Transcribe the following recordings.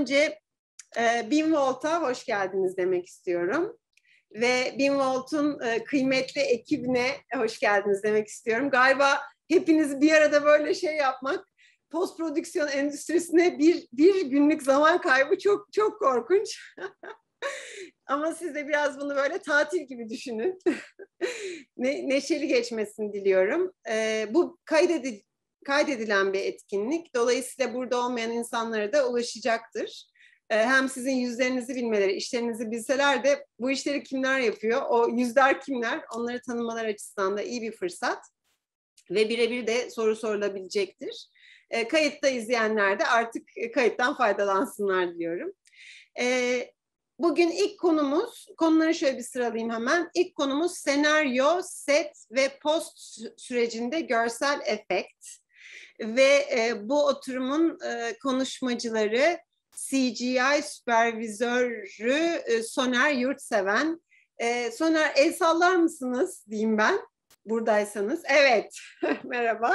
önce BIMVOLT'a hoş geldiniz demek istiyorum. Ve BIMVOLT'un kıymetli ekibine hoş geldiniz demek istiyorum. Galiba hepiniz bir arada böyle şey yapmak, post prodüksiyon endüstrisine bir günlük zaman kaybı çok çok korkunç. Ama siz de biraz bunu böyle tatil gibi düşünün. Neşeli geçmesini diliyorum. Bu kaydedilen bir etkinlik. Dolayısıyla burada olmayan insanlara da ulaşacaktır. Hem sizin yüzlerinizi bilmeleri, işlerinizi bilseler de bu işleri kimler yapıyor, o yüzler kimler, onları tanımalar açısından da iyi bir fırsat. Ve birebir de soru sorulabilecektir. Kayıtta izleyenler de artık kayıttan faydalansınlar diyorum. Bugün ilk konumuz, konuları şöyle bir sıralayayım hemen. İlk konumuz senaryo, set ve post sürecinde görsel efekt. Ve bu oturumun konuşmacıları CGI süpervizörü Soner Yurtseven. Soner, el sallar mısınız diyeyim ben, buradaysanız. Evet, merhaba.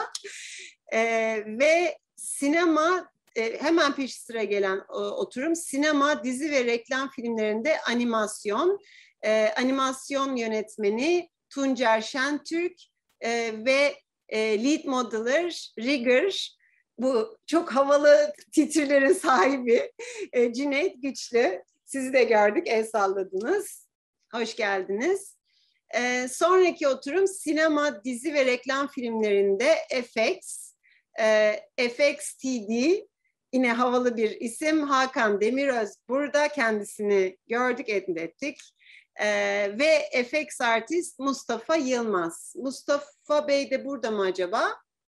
Ve sinema, hemen peş sıra gelen oturum, sinema, dizi ve reklam filmlerinde animasyon. Animasyon yönetmeni Tuncer Şentürk ve lead modeler Rigger, bu çok havalı titrilerin sahibi Cüneyt Güçlü. Sizi de gördük, el salladınız. Hoş geldiniz. Sonraki oturum sinema, dizi ve reklam filmlerinde FX. FX TD, yine havalı bir isim. Hakan Demiröz burada, kendisini gördük, ettik. Ve FX artist Mustafa Yılmaz. Mustafa Bey de burada mı acaba?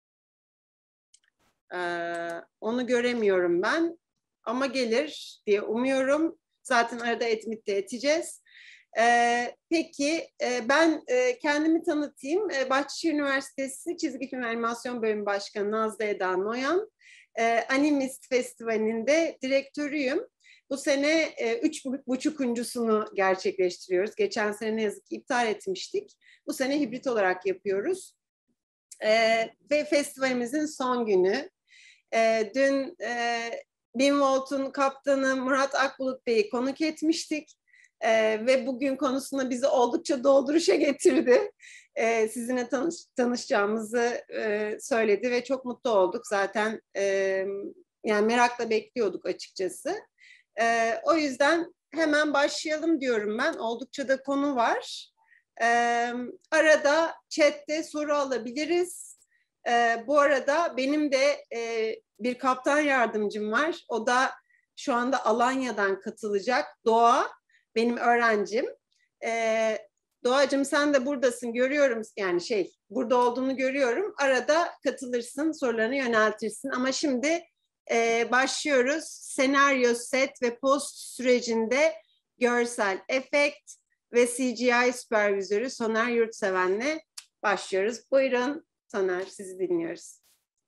Onu göremiyorum ben. Ama gelir diye umuyorum. Zaten arada edeceğiz. Peki ben kendimi tanıtayım. Bahçeşehir Üniversitesi Çizgi Film Animasyon Bölümü Başkanı Nazlı Eda Noyan. Animist Festivali'nin de direktörüyüm. Bu sene 3,5'uncusunu gerçekleştiriyoruz. Geçen sene ne yazık ki iptal etmiştik. Bu sene hibrit olarak yapıyoruz. Ve festivalimizin son günü. Dün BIMVOLT'un kaptanı Murat Akbulut Bey'i konuk etmiştik. Ve bugün konusunda bizi oldukça dolduruşa getirdi. Sizinle tanışacağımızı söyledi ve çok mutlu olduk. Zaten yani merakla bekliyorduk açıkçası. O yüzden hemen başlayalım diyorum ben. Oldukça da konu var. Arada chatte soru alabiliriz. Bu arada benim de bir kaptan yardımcım var. O da şu anda Alanya'dan katılacak. Doğa, benim öğrencim. Doğacığım, sen de buradasın, görüyorum. Yani burada olduğunu görüyorum. Arada katılırsın, sorularını yöneltirsin. Ama şimdi başlıyoruz. Senaryo, set ve post sürecinde görsel efekt ve CGI süpervizörü Soner Yurtseven'le başlıyoruz. Buyurun Soner, sizi dinliyoruz.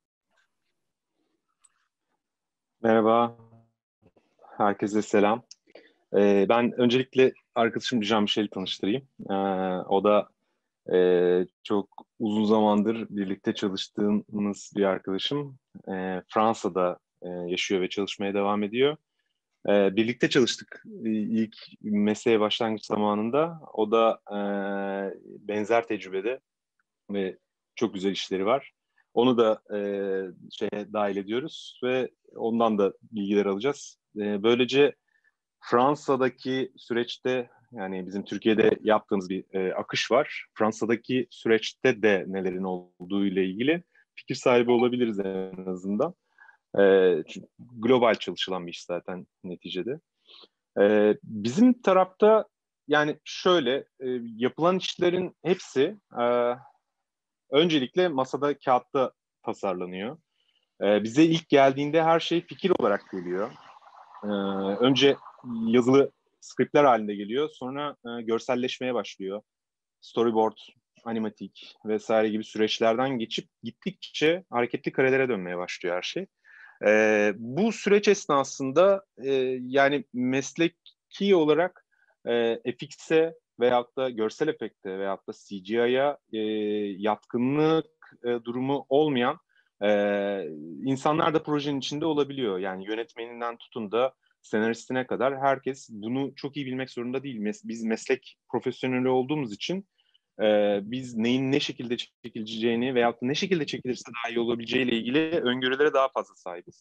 Merhaba, herkese selam. Ben öncelikle arkadaşım Jean-Michel'i tanıştırayım. O da çok uzun zamandır birlikte çalıştığımız bir arkadaşım. Fransa'da yaşıyor ve çalışmaya devam ediyor. Birlikte çalıştık ilk mesleğe başlangıç zamanında. O da benzer tecrübede ve çok güzel işleri var. Onu da şeye dahil ediyoruz ve ondan da bilgiler alacağız. Böylece Fransa'daki süreçte, yani bizim Türkiye'de yaptığımız bir akış var. Fransa'daki süreçte de nelerin olduğu ile ilgili fikir sahibi olabiliriz en azından. Çünkü global çalışılan bir iş zaten neticede. Bizim tarafta yani şöyle yapılan işlerin hepsi öncelikle masada, kağıtta tasarlanıyor. Bize ilk geldiğinde her şey fikir olarak geliyor. Önce yazılı skriptler halinde geliyor. Sonra görselleşmeye başlıyor. Storyboard, animatik vesaire gibi süreçlerden geçip gittikçe hareketli karelere dönmeye başlıyor her şey. Bu süreç esnasında yani mesleki olarak FX'e veyahut da görsel efekte veyahut da CGI'ya yatkınlık durumu olmayan insanlar da projenin içinde olabiliyor. Yani yönetmeninden tutun da senaristine kadar herkes bunu çok iyi bilmek zorunda değil. Biz meslek profesyoneli olduğumuz için biz neyin ne şekilde çekileceğini veyahut da ne şekilde çekilirse daha iyi olabileceğiyle ilgili öngörülere daha fazla sahibiz.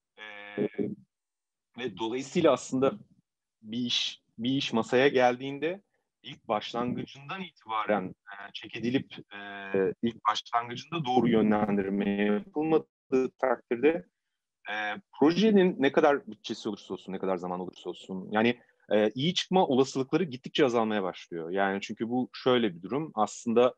Ve dolayısıyla aslında bir iş masaya geldiğinde ilk başlangıcından itibaren çekilip ilk başlangıcında doğru yönlendirme yapılmadığı takdirde projenin ne kadar bütçesi olursa olsun, ne kadar zaman olursa olsun, yani iyi çıkma olasılıkları gittikçe azalmaya başlıyor. Yani çünkü bu şöyle bir durum. Aslında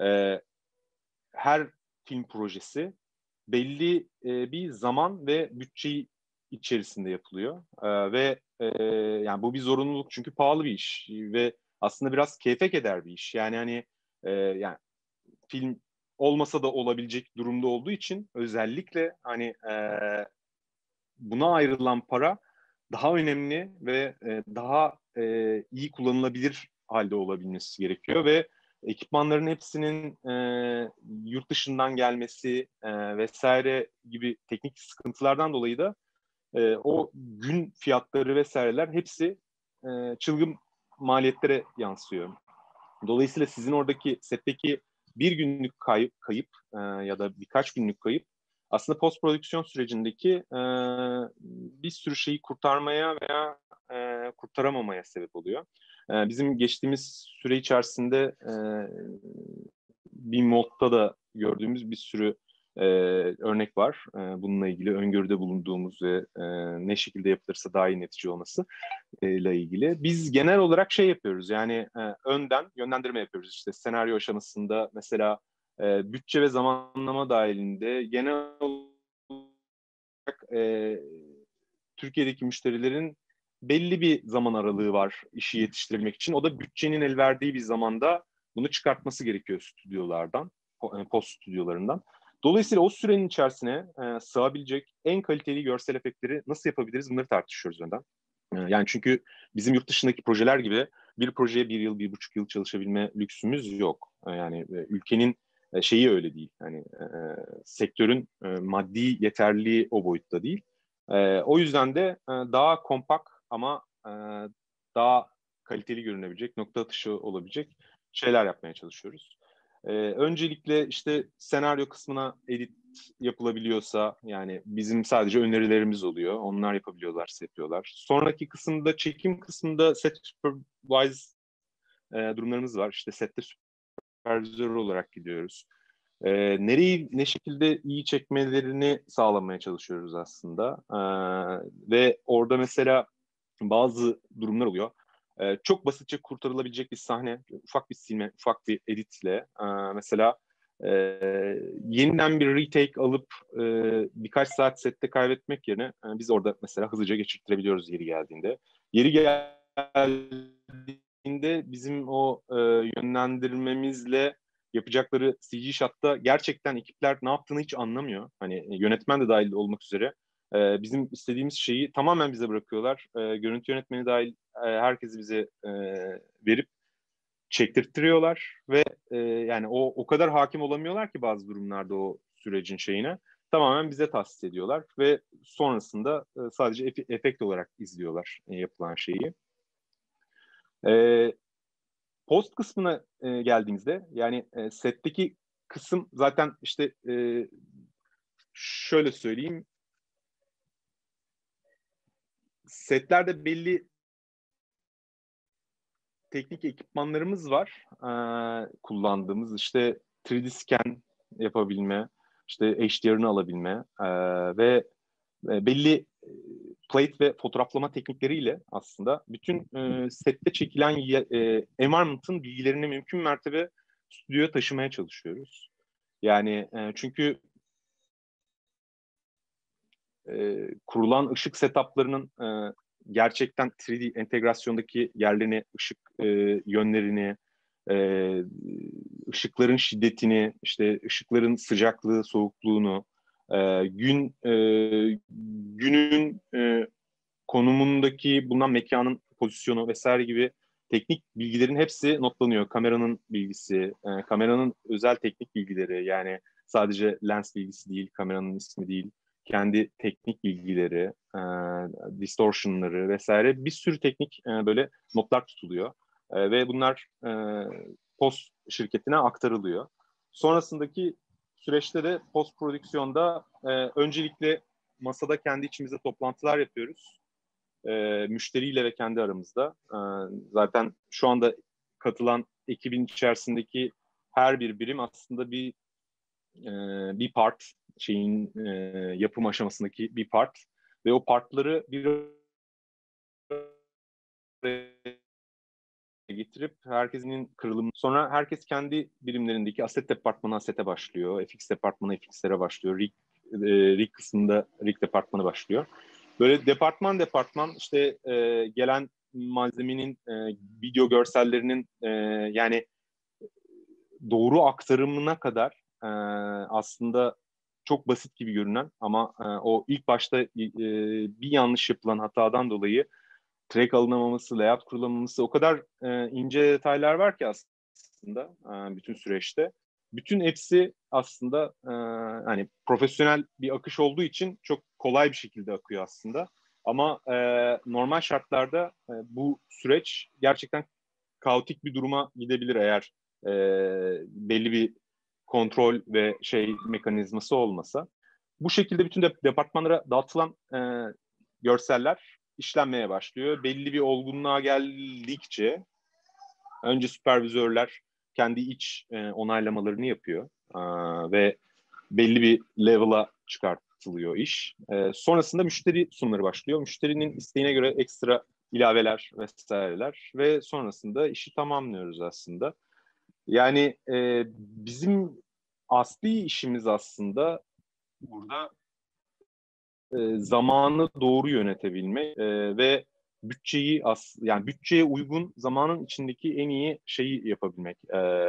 her film projesi belli bir zaman ve bütçeyi içerisinde yapılıyor. Ve yani bu bir zorunluluk çünkü pahalı bir iş ve aslında biraz keyfe keder bir iş. Yani hani yani film olmasa da olabilecek durumda olduğu için özellikle hani buna ayrılan para daha önemli ve daha iyi kullanılabilir halde olabilmesi gerekiyor ve ekipmanların hepsinin yurt dışından gelmesi vesaire gibi teknik sıkıntılardan dolayı da o gün fiyatları vesaireler hepsi çılgın maliyetlere yansıyor. Dolayısıyla sizin oradaki setteki bir günlük kayıp ya da birkaç günlük kayıp aslında post prodüksiyon sürecindeki bir sürü şeyi kurtarmaya veya kurtaramamaya sebep oluyor. Bizim geçtiğimiz süre içerisinde bir modda da gördüğümüz bir sürü örnek var. Bununla ilgili öngörüde bulunduğumuz ve ne şekilde yapılırsa daha iyi netice olması ile ilgili. Biz genel olarak şey yapıyoruz yani önden yönlendirme yapıyoruz işte senaryo aşamasında mesela bütçe ve zamanlama dahilinde genel olarak Türkiye'deki müşterilerin belli bir zaman aralığı var işi yetiştirmek için. O da bütçenin el verdiği bir zamanda bunu çıkartması gerekiyor stüdyolardan, post stüdyolarından. Dolayısıyla o sürenin içerisine sığabilecek en kaliteli görsel efektleri nasıl yapabiliriz bunları tartışıyoruz önden. Yani çünkü bizim yurt dışındaki projeler gibi bir projeye 1 yıl, 1,5 yıl çalışabilme lüksümüz yok. Yani ülkenin şeyi öyle değil. Yani sektörün maddi yeterliliği o boyutta değil. O yüzden de daha kompakt ama daha kaliteli görünebilecek, nokta atışı olabilecek şeyler yapmaya çalışıyoruz. Öncelikle işte senaryo kısmına edit yapılabiliyorsa yani bizim sadece önerilerimiz oluyor. Onlar yapabiliyorlarsa yapıyorlar. Sonraki kısımda çekim kısmında set supervise durumlarımız var. İşte sette süpervizör olarak gidiyoruz. Nereyi ne şekilde iyi çekmelerini sağlamaya çalışıyoruz aslında. Ve orada mesela bazı durumlar oluyor. Çok basitçe kurtarılabilecek bir sahne, ufak bir silme, ufak bir editle. Mesela yeniden bir retake alıp birkaç saat sette kaybetmek yerine biz orada mesela hızlıca geçirtirebiliyoruz yeri geldiğinde. Yeri geldiğinde bizim o yönlendirmemizle yapacakları CG shot'ta gerçekten ekipler ne yaptığını hiç anlamıyor. Hani yönetmen de dahil olmak üzere. Bizim istediğimiz şeyi tamamen bize bırakıyorlar. Görüntü yönetmeni dahil herkesi bize verip çektirtiyorlar ve yani o kadar hakim olamıyorlar ki bazı durumlarda o sürecin şeyine. Tamamen bize tahsis ediyorlar ve sonrasında sadece efekt olarak izliyorlar yapılan şeyi. Post kısmına geldiğimizde yani setteki kısım zaten işte şöyle söyleyeyim, setlerde belli teknik ekipmanlarımız var. Kullandığımız işte 3D scan yapabilme, işte HDR'ını alabilme ve belli plate ve fotoğraflama teknikleriyle aslında bütün sette çekilen environment'ın bilgilerini mümkün mertebe stüdyoya taşımaya çalışıyoruz. Yani çünkü kurulan ışık setuplarının gerçekten 3D entegrasyondaki yerlerini, ışık yönlerini, ışıkların şiddetini, işte ışıkların sıcaklığı, soğukluğunu, günün konumundaki bulunan mekanın pozisyonu vesaire gibi teknik bilgilerin hepsi notlanıyor. Kameranın bilgisi, kameranın özel teknik bilgileri yani sadece lens bilgisi değil, kameranın ismi değil, kendi teknik bilgileri, distortionları vesaire bir sürü teknik böyle notlar tutuluyor. Ve bunlar post şirketine aktarılıyor. Sonrasındaki süreçte de post prodüksiyonda öncelikle masada kendi içimizde toplantılar yapıyoruz. Müşteriyle ve kendi aramızda. Zaten şu anda katılan ekibin içerisindeki her bir birim aslında bir part, yapım aşamasındaki bir part ve o partları bir getirip herkesin kırılımı, sonra herkes kendi birimlerindeki asset departmanı assete başlıyor, FX departmanı FX'lere başlıyor, rig kısmında rig departmanı başlıyor. Böyle departman işte gelen malzemenin video görsellerinin yani doğru aktarımına kadar aslında çok basit gibi görünen ama o ilk başta bir yanlış yapılan hatadan dolayı track alınamaması, layout kurulamaması o kadar ince detaylar var ki aslında bütün süreçte. Bütün hepsi aslında hani profesyonel bir akış olduğu için çok kolay bir şekilde akıyor aslında. Ama normal şartlarda bu süreç gerçekten kaotik bir duruma gidebilir eğer belli bir kontrol ve mekanizması olmasa. Bu şekilde bütün departmanlara dağıtılan görseller işlenmeye başlıyor. Belli bir olgunluğa geldikçe önce süpervizörler kendi iç onaylamalarını yapıyor ve belli bir level'a çıkartılıyor iş. Sonrasında müşteri sunumları başlıyor. Müşterinin isteğine göre ekstra ilaveler vesaireler ve sonrasında işi tamamlıyoruz aslında. Yani bizim asli işimiz aslında burada zamanı doğru yönetebilmek ve yani bütçeye uygun zamanın içindeki en iyi şeyi yapabilmek,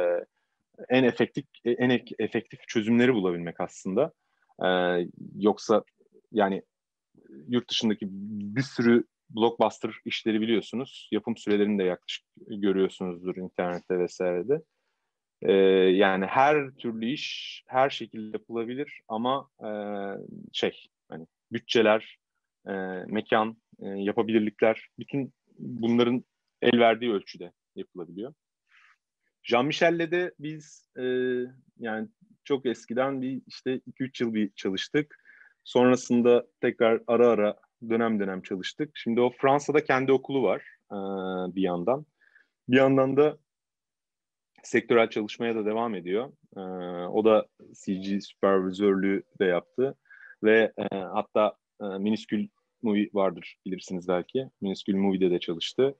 en efektif çözümleri bulabilmek aslında. Yoksa yani yurt dışındaki bir sürü blockbuster işleri biliyorsunuz. Yapım sürelerini de yaklaşık görüyorsunuzdur internette vesairede. Yani her türlü iş her şekilde yapılabilir ama hani bütçeler, mekan, yapabilirlikler bütün bunların el verdiği ölçüde yapılabiliyor. Jean-Michel'le de biz yani çok eskiden işte 2-3 yıl bir çalıştık. Sonrasında tekrar ara dönem dönem çalıştık. Şimdi o Fransa'da kendi okulu var bir yandan. Bir yandan da sektörel çalışmaya da devam ediyor. O da CG süpervizörlüğü de yaptı. Ve hatta Minuscule Movie vardır bilirsiniz belki. Minuscule Movie'de de çalıştı.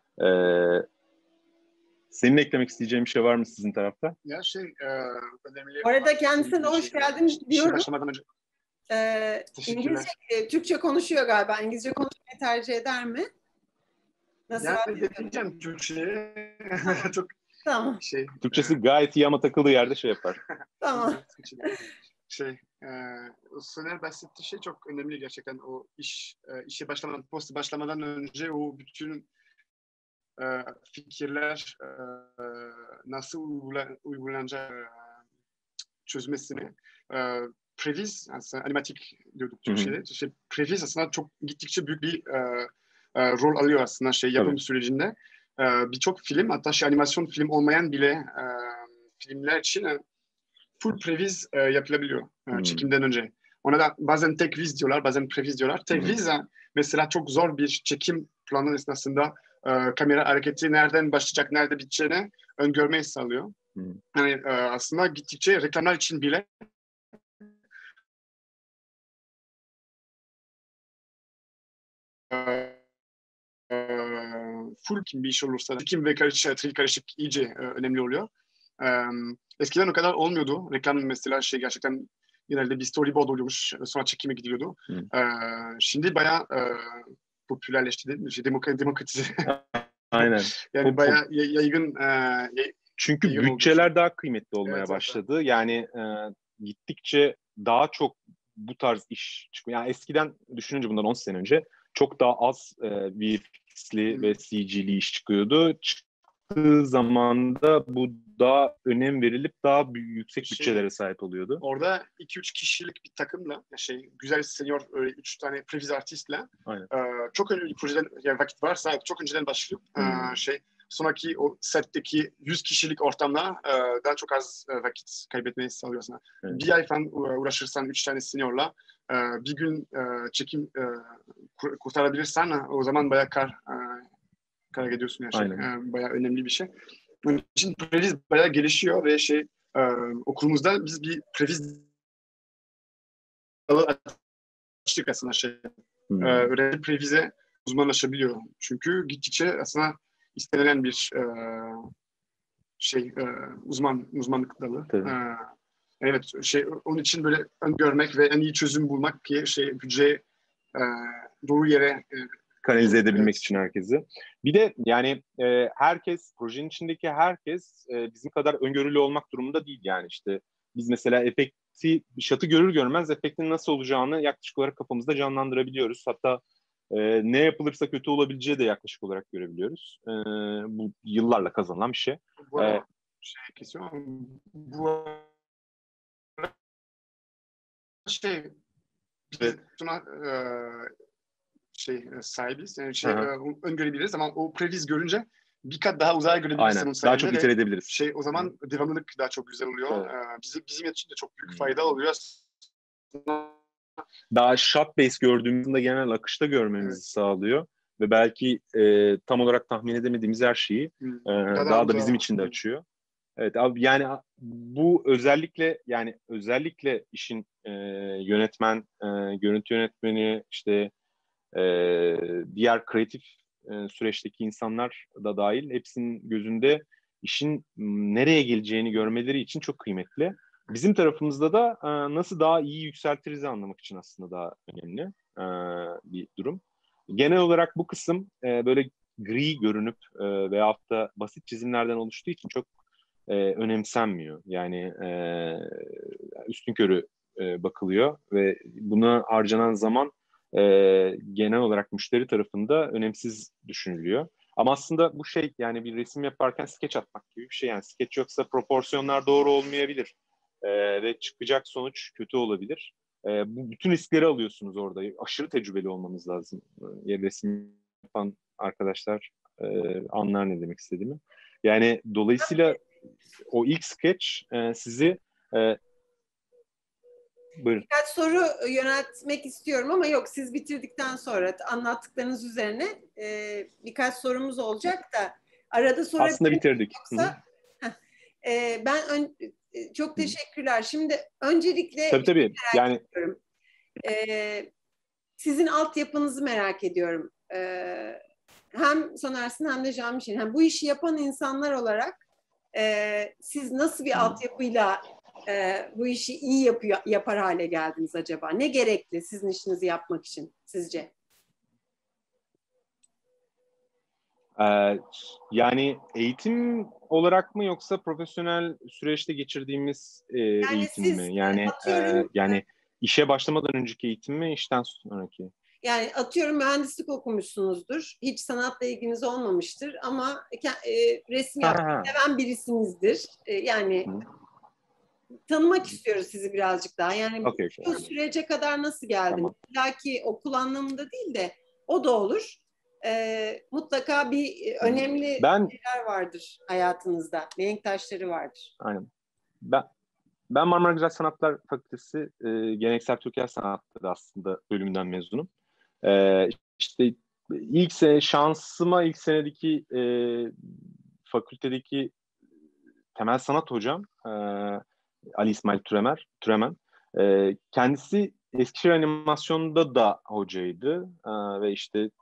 Senin eklemek isteyeceğin bir şey var mı sizin tarafta? Ya önemli. Bu arada kendisine hoş geldin diyorum. Başlamadan önce. İngilizce, Türkçe konuşuyor galiba. İngilizce konuşmayı tercih eder mi? Nasıl? Yani deneyeceğim Türkçe'ye. Çok tamam. Türkçesi gayet iyi ama takıldığı yerde yapar. Tamam. Soner bahsettiği şey çok önemli gerçekten. O işe başlamadan, post başlamadan önce o bütün fikirler nasıl uygulanacak çözmesini previz, aslında animatik diyorduk Türkçe'de. Previz aslında çok gittikçe büyük bir rol alıyor aslında yapım sürecinde. Birçok film, hatta animasyon film olmayan bile filmler için full previz yapılabiliyor çekimden önce. Ona da bazen tek viz diyorlar, bazen previz diyorlar. Tek viz mesela çok zor bir çekim planı esnasında kamera hareketi nereden başlayacak, nerede biteceğini öngörmeyi sağlıyor. Yani aslında gittikçe reklamlar için bile full kim bir iş olursa kim ve karışık iyice önemli oluyor. Eskiden o kadar olmuyordu. Reklam mesela gerçekten genelde bir storyboard oluyormuş. Sonra çekime gidiliyordu. Şimdi bayağı popülerleşti değil mi? Demokratize. Aynen. Yani bayağı yaygın. Çünkü yaygın bütçeler oldu. daha kıymetli olmaya başladı. Yani gittikçe daha çok bu tarz iş çıkıyor. Yani eskiden düşününce bundan 10 sene önce çok daha az VFX'li ve CG'li iş çıkıyordu. yaptığı zaman da bu daha önem verilip daha yüksek bütçelere sahip oluyordu. Orada 2-3 kişilik bir takımla güzel senior 3 tane previz artistle çok önemli projeden yani vakit varsa çok önceden başlayıp sonraki o setteki 100 kişilik ortamda daha çok az vakit kaybetmeyi sağlıyor aslında. Evet. Bir ay falan uğraşırsan 3 tane seniorla bir gün çekim kurtarabilirsen o zaman bayağı kar ediyorsun yani bayağı önemli bir şey. Bunun için previz bayağı gelişiyor ve okulumuzda biz bir previz açtık aslında öğrenci previze uzmanlaşabiliyor. Çünkü gittikçe aslında istenilen bir uzmanlık dalı. Evet, onun için böyle öngörmek ve en iyi çözüm bulmak ki bütçeyi doğru yere kanalize edebilmek için herkesi. Bir de yani herkes, projenin içindeki herkes bizim kadar öngörülü olmak durumunda değil yani işte. Biz mesela şatı görür görmez efektin nasıl olacağını yaklaşık olarak kafamızda canlandırabiliyoruz. Hatta ne yapılırsa kötü olabileceği de yaklaşık olarak görebiliyoruz. Bu yıllarla kazanılan bir şey. Bu sahibiz. Yani öngörebiliriz ama o previz görünce bir kat daha uzağa görebilirsin. Aynen. Daha çok iter edebiliriz. O zaman devamlılık daha çok güzel oluyor. Evet. Bizim için de çok büyük fayda oluyor. Daha shot base gördüğümüzde genel akışta görmemizi sağlıyor. Ve belki tam olarak tahmin edemediğimiz her şeyi daha da bizim için de açıyor. Evet abi yani bu özellikle işin yönetmen, görüntü yönetmeni işte diğer kreatif süreçteki insanlar da dahil hepsinin gözünde işin nereye geleceğini görmeleri için çok kıymetli. Bizim tarafımızda da nasıl daha iyi yükseltiriz anlamak için aslında daha önemli bir durum. Genel olarak bu kısım böyle gri görünüp veyahut da basit çizimlerden oluştuğu için çok önemsenmiyor. Yani üstünkörü bakılıyor ve buna harcanan zaman genel olarak müşteri tarafında önemsiz düşünülüyor. Ama aslında bu yani bir resim yaparken skeç atmak gibi bir şey. Yani skeç yoksa proporsiyonlar doğru olmayabilir ve çıkacak sonuç kötü olabilir. Bu bütün riskleri alıyorsunuz orada. Aşırı tecrübeli olmanız lazım. Resim yapan arkadaşlar anlar ne demek istediğimi. Yani dolayısıyla o ilk sketch sizi buyurun. Birkaç soru yöneltmek istiyorum ama yok siz bitirdikten sonra anlattıklarınız üzerine birkaç sorumuz olacak da arada sorabilirim. Aslında bitirdik. Yoksa, çok teşekkürler. Şimdi öncelikle tabii. Yani ediyorum. Sizin altyapınızı merak ediyorum. Hem Soner'sin hem de Jean-Michel. Yani bu işi yapan insanlar olarak siz nasıl bir altyapıyla bu işi iyi yapar hale geldiniz acaba? Ne gerekli sizin işinizi yapmak için sizce? Yani eğitim olarak mı yoksa profesyonel süreçte geçirdiğimiz eğitim mi? Yani yani işe başlamadan önceki eğitim mi, işten sonraki? Yani atıyorum mühendislik okumuşsunuzdur. Hiç sanatla ilginiz olmamıştır ama resim yapmayı seven birisinizdir. Yani tanımak istiyoruz sizi birazcık daha. Yani bu sürece kadar nasıl geldiniz? Belki okul anlamında değil de o da olur. Mutlaka bir önemli şeyler vardır hayatınızda. Mihenk taşları vardır. Aynen. Ben Marmara Güzel Sanatlar Fakültesi Geleneksel Türkler Sanatları aslında bölümünden mezunum. İşte şansıma ilk senedeki fakültedeki temel sanat hocam Ali İsmail Türemen. Kendisi Eskişehir Animasyon'da da hocaydı ve işte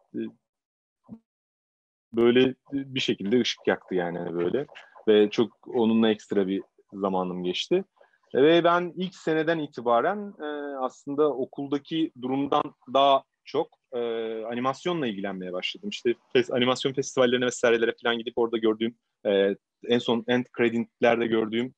böyle bir şekilde ışık yaktı yani böyle ve çok onunla ekstra bir zamanım geçti. Ve ben ilk seneden itibaren aslında okuldaki durumdan daha çok animasyonla ilgilenmeye başladım. İşte animasyon festivallerine vesairelere falan gidip orada gördüğüm en son end credit'lerde gördüğüm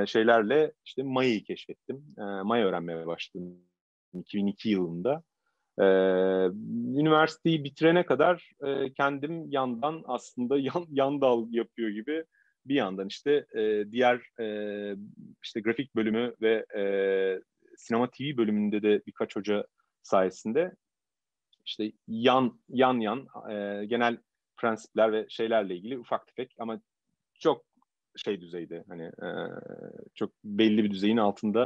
şeylerle işte Maya'yı keşfettim. Maya öğrenmeye başladım 2002 yılında. Üniversiteyi bitirene kadar kendim yandan aslında yan dal yapıyor gibi bir yandan işte diğer işte grafik bölümü ve sinema TV bölümünde de birkaç hoca sayesinde işte yan genel prensipler ve şeylerle ilgili ufak tefek ama çok şey düzeyde hani çok belli bir düzeyin altında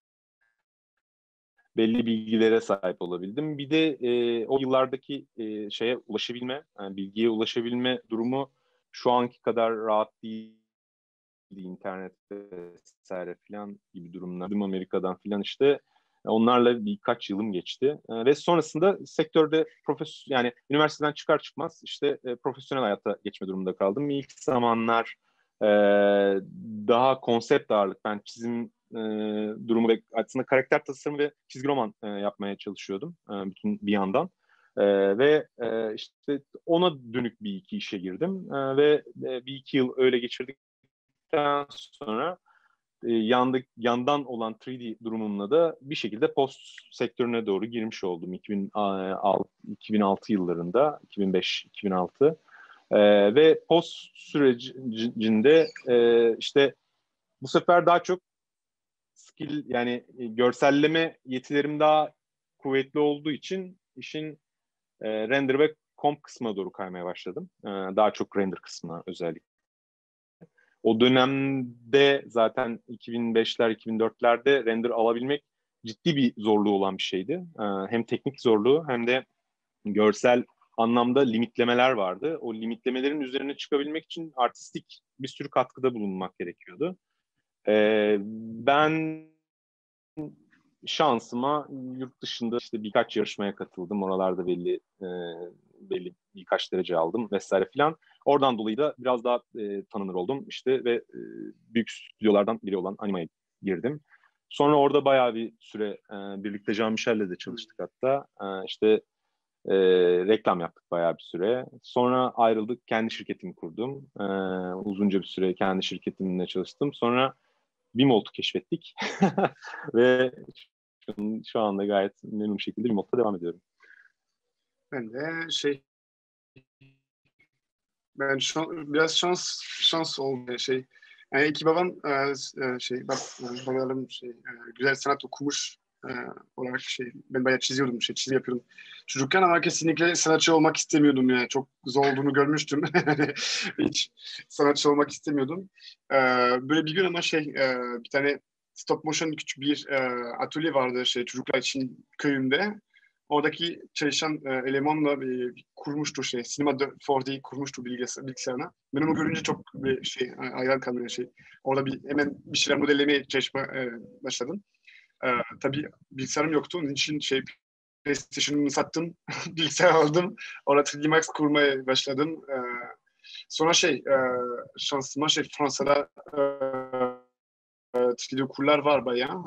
belli bilgilere sahip olabildim. Bir de o yıllardaki şeye ulaşabilme, yani bilgiye ulaşabilme durumu şu anki kadar rahat değildi internette vesaire filan gibi durumlar. Amerika'dan filan işte onlarla birkaç yılım geçti. Ve sonrasında sektörde yani üniversiteden çıkar çıkmaz işte profesyonel hayata geçme durumunda kaldım. İlk zamanlar e, daha konsept ağırlık, ben çizim durumu ve aslında karakter tasarımı ve çizgi roman yapmaya çalışıyordum bütün bir yandan. Ve işte ona dönük bir iki işe girdim ve bir iki yıl öyle geçirdikten sonra yandan olan 3D durumumla da bir şekilde post sektörüne doğru girmiş oldum 2006 yıllarında, 2005-2006. Ve post sürecinde işte bu sefer daha çok skill yani görselleme yetilerim daha kuvvetli olduğu için işin render ve comp kısmına doğru kaymaya başladım. Daha çok render kısmına özellikle. O dönemde zaten 2005'ler, 2004'lerde render alabilmek ciddi bir zorluğu olan bir şeydi. Hem teknik zorluğu hem de görsel anlamda limitlemeler vardı. O limitlemelerin üzerine çıkabilmek için artistik bir sürü katkıda bulunmak gerekiyordu. Ben şansıma yurt dışında işte birkaç yarışmaya katıldım. Oralarda belli birkaç derece aldım vesaire filan. Oradan dolayı da biraz daha tanınır oldum işte ve büyük stüdyolardan biri olan Anima'ya girdim. Sonra orada bayağı bir süre birlikte Jean-Michel'le de çalıştık hatta. İşte reklam yaptık bayağı bir süre. Sonra ayrıldık, kendi şirketimi kurdum. Uzunca bir süre kendi şirketimle çalıştım. Sonra Vimolt'u keşfettik ve şu anda gayet memnun bir şekilde Vimolt'ta devam ediyorum. Ben de biraz şans oldu şey. Yani iki babam babalarım güzel sanat okumuş olarak ben bayağı çiziyordum çizim yapıyordum çocukken ama kesinlikle sanatçı olmak istemiyordum yani çok zor olduğunu görmüştüm. Hiç sanatçı olmak istemiyordum. Böyle bir gün ama bir tane stop motion küçük bir atölye vardı çocuklar için köyümde. Oradaki çalışan elemanla kurmuştu Cinema 4D kurmuştu bilgisayarına. Ben onu görünce çok bir hayran kaldım Orada hemen bir şeyler modellemeye başladım. Tabii bilgisayarım yoktu. Onun için PlayStation'ımı sattım. Bilgisayar aldım. Orada 3D Max kurmaya başladım. Sonra şansıma Fransa'da 3D okullar var bayağı.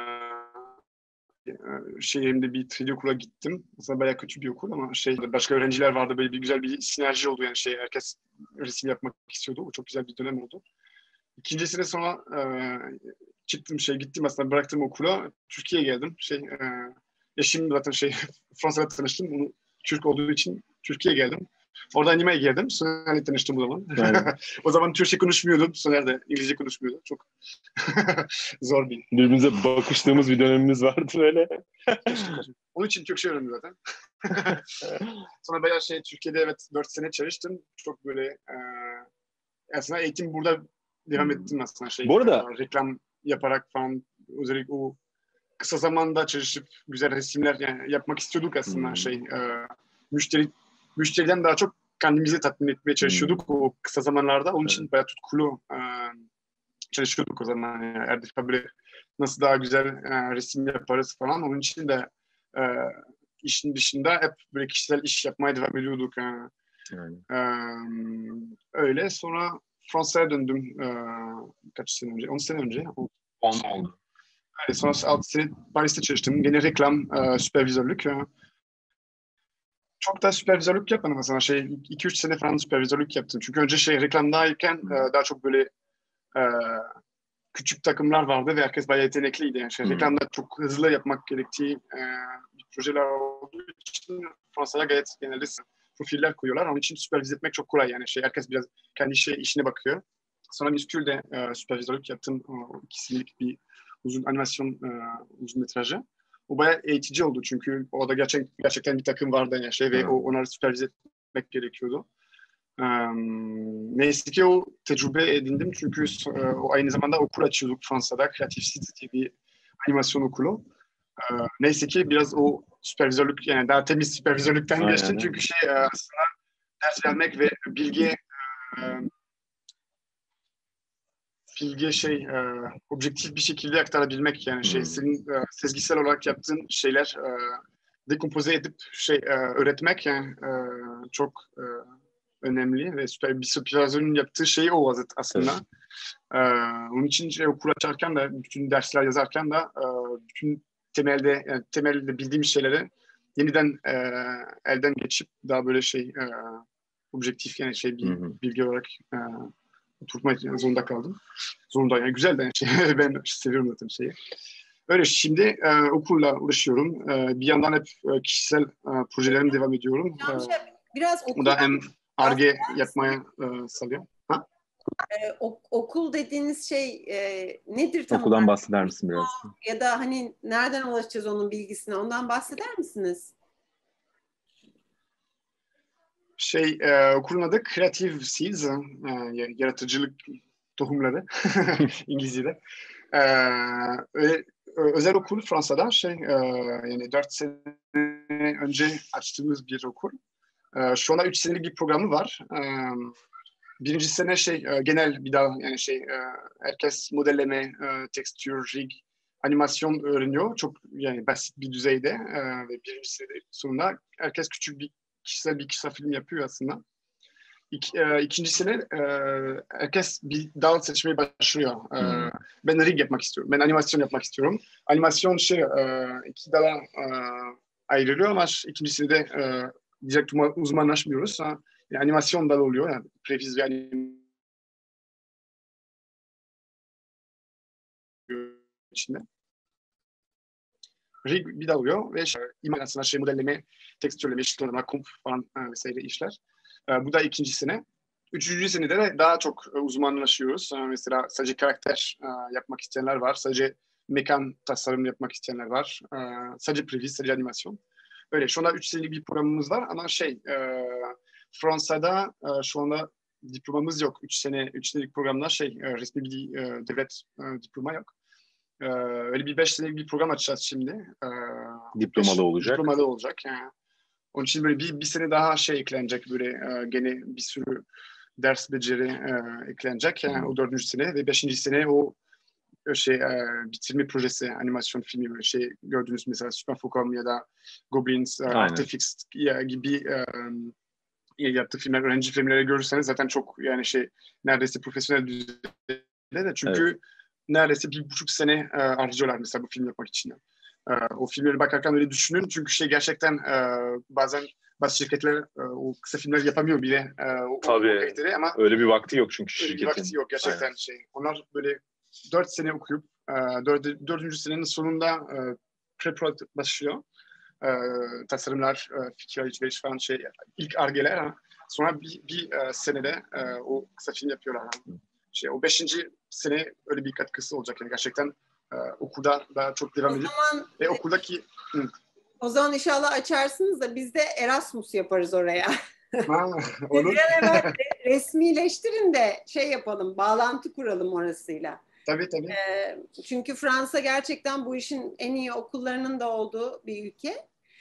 Şehrimde bir 3D okula gittim. Aslında bayağı kötü bir okul ama başka öğrenciler vardı. Böyle bir güzel bir sinerji oldu yani herkes resim yapmak istiyordu. O çok güzel bir dönem oldu. İkinci sene sonra çıktım gittim aslında bıraktım okula. Türkiye'ye geldim. Eşim zaten Fransa'da tanıştım. Onu Türk olduğu için Türkiye'ye geldim. Orada Anima'ya girdim. Soner'le tanıştım o zaman. Yani. O zaman Türkçe konuşmuyordum. Soner de İngilizce konuşmuyordu. Çok zor bir. Birbirimize bakıştığımız bir dönemimiz vardı böyle. Onun için Türkçe öğrendim zaten. Sonra bayağı Türkiye'de 4 sene çalıştım. Çok böyle aslında eğitim burada devam ettim aslında Bu arada reklam yaparak falan özellikle o kısa zamanda çalışıp güzel resimler yapmak istiyorduk aslında müşteriden daha çok kendimizi tatmin etmeye çalışıyorduk o kısa zamanlarda. Onun için bayağı tutkulu çalışıyorduk o zaman. Böyle nasıl daha güzel resim yaparız falan. Onun için de işin dışında hep böyle kişisel iş yapmaya devam ediyorduk. Öyle. Sonra Fransa'ya döndüm kaç sene önce? 10 sene önce. 10 oldu. Sonra 6 sene Paris'te çalıştım. Gene reklam, süpervizörlük. Çok da süpervizörlük yapmadım aslında. 2-3 sene falan süpervizörlük yaptım. Çünkü önce reklamdayken daha çok böyle küçük takımlar vardı ve herkes bayağı yetenekliydi. Yani reklamda çok hızlı yapmak gerektiği bir projeler olduğu için Fransa'da gayet genelde profiller koyuyorlar. Onun için süpervize etmek çok kolay. Yani herkes biraz kendi işine bakıyor. Sonra Müskül'de süpervizörlük yaptım. 2 senelik bir uzun animasyon uzun metrajı. O bayağı eğitici oldu çünkü orada gerçekten bir takım vardı ve onları süpervize etmek gerekiyordu. Neyse ki o tecrübe edindim çünkü o aynı zamanda okul açıyorduk Fransa'da. Creative Seeds diye bir animasyon okulu. Neyse ki biraz o süpervizörlük yani daha temiz süpervizörlükten geçtim çünkü aslında ders vermek ve bilgi objektif bir şekilde aktarabilmek yani senin sezgisel olarak yaptığın şeyler dekompoze edip öğretmek yani çok önemli ve bir süpervizörün yaptığı şey o aslında. Onun için okul açarken de bütün dersler yazarken de bütün temelde bildiğim şeyleri yeniden elden geçip daha böyle objektif yani bir bilgi olarak oturtmak zorunda kaldım. Yani güzel de ben seviyorum zaten şeyi. Öyle şimdi okulla uğraşıyorum. Bir yandan hep kişisel projelerime devam ediyorum. Biraz o da hem Ar-Ge yapmaya sağlıyor. Ha? Okul dediğiniz şey nedir tam Okuldan olarak? bahseder misin biraz? Ya da hani nereden ulaşacağız onun bilgisine? Ondan bahseder misiniz? Okulun adı Creative Seeds, yaratıcılık tohumları İngilizce'de. Özel okul Fransa'da yani 4 sene önce açtığımız bir okul. Şu anda 3 senelik bir programı var. Birinci sene genel bir daha yani herkes modelleme, tekstür, rig, animasyon öğreniyor. Çok yani basit bir düzeyde ve birinci sene sonunda herkes küçük bir kısa film yapıyor aslında. İkinci sene herkes bir dal seçmeye başlıyor. Ben rig yapmak istiyorum. Ben animasyon yapmak istiyorum. Animasyon iki dala ayrılıyor ama ikinci senede direkt uzmanlaşmıyoruz. Yani animasyon dalı oluyor. Yani previz ve animasyon içinde. Rig bir dal oluyor ve imajinasyonel modelleme, tekstürleme, şıklarına, komp falan vesaire işler. Bu da ikinci sene. Üçüncü senede de daha çok uzmanlaşıyoruz. Mesela sadece karakter yapmak isteyenler var. Sadece mekan tasarım yapmak isteyenler var. Sadece previz, sadece animasyon. Öyle. Şu anda 3 senelik bir programımız var ama Fransa'da şu anda diplomamız yok. 3 senelik programda resmi bir devlet diploma yok. Öyle bir 5 senelik bir program açacağız şimdi. Diplomalı olacak. Diplomalı olacak. Yani. Onun için böyle bir sene daha eklenecek böyle gene bir sürü ders beceri eklenecek. Yani o 4. sene ve 5. sene o bitirme projesi, animasyon filmi böyle gördüğünüz mesela Super Focom ya da Goblins, Artifix gibi yaptığı filmler, öğrenci filmleri görürseniz zaten çok yani neredeyse profesyonel düzeyde de çünkü neredeyse 1,5 sene harcıyorlar mesela bu film yapmak için. O filmleri bakarken öyle düşünün çünkü gerçekten bazen bazı şirketler o kısa filmler yapamıyor bile Tabii. Ama öyle bir vakti yok çünkü şirketin. Öyle bir vakti yok gerçekten. Onlar böyle 4 sene okuyup 4. senenin sonunda pre-prod başlıyor. Tasarımlar, fikir alışveriş falan ilk Ar-Ge'ler sonra bir senede o kısa film yapıyorlar. O 5. sene öyle bir katkısı olacak yani gerçekten okulda daha çok devam edip ve okuldaki o zaman inşallah açarsınız da biz de Erasmus yaparız oraya. Olur. Evet, resmileştirin de yapalım, bağlantı kuralım orasıyla. Tabii. Çünkü Fransa gerçekten bu işin en iyi okullarının da olduğu bir ülke.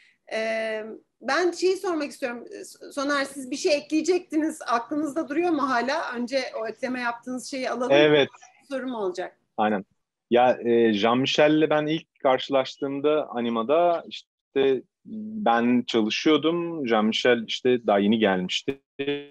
Ben sormak istiyorum. Soner, siz bir şey ekleyecektiniz. Aklınızda duruyor mu hala? Önce o ekleme yaptığınız şeyi alalım. Evet. Bir sorum olacak. Aynen. Ya Jean-Michel'le ben ilk karşılaştığımda animada ben çalışıyordum. Jean-Michel daha yeni gelmişti.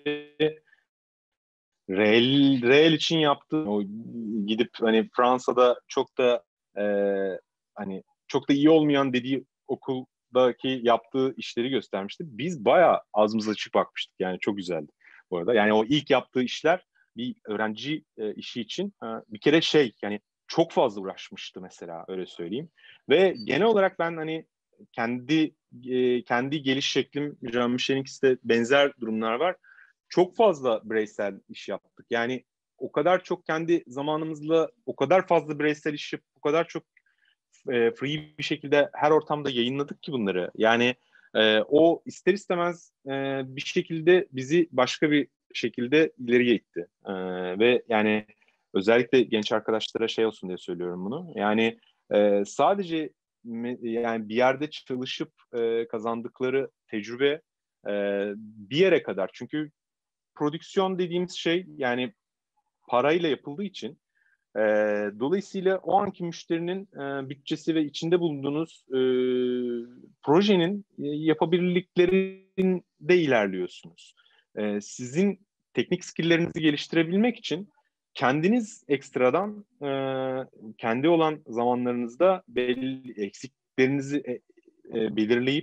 Reel için yaptığı o gidip Fransa'da çok da çok da iyi olmayan dediği okuldaki yaptığı işleri göstermişti. Biz bayağı ağzımıza açık bakmıştık. Yani çok güzeldi bu arada. Yani o ilk yaptığı işler bir öğrenci işi için bir kere çok fazla uğraşmıştı mesela, öyle söyleyeyim. Ve genel olarak ben hani kendi geliş şeklim, Jean-Michel'inkisi de benzer durumlar var. Çok fazla bireysel iş yaptık. Yani o kadar çok kendi zamanımızla o kadar fazla bireysel iş yapıp o kadar çok free bir şekilde her ortamda yayınladık ki bunları. Yani o ister istemez bir şekilde bizi başka bir şekilde ileriye itti. Ve yani özellikle genç arkadaşlara şey olsun diye söylüyorum bunu. Yani sadece yani bir yerde çalışıp kazandıkları tecrübe bir yere kadar. Çünkü prodüksiyon dediğimiz şey yani parayla yapıldığı için dolayısıyla o anki müşterinin bütçesi ve içinde bulunduğunuz projenin yapabilirliklerinde ilerliyorsunuz. Sizin teknik skilllerinizi geliştirebilmek için kendiniz ekstradan kendi olan zamanlarınızda belli eksiklerinizi belirleyip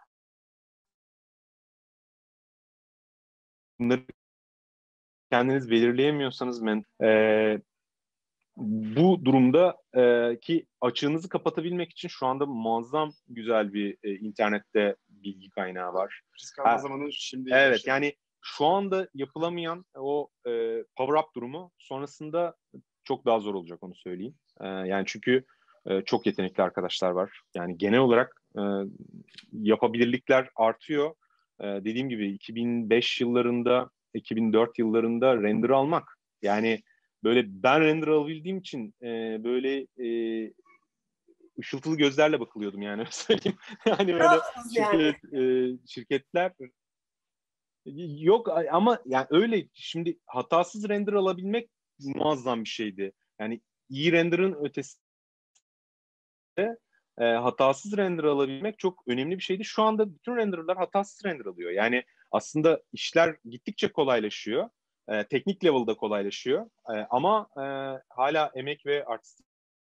bunları kendiniz belirleyemiyorsanız bu durumda ki açığınızı kapatabilmek için şu anda muazzam güzel bir internette bilgi kaynağı var. Risk alma zamanı şimdi. Evet, yani şu anda yapılamayan o power up durumu sonrasında çok daha zor olacak, onu söyleyeyim. Yani çünkü çok yetenekli arkadaşlar var. Yani genel olarak yapabilirlikler artıyor. Dediğim gibi 2005 yıllarında, 2004 yıllarında render almak. Yani böyle ben render alabildiğim için böyle ışıltılı gözlerle bakılıyordum yani, öyle söyleyeyim. Yani böyle şirketler yok ama yani öyle, şimdi hatasız render alabilmek muazzam bir şeydi. Yani iyi render'ın ötesinde hatasız render alabilmek çok önemli bir şeydi. Şu anda bütün render'lar hatasız render alıyor. Yani aslında işler gittikçe kolaylaşıyor. Teknik level'da kolaylaşıyor. Ama hala emek ve artistik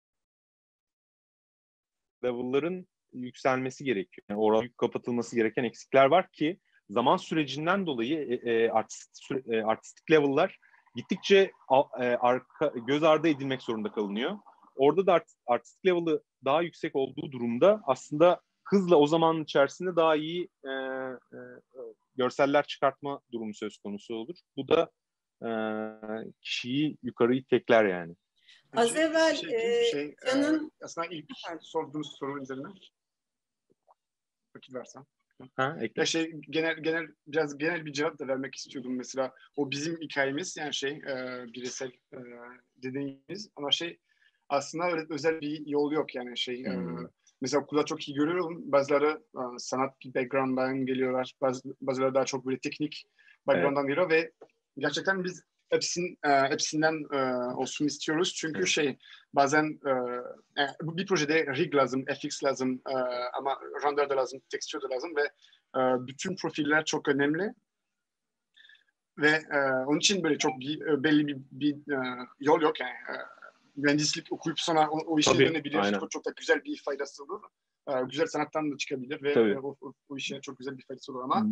level'ların yükselmesi gerekiyor. Yani orada kapatılması gereken eksikler var ki zaman sürecinden dolayı artistik level'lar gittikçe göz ardı edilmek zorunda kalınıyor. Orada da artistik level'ı daha yüksek olduğu durumda aslında hızla o zamanın içerisinde daha iyi görseller çıkartma durumu söz konusu olur. Bu da kişiyi yukarı itekler yani. Az evvel Can'ın aslında ilk sorduğumuz soru üzerine vakit versen. Ya genel biraz genel bir cevap da vermek istiyordum mesela. O bizim hikayemiz yani bireysel dediğimiz ama aslında öyle özel bir yol yok yani mesela okulda çok iyi görüyorum. Bazıları sanat background'dan geliyorlar. Bazıları daha çok böyle teknik background'dan geliyor ve gerçekten biz hepsinden olsun istiyoruz. Çünkü bazen bir projede rig lazım, FX lazım ama render de lazım, texture de lazım ve bütün profiller çok önemli. Ve onun için böyle çok belli bir yol yok yani. Mühendislik okuyup sonra o işe dönebilir. Çok da güzel bir faydası olur. Güzel sanattan da çıkabilir ve o işe çok güzel bir faydası olur ama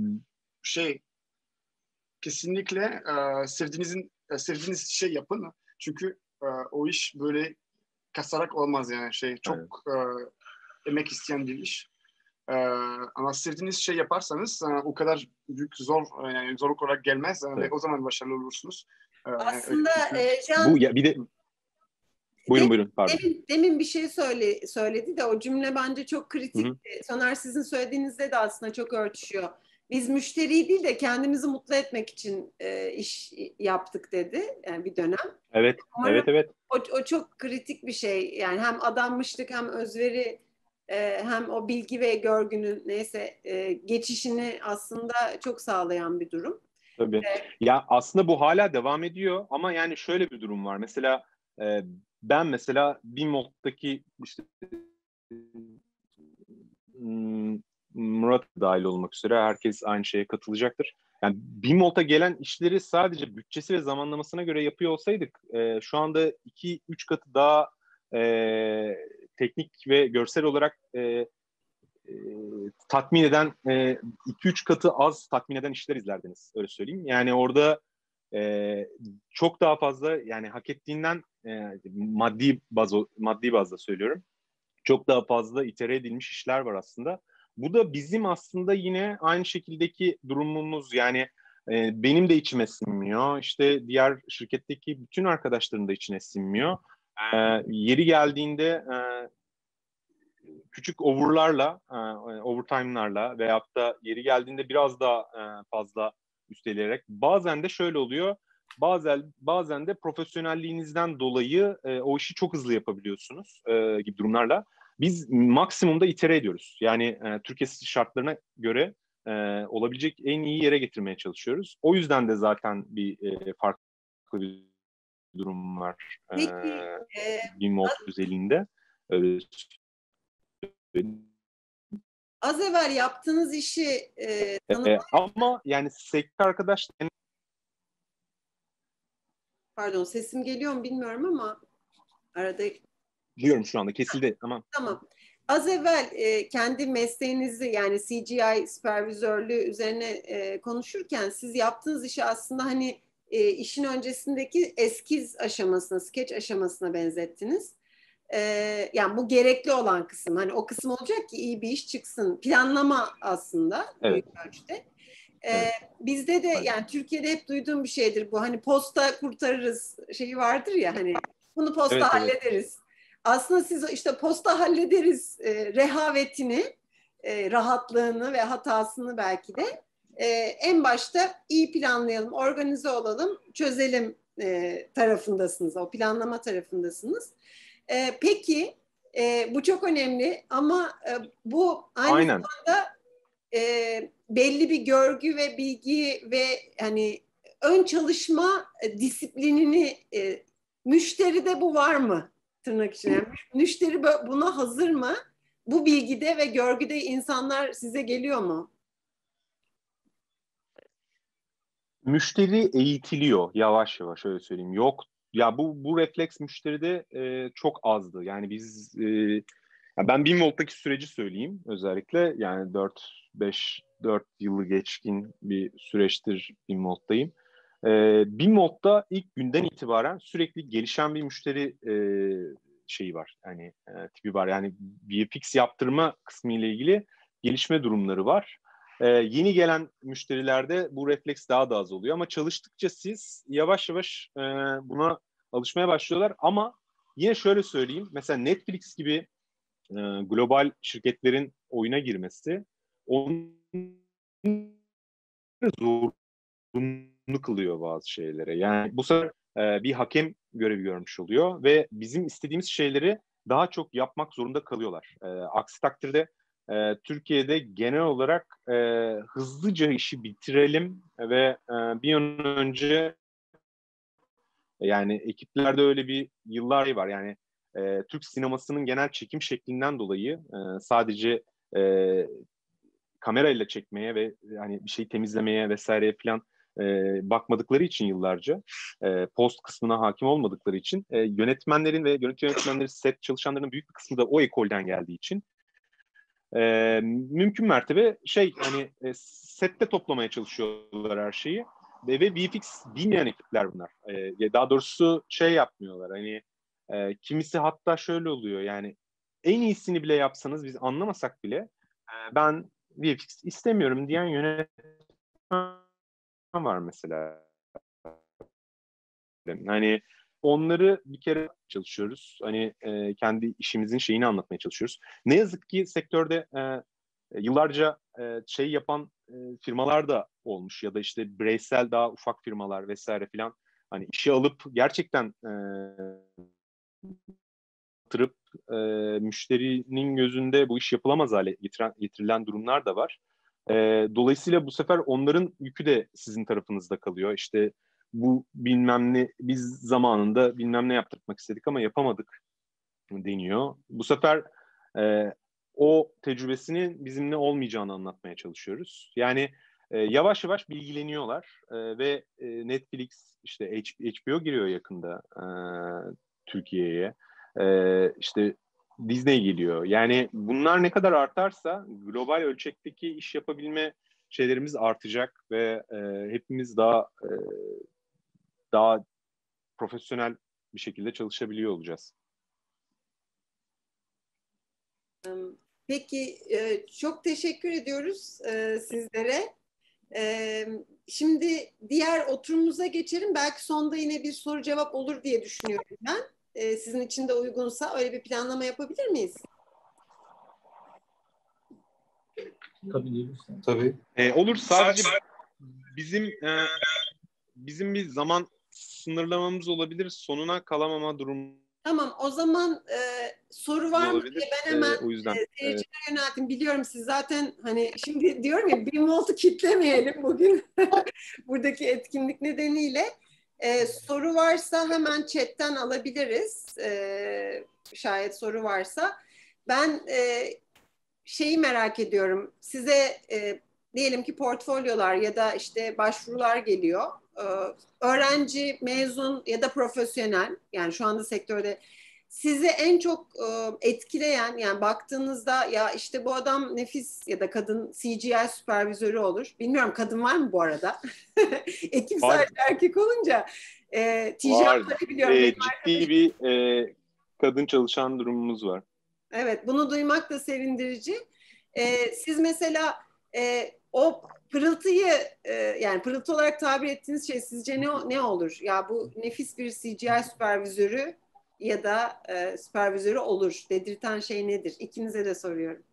kesinlikle sevdiğiniz şey yapın. Çünkü o iş böyle kasarak olmaz yani çok emek isteyen bir iş. Ama sevdiğiniz şey yaparsanız o kadar büyük yani zorluk olarak gelmez ve o zaman başarılı olursunuz. Aslında bu ya bir de buyurun pardon. Demin bir şey söyledi de o cümle bence çok kritik. Soner, sizin söylediğinizde de aslında çok örtüşüyor. Biz müşteriyi değil de kendimizi mutlu etmek için iş yaptık dedi yani bir dönem. Evet, evet. O çok kritik bir şey. Yani hem adanmışlık hem özveri hem o bilgi ve görgünün geçişini aslında çok sağlayan bir durum. Tabii. Ya aslında bu hala devam ediyor ama yani şöyle bir durum var. Mesela ben mesela BIMOLT'taki işte Murat dahil olmak üzere herkes aynı şeye katılacaktır. Yani BIMOLT'a gelen işleri sadece bütçesi ve zamanlamasına göre yapıyor olsaydık şu anda 2-3 katı daha teknik ve görsel olarak tatmin eden 2-3 katı az tatmin eden işler izlerdiniz, öyle söyleyeyim. Yani orada çok daha fazla, yani hak ettiğinden maddi bazda söylüyorum, çok daha fazla itere edilmiş işler var aslında. Bu da bizim aslında yine aynı şekildeki durumumuz, yani benim de içime sinmiyor. İşte diğer şirketteki bütün arkadaşlarım da içine sinmiyor. Yeri geldiğinde küçük over'larla, overtime'larla veyahut da yeri geldiğinde biraz daha fazla üsteleyerek, bazen de şöyle oluyor. Bazen de profesyonelliğinizden dolayı o işi çok hızlı yapabiliyorsunuz gibi durumlarla. Biz maksimumda itere ediyoruz. Yani Türkiye şartlarına göre olabilecek en iyi yere getirmeye çalışıyoruz. O yüzden de zaten bir farklı bir durum var. Peki, Binvolk özelinde. Öyle az evvel yaptığınız işi tanımlar. ama yani sektör arkadaş, Pardon, sesim geliyor mu bilmiyorum ama arada. duyuyorum şu anda, kesildi. Tamam. Az evvel kendi mesleğinizi, yani CGI süpervizörlüğü üzerine konuşurken siz yaptığınız işi aslında hani işin öncesindeki eskiz aşamasına, skeç aşamasına benzettiniz. Yani bu gerekli olan kısım. Hani o kısım olacak ki iyi bir iş çıksın. Planlama aslında büyük ölçüde. Evet. Bizde de yani Türkiye'de hep duyduğum bir şeydir bu. Hani posta kurtarırız şeyi vardır ya, hani bunu posta hallederiz. Aslında siz işte posta hallederiz rehavetini, rahatlığını ve hatasını belki de en başta iyi planlayalım, organize olalım, çözelim tarafındasınız. O planlama tarafındasınız. Peki bu çok önemli ama bu aynı zamanda belli bir görgü ve bilgi ve hani ön çalışma disiplinini müşteride bu var mı? Tırnak içine. Yani müşteri buna hazır mı? Bu bilgide ve görgüde insanlar size geliyor mu? Müşteri eğitiliyor yavaş yavaş, öyle söyleyeyim. Yok ya, bu refleks müşteride çok azdı. Yani biz ben Binvolt'taki süreci söyleyeyim özellikle. Yani 4 yılı geçkin bir süreçtir Binvolt'tayım. Binvolt'ta ilk günden itibaren sürekli gelişen bir müşteri şeyi var. Yani tipi var. Yani VFX yaptırma kısmı ile ilgili gelişme durumları var. Yeni gelen müşterilerde bu refleks daha da az oluyor ama çalıştıkça siz yavaş yavaş buna alışmaya başlıyorlar. Ama yine şöyle söyleyeyim, mesela Netflix gibi global şirketlerin oyuna girmesi onu zorunlu kılıyor bazı şeylere. Yani bu sefer bir hakem görevi görmüş oluyor ve bizim istediğimiz şeyleri daha çok yapmak zorunda kalıyorlar. Aksi takdirde Türkiye'de genel olarak hızlıca işi bitirelim ve bir an önce, yani ekiplerde öyle bir yıllar var. Yani Türk sinemasının genel çekim şeklinden dolayı sadece kamerayla çekmeye ve yani bir şey temizlemeye vesaire falan bakmadıkları için yıllarca, post kısmına hakim olmadıkları için, yönetmenlerin ve görüntü yönetmenleri, set çalışanlarının büyük bir kısmı da o ekolden geldiği için mümkün mertebe hani sette toplamaya çalışıyorlar her şeyi ve VFX bilmeyen ekipler bunlar. Daha doğrusu yapmıyorlar. Hani kimisi hatta şöyle oluyor, yani en iyisini bile yapsanız, biz anlamasak bile ben VFX istemiyorum diyen yönetmen var mesela. Hani onları bir kere çalışıyoruz. Hani kendi işimizin şeyini anlatmaya çalışıyoruz. Ne yazık ki sektörde yıllarca yapan firmalar da olmuş ya da işte bireysel daha ufak firmalar vesaire filan, hani işe alıp gerçekten yatırıp müşterinin gözünde bu iş yapılamaz hale getirilen durumlar da var. Dolayısıyla bu sefer onların yükü de sizin tarafınızda kalıyor. İşte bu bilmem ne, biz zamanında bilmem ne yaptırmak istedik ama yapamadık deniyor. Bu sefer o tecrübesinin bizimle olmayacağını anlatmaya çalışıyoruz. Yani yavaş yavaş bilgileniyorlar ve Netflix, işte HBO giriyor yakında Türkiye'ye. İşte Disney geliyor. Yani bunlar ne kadar artarsa global ölçekteki iş yapabilme şeylerimiz artacak ve hepimiz daha daha profesyonel bir şekilde çalışabiliyor olacağız. Peki, çok teşekkür ediyoruz sizlere. Şimdi diğer oturumumuza geçelim. Belki sonda yine bir soru cevap olur diye düşünüyorum ben. Sizin için de uygunsa öyle bir planlama yapabilir miyiz? Tabii. Olur. Sadece bizim bir zaman sınırlamamız olabilir. Sonuna kalamama durumu Tamam, o zaman soru var mı diye olabilir. ben hemen O yüzden. seyircilere yönelttim. Biliyorum siz zaten hani şimdi diyorum ya BİM-Volt'u kitlemeyelim bugün buradaki etkinlik nedeniyle. Soru varsa hemen chatten alabiliriz. Şayet soru varsa. Ben şeyi merak ediyorum. Size diyelim ki portfolyolar ya da işte başvurular geliyor. Öğrenci, mezun ya da profesyonel, yani şu anda sektörde sizi en çok etkileyen, yani baktığınızda ya işte bu adam nefis ya da kadın CGI süpervizörü olur. Bilmiyorum, kadın var mı bu arada? Ekip sadece erkek olunca ticaretleri biliyorum. Benim Ciddi bir kadın çalışan durumumuz var. Evet, bunu duymak da sevindirici. Siz mesela o pırıltıyı yani pırıltı olarak tabir ettiğiniz şey sizce ne olur? Ya bu nefis bir CGI süpervizörü ya da süpervizörü olur dedirten şey nedir? İkinize de soruyorum.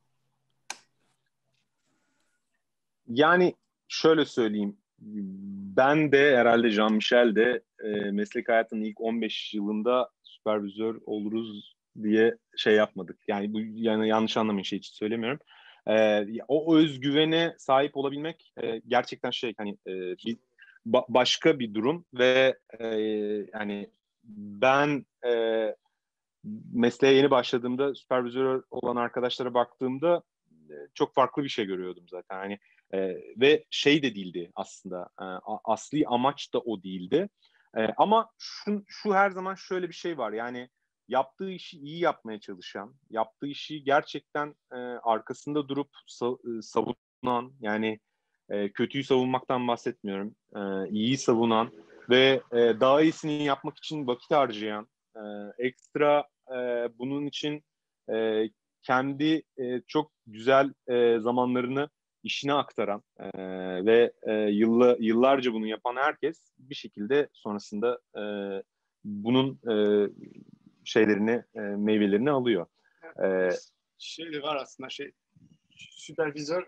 Yani şöyle söyleyeyim. Ben de herhalde Jean-Michel de meslek hayatının ilk 15 yılında süpervizör oluruz diye şey yapmadık. Yani bu, yani yanlış anlamayın, şey için söylemiyorum. O özgüvene sahip olabilmek gerçekten şey, hani başka bir durum ve yani ben mesleğe yeni başladığımda süpervizör olan arkadaşlara baktığımda çok farklı bir şey görüyordum zaten. Hani ve şey de değildi aslında. Asli amaç da o değildi. Ama şu her zaman şöyle bir şey var. Yani yaptığı işi iyi yapmaya çalışan, yaptığı işi gerçekten arkasında durup savunan, yani kötüyü savunmaktan bahsetmiyorum. İyiyi savunan ve daha iyisini yapmak için vakit harcayan, ekstra bunun için kendi çok güzel zamanlarını işine aktaran ve yıllarca bunu yapan herkes bir şekilde sonrasında bunun şeylerini, meyvelerini alıyor. Şey var aslında, süpervizör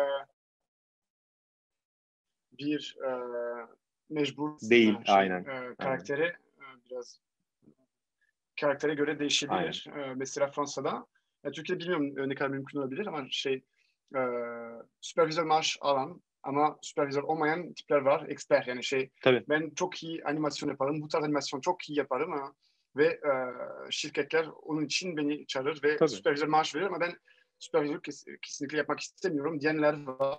bir mecbur değil, aynen. Karakteri biraz karaktere göre değişebilir. Mesela Fransa'da, Türkiye'de bilmiyorum ne kadar mümkün olabilir ama süpervizör maaş alan ama süpervizör olmayan tipler var. Expert, yani Tabii. ben çok iyi animasyon yaparım. Bu tarz animasyon çok iyi yaparım ve şirketler onun için beni çağırır ve Tabii. süpervizör maaş verir ama ben süpervizör kesinlikle yapmak istemiyorum diyenler var.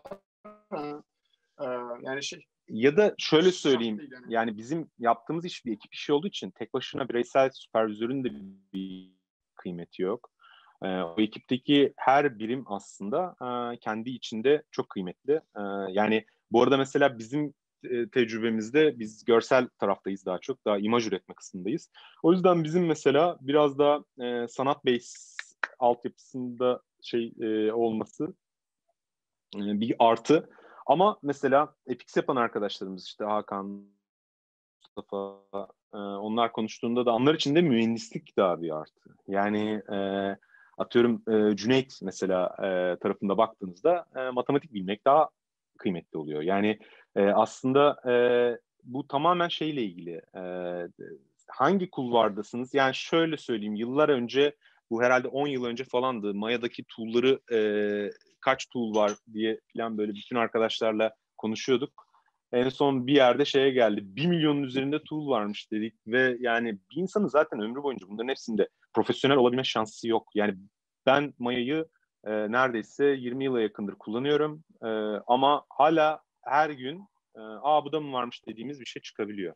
Yani ya da şöyle söyleyeyim, yani bizim yaptığımız iş bir ekip işi olduğu için tek başına bireysel süpervizörün de bir kıymeti yok. O ekipteki her birim aslında kendi içinde çok kıymetli. Yani bu arada mesela bizim tecrübemizde biz görsel taraftayız daha çok. Daha imaj üretme kısmındayız. O yüzden bizim mesela biraz da sanat base altyapısında olması bir artı. Ama mesela FX yapan arkadaşlarımız, işte Hakan, Mustafa, onlar konuştuğunda da onlar için de mühendislik daha bir artı. Yani atıyorum Cüneyt mesela tarafında baktığınızda matematik bilmek daha kıymetli oluyor. Yani aslında bu tamamen şeyle ilgili. Hangi kulvardasınız? Yani şöyle söyleyeyim, yıllar önce, bu herhalde 10 yıl önce falandı, Maya'daki tool'ları kaç tool var diye falan böyle bütün arkadaşlarla konuşuyorduk. En son bir yerde şeye geldi. 1 milyonun üzerinde tool varmış dedik ve yani bir insanın zaten ömrü boyunca bunların hepsinde profesyonel olabilme şansı yok. Yani ben Maya'yı neredeyse 20 yıla yakındır kullanıyorum ama hala her gün bu da mı varmış dediğimiz bir şey çıkabiliyor.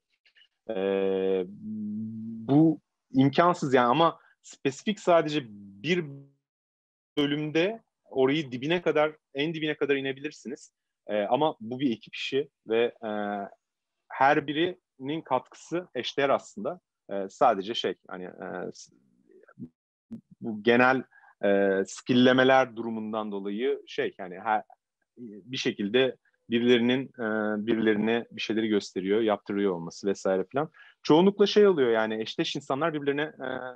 Bu imkansız yani, ama spesifik sadece bir bölümde orayı dibine kadar, en dibine kadar inebilirsiniz. Ama bu bir ekip işi ve her biri öğrencinin katkısı eşdeğer aslında. Sadece hani bu genel skill'lemeler durumundan dolayı yani bir şekilde birilerine bir şeyleri gösteriyor, yaptırıyor olması vesaire falan. Çoğunlukla oluyor yani eşdeş insanlar birbirlerine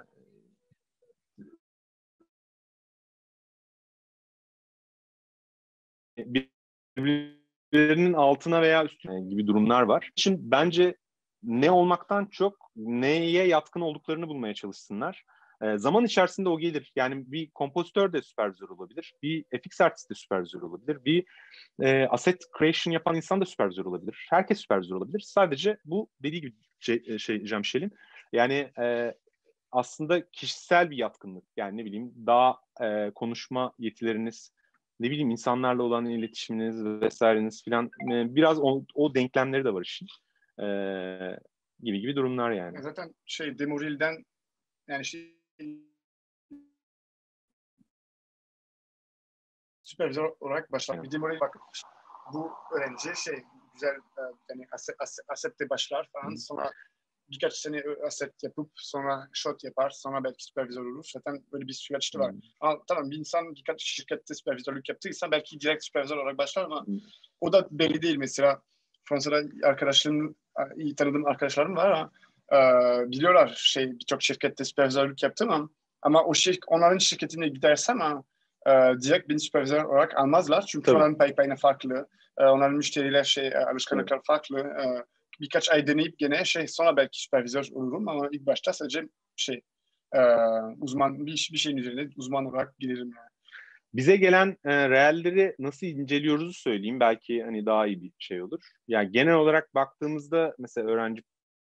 birbirlerinin altına veya üstüne gibi durumlar var. Şimdi bence ne olmaktan çok neye yatkın olduklarını bulmaya çalışsınlar. Zaman içerisinde o gelir. Yani bir kompozitör de süpervizör olabilir. Bir FX artist de süpervizör olabilir. Bir asset creation yapan insan da süpervizör olabilir. Herkes süpervizör olabilir. Sadece bu dediği gibi Jean-Michel'in yani aslında kişisel bir yatkınlık. Yani ne bileyim daha konuşma yetileriniz, ne bileyim insanlarla olan iletişiminiz vesaireniz filan biraz o denklemleri de var işin. Gibi durumlar yani. Zaten Demoril'den yani süpervizör olarak başlar. Bir Demoril bak bu öğrenci güzel yani asette başlar falan. Sonra birkaç sene aset yapıp sonra shot yapar. Sonra belki süpervizör olur. Zaten böyle bir süreçte var. Ama tamam bir insan birkaç şirkette süpervizörlük yaptıysa belki direkt süpervizör olarak başlar ama o da belli değil. Mesela Fransa'da iyi tanıdığım arkadaşlarım var ama biliyorlar birçok şirkette süpervizörlük yaptım ama onların şirketine gidersem direkt beni süpervizör olarak almazlar. Çünkü onların pipeline'ı farklı. Onların müşteriler alışkanlıklar farklı. Birkaç ay deneyip gene sonra belki süpervizör olurum ama ilk başta sadece uzman bir şeyin üzerine uzman olarak girerim yani. Bize gelen reelleri nasıl inceliyoruzu söyleyeyim. Belki hani daha iyi bir şey olur. Yani genel olarak baktığımızda mesela öğrenci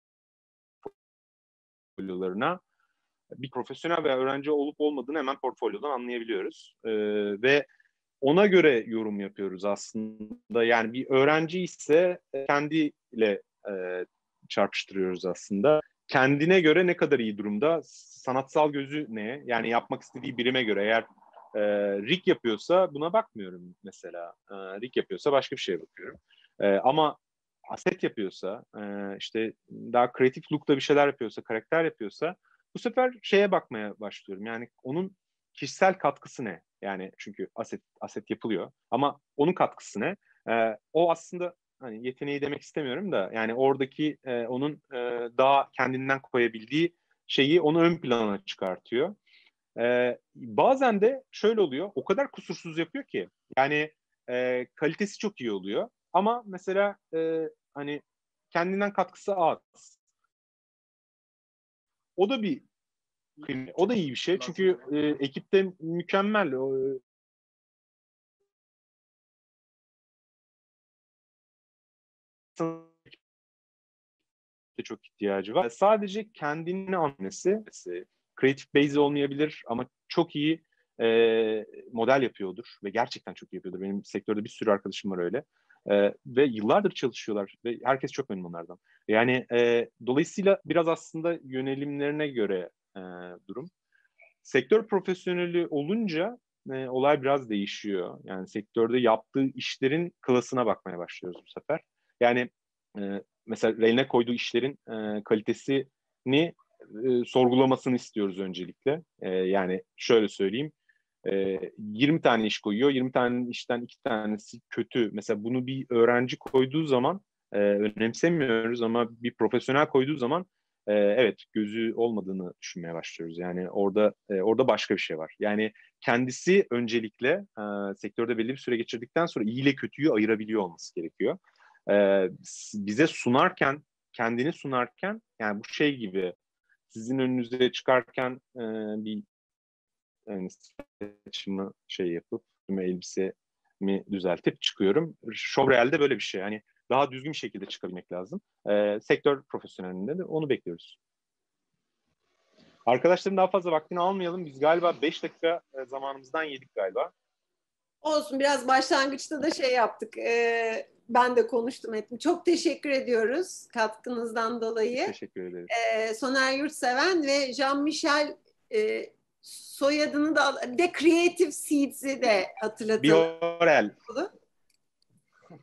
portfolyolarına bir profesyonel veya öğrenci olup olmadığını hemen portfolyodan anlayabiliyoruz. Ve ona göre yorum yapıyoruz aslında. Yani bir öğrenci ise kendiyle çarpıştırıyoruz aslında. Kendine göre ne kadar iyi durumda, sanatsal gözü ne? Yani yapmak istediği birime göre eğer rig yapıyorsa buna bakmıyorum mesela. Rig yapıyorsa başka bir şeye bakıyorum. Ama aset yapıyorsa, işte daha kreatif look'ta bir şeyler yapıyorsa, karakter yapıyorsa bu sefer şeye bakmaya başlıyorum. Yani onun kişisel katkısı ne? Yani çünkü aset yapılıyor ama onun katkısı ne? O aslında hani yeteneği demek istemiyorum da yani oradaki onun daha kendinden koyabildiği şeyi onu ön plana çıkartıyor. Bazen de şöyle oluyor. O kadar kusursuz yapıyor ki yani kalitesi çok iyi oluyor. Ama mesela hani kendinden katkısı az. O da o da iyi bir şey. Çünkü ekipte mükemmel. Çok ihtiyacı var. Sadece kendini anlaması, creative base olmayabilir ama çok iyi model yapıyordur ve gerçekten çok iyi yapıyordur. Benim sektörde bir sürü arkadaşım var öyle. Ve yıllardır çalışıyorlar ve herkes çok memnun onlardan. Yani dolayısıyla biraz aslında yönelimlerine göre durum. Sektör profesyoneli olunca olay biraz değişiyor. Yani sektörde yaptığı işlerin klasına bakmaya başlıyoruz bu sefer. Yani mesela eline koyduğu işlerin kalitesini sorgulamasını istiyoruz öncelikle. Yani şöyle söyleyeyim. 20 tane iş koyuyor. 20 tane işten 2 tanesi kötü. Mesela bunu bir öğrenci koyduğu zaman önemsemiyoruz ama bir profesyonel koyduğu zaman evet gözü olmadığını düşünmeye başlıyoruz. Yani orada başka bir şey var. Yani kendisi öncelikle sektörde belli bir süre geçirdikten sonra iyi ile kötüyü ayırabiliyor olması gerekiyor. Bize kendini sunarken yani bu şey gibi sizin önünüze çıkarken bir yani saçımı yapıp elbisemi düzeltip çıkıyorum. Showreel'de böyle bir şey. Yani daha düzgün bir şekilde çıkabilmek lazım. Sektör profesyonelinde de onu bekliyoruz. Arkadaşların daha fazla vaktini almayalım. Biz galiba 5 dakika zamanımızdan yedik galiba. Olsun, biraz başlangıçta da yaptık. Ben de konuştum ettim. Çok teşekkür ediyoruz katkınızdan dolayı. Teşekkür ederiz. Soner Yurtseven ve Jean-Michel soyadını da bir de Creative Seeds'i de hatırlatalım. Biorel.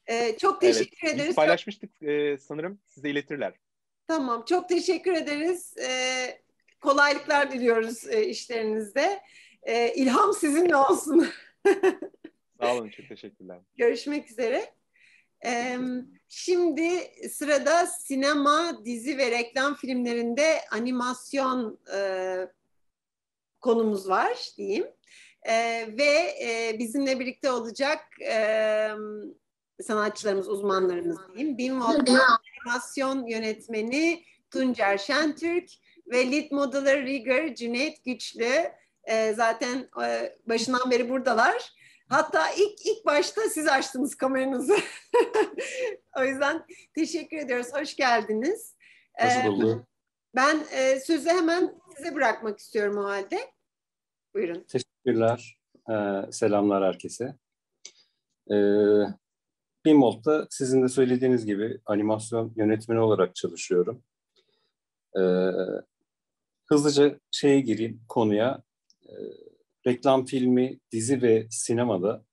Çok Evet, teşekkür biz ederiz. paylaşmıştık sanırım. Size iletirler. Tamam, çok teşekkür ederiz. Kolaylıklar diliyoruz işlerinizde. İlham sizinle olsun. Sağ olun, çok teşekkürler. Görüşmek üzere. Şimdi sırada sinema, dizi ve reklam filmlerinde animasyon konumuz var diyeyim. Ve bizimle birlikte olacak sanatçılarımız, uzmanlarımız diyeyim. Bin Volt'tan animasyon yönetmeni Tuncer Şentürk ve lead modeler Rigger Cüneyt Güçlü. Zaten başından beri buradalar. Hatta ilk başta siz açtınız kameranızı. O yüzden teşekkür ediyoruz. Hoş geldiniz. Hoş bulduk. Ben sözü hemen size bırakmak istiyorum o halde. Buyurun. Teşekkürler. Selamlar herkese. Bimolt'ta sizin de söylediğiniz gibi animasyon yönetmeni olarak çalışıyorum. Hızlıca şeye gireyim konuya. Reklam filmi, dizi ve sinemada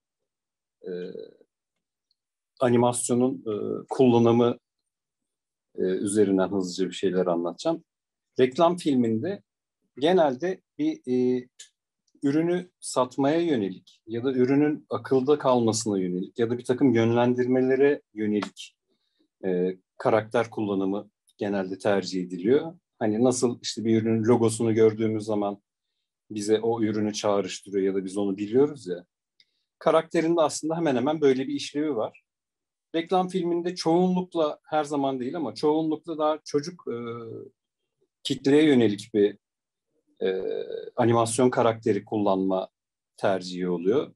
animasyonun kullanımı üzerinden hızlıca bir şeyler anlatacağım. Reklam filminde genelde bir ürünü satmaya yönelik ya da ürünün akılda kalmasına yönelik ya da bir takım yönlendirmelere yönelik karakter kullanımı genelde tercih ediliyor. Hani nasıl işte bir ürünün logosunu gördüğümüz zaman bize o ürünü çağrıştırıyor ya da biz onu biliyoruz ya. Karakterin de aslında hemen hemen böyle bir işlevi var. Reklam filminde çoğunlukla, her zaman değil ama çoğunlukla daha çocuk kitleye yönelik bir animasyon karakteri kullanma tercihi oluyor.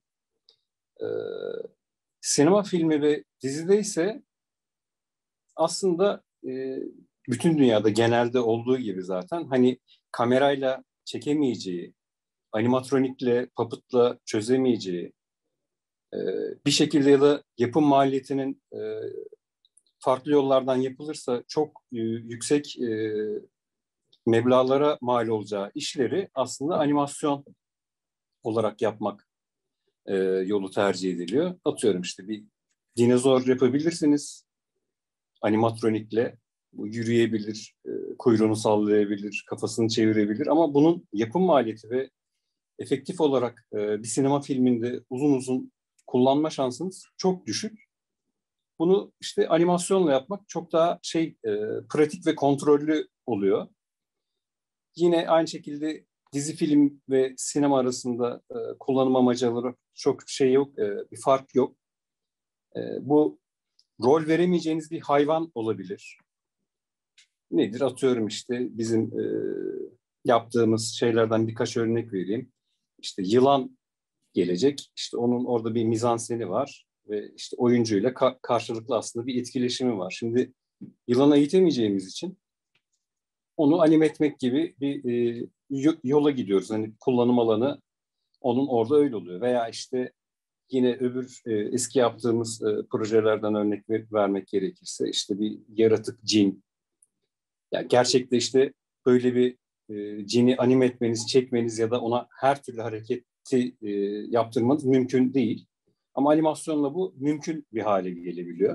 Sinema filmi ve dizide ise aslında bütün dünyada genelde olduğu gibi zaten hani kamerayla çekemeyeceği, animatronikle, puppet'la çözemeyeceği, bir şekilde ya da yapım maliyetinin farklı yollardan yapılırsa çok yüksek meblağlara mal olacağı işleri aslında animasyon olarak yapmak yolu tercih ediliyor. Atıyorum işte bir dinozor yapabilirsiniz animatronikle. Bu yürüyebilir, kuyruğunu sallayabilir, kafasını çevirebilir ama bunun yapım maliyeti ve efektif olarak bir sinema filminde uzun uzun kullanma şansınız çok düşük. Bunu işte animasyonla yapmak çok daha pratik ve kontrollü oluyor. Yine aynı şekilde dizi, film ve sinema arasında kullanım amacları çok şey yok, bir fark yok. Bu rol veremeyeceğiniz bir hayvan olabilir. Nedir? Atıyorum işte bizim yaptığımız şeylerden birkaç örnek vereyim. İşte yılan gelecek, işte onun orada bir mizanseni var ve işte oyuncuyla karşılıklı aslında bir etkileşimi var. Şimdi yılana eğitemeyeceğimiz için onu anime etmek gibi bir yola gidiyoruz. Hani kullanım alanı onun orada öyle oluyor. Veya işte yine öbür eski yaptığımız projelerden örnek vermek gerekirse işte bir yaratık cin. Yani gerçekte işte böyle bir cini anime etmeniz, çekmeniz ya da ona her türlü hareketi yaptırmanız mümkün değil. Ama animasyonla bu mümkün bir hale gelebiliyor.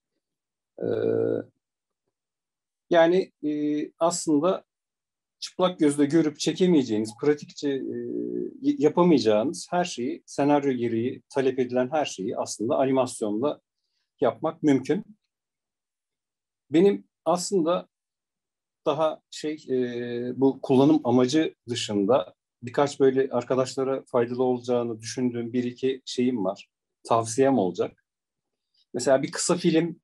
Yani aslında çıplak gözle görüp çekemeyeceğiniz, pratikçe yapamayacağınız her şeyi, senaryo gereği talep edilen her şeyi aslında animasyonla yapmak mümkün. Benim aslında daha bu kullanım amacı dışında birkaç böyle arkadaşlara faydalı olacağını düşündüğüm bir iki şeyim var. Tavsiyem olacak. Mesela bir kısa film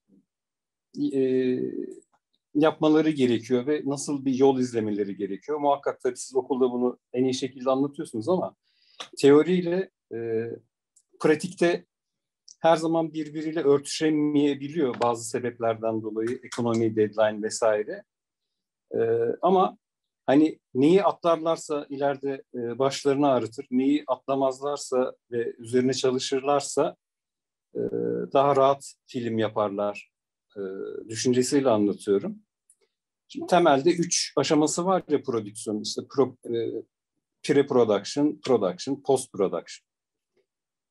yapmaları gerekiyor ve nasıl bir yol izlemeleri gerekiyor. Muhakkak tabii siz okulda bunu en iyi şekilde anlatıyorsunuz ama teoriyle pratikte her zaman birbiriyle örtüşemeyebiliyor bazı sebeplerden dolayı, ekonomi, deadline vesaire. Ama hani neyi atlarlarsa ileride başlarını ağrıtır, neyi atlamazlarsa ve üzerine çalışırlarsa daha rahat film yaparlar düşüncesiyle anlatıyorum. Şimdi temelde 3 aşaması var ya prodüksiyon, işte pre-production, production, post-production.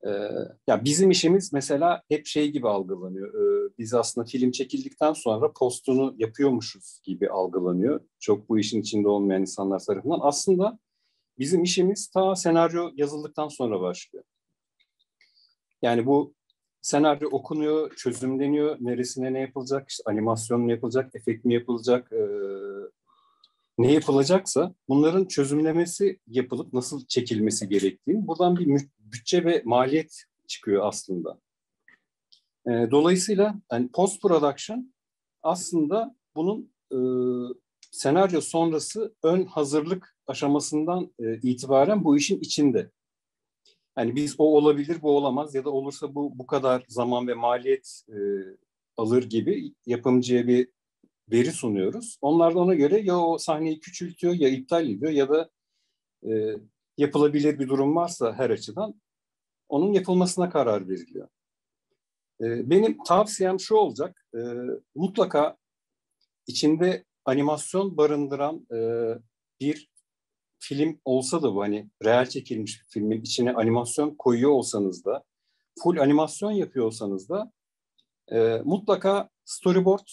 Ya bizim işimiz mesela hep şey gibi algılanıyor. Biz aslında film çekildikten sonra postunu yapıyormuşuz gibi algılanıyor. Çok bu işin içinde olmayan insanlar tarafından. Aslında bizim işimiz ta senaryo yazıldıktan sonra başlıyor. Yani bu senaryo okunuyor, çözümleniyor. Neresine ne yapılacak? İşte animasyon mu yapılacak, efekt mi yapılacak? Ne yapılacaksa bunların çözümlemesi yapılıp nasıl çekilmesi gerektiğini, buradan bir bütçe ve maliyet çıkıyor aslında. Dolayısıyla yani post production aslında bunun senaryo sonrası ön hazırlık aşamasından itibaren bu işin içinde. Yani biz o olabilir, bu olamaz ya da olursa bu kadar zaman ve maliyet alır gibi yapımcıya bir veri sunuyoruz. Onlar da ona göre ya o sahneyi küçültüyor ya iptal ediyor ya da yapılabilir bir durum varsa her açıdan onun yapılmasına karar veriliyor. Benim tavsiyem şu olacak, mutlaka içinde animasyon barındıran bir film olsa da bu hani reel çekilmiş bir filmin içine animasyon koyuyor olsanız da, full animasyon yapıyor olsanız da mutlaka storyboard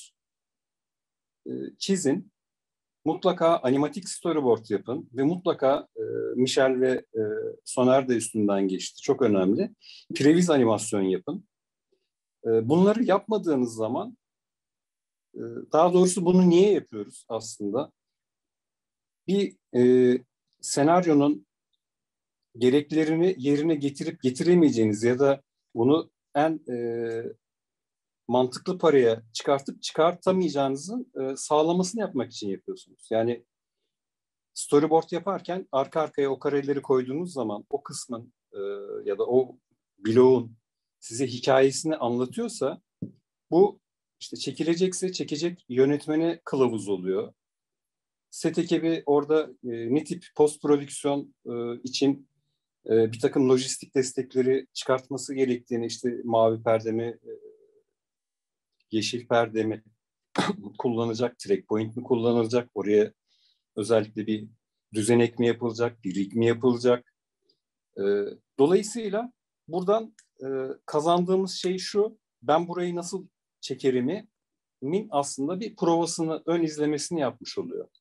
çizin, mutlaka animatik storyboard yapın ve mutlaka Michel ve Soner de üstünden geçti, çok önemli. Previz animasyon yapın. Bunları yapmadığınız zaman, daha doğrusu bunu niye yapıyoruz aslında? Bir senaryonun gereklerini yerine getirip getiremeyeceğiniz ya da bunu en mantıklı paraya çıkartıp çıkartamayacağınızın sağlamasını yapmak için yapıyorsunuz. Yani storyboard yaparken arka arkaya o kareleri koyduğunuz zaman o kısmın ya da o bloğun size hikayesini anlatıyorsa bu işte çekilecekse çekecek yönetmene kılavuz oluyor. Set ekibi orada ne tip post prodüksiyon için bir takım lojistik destekleri çıkartması gerektiğini, işte mavi perde mi, yeşil perde mi kullanacak, track point mi kullanılacak, oraya özellikle bir düzenek mi yapılacak, bir rig mi yapılacak. Dolayısıyla buradan kazandığımız şey şu, ben burayı nasıl çekerimin aslında bir provasını, ön izlemesini yapmış oluyor.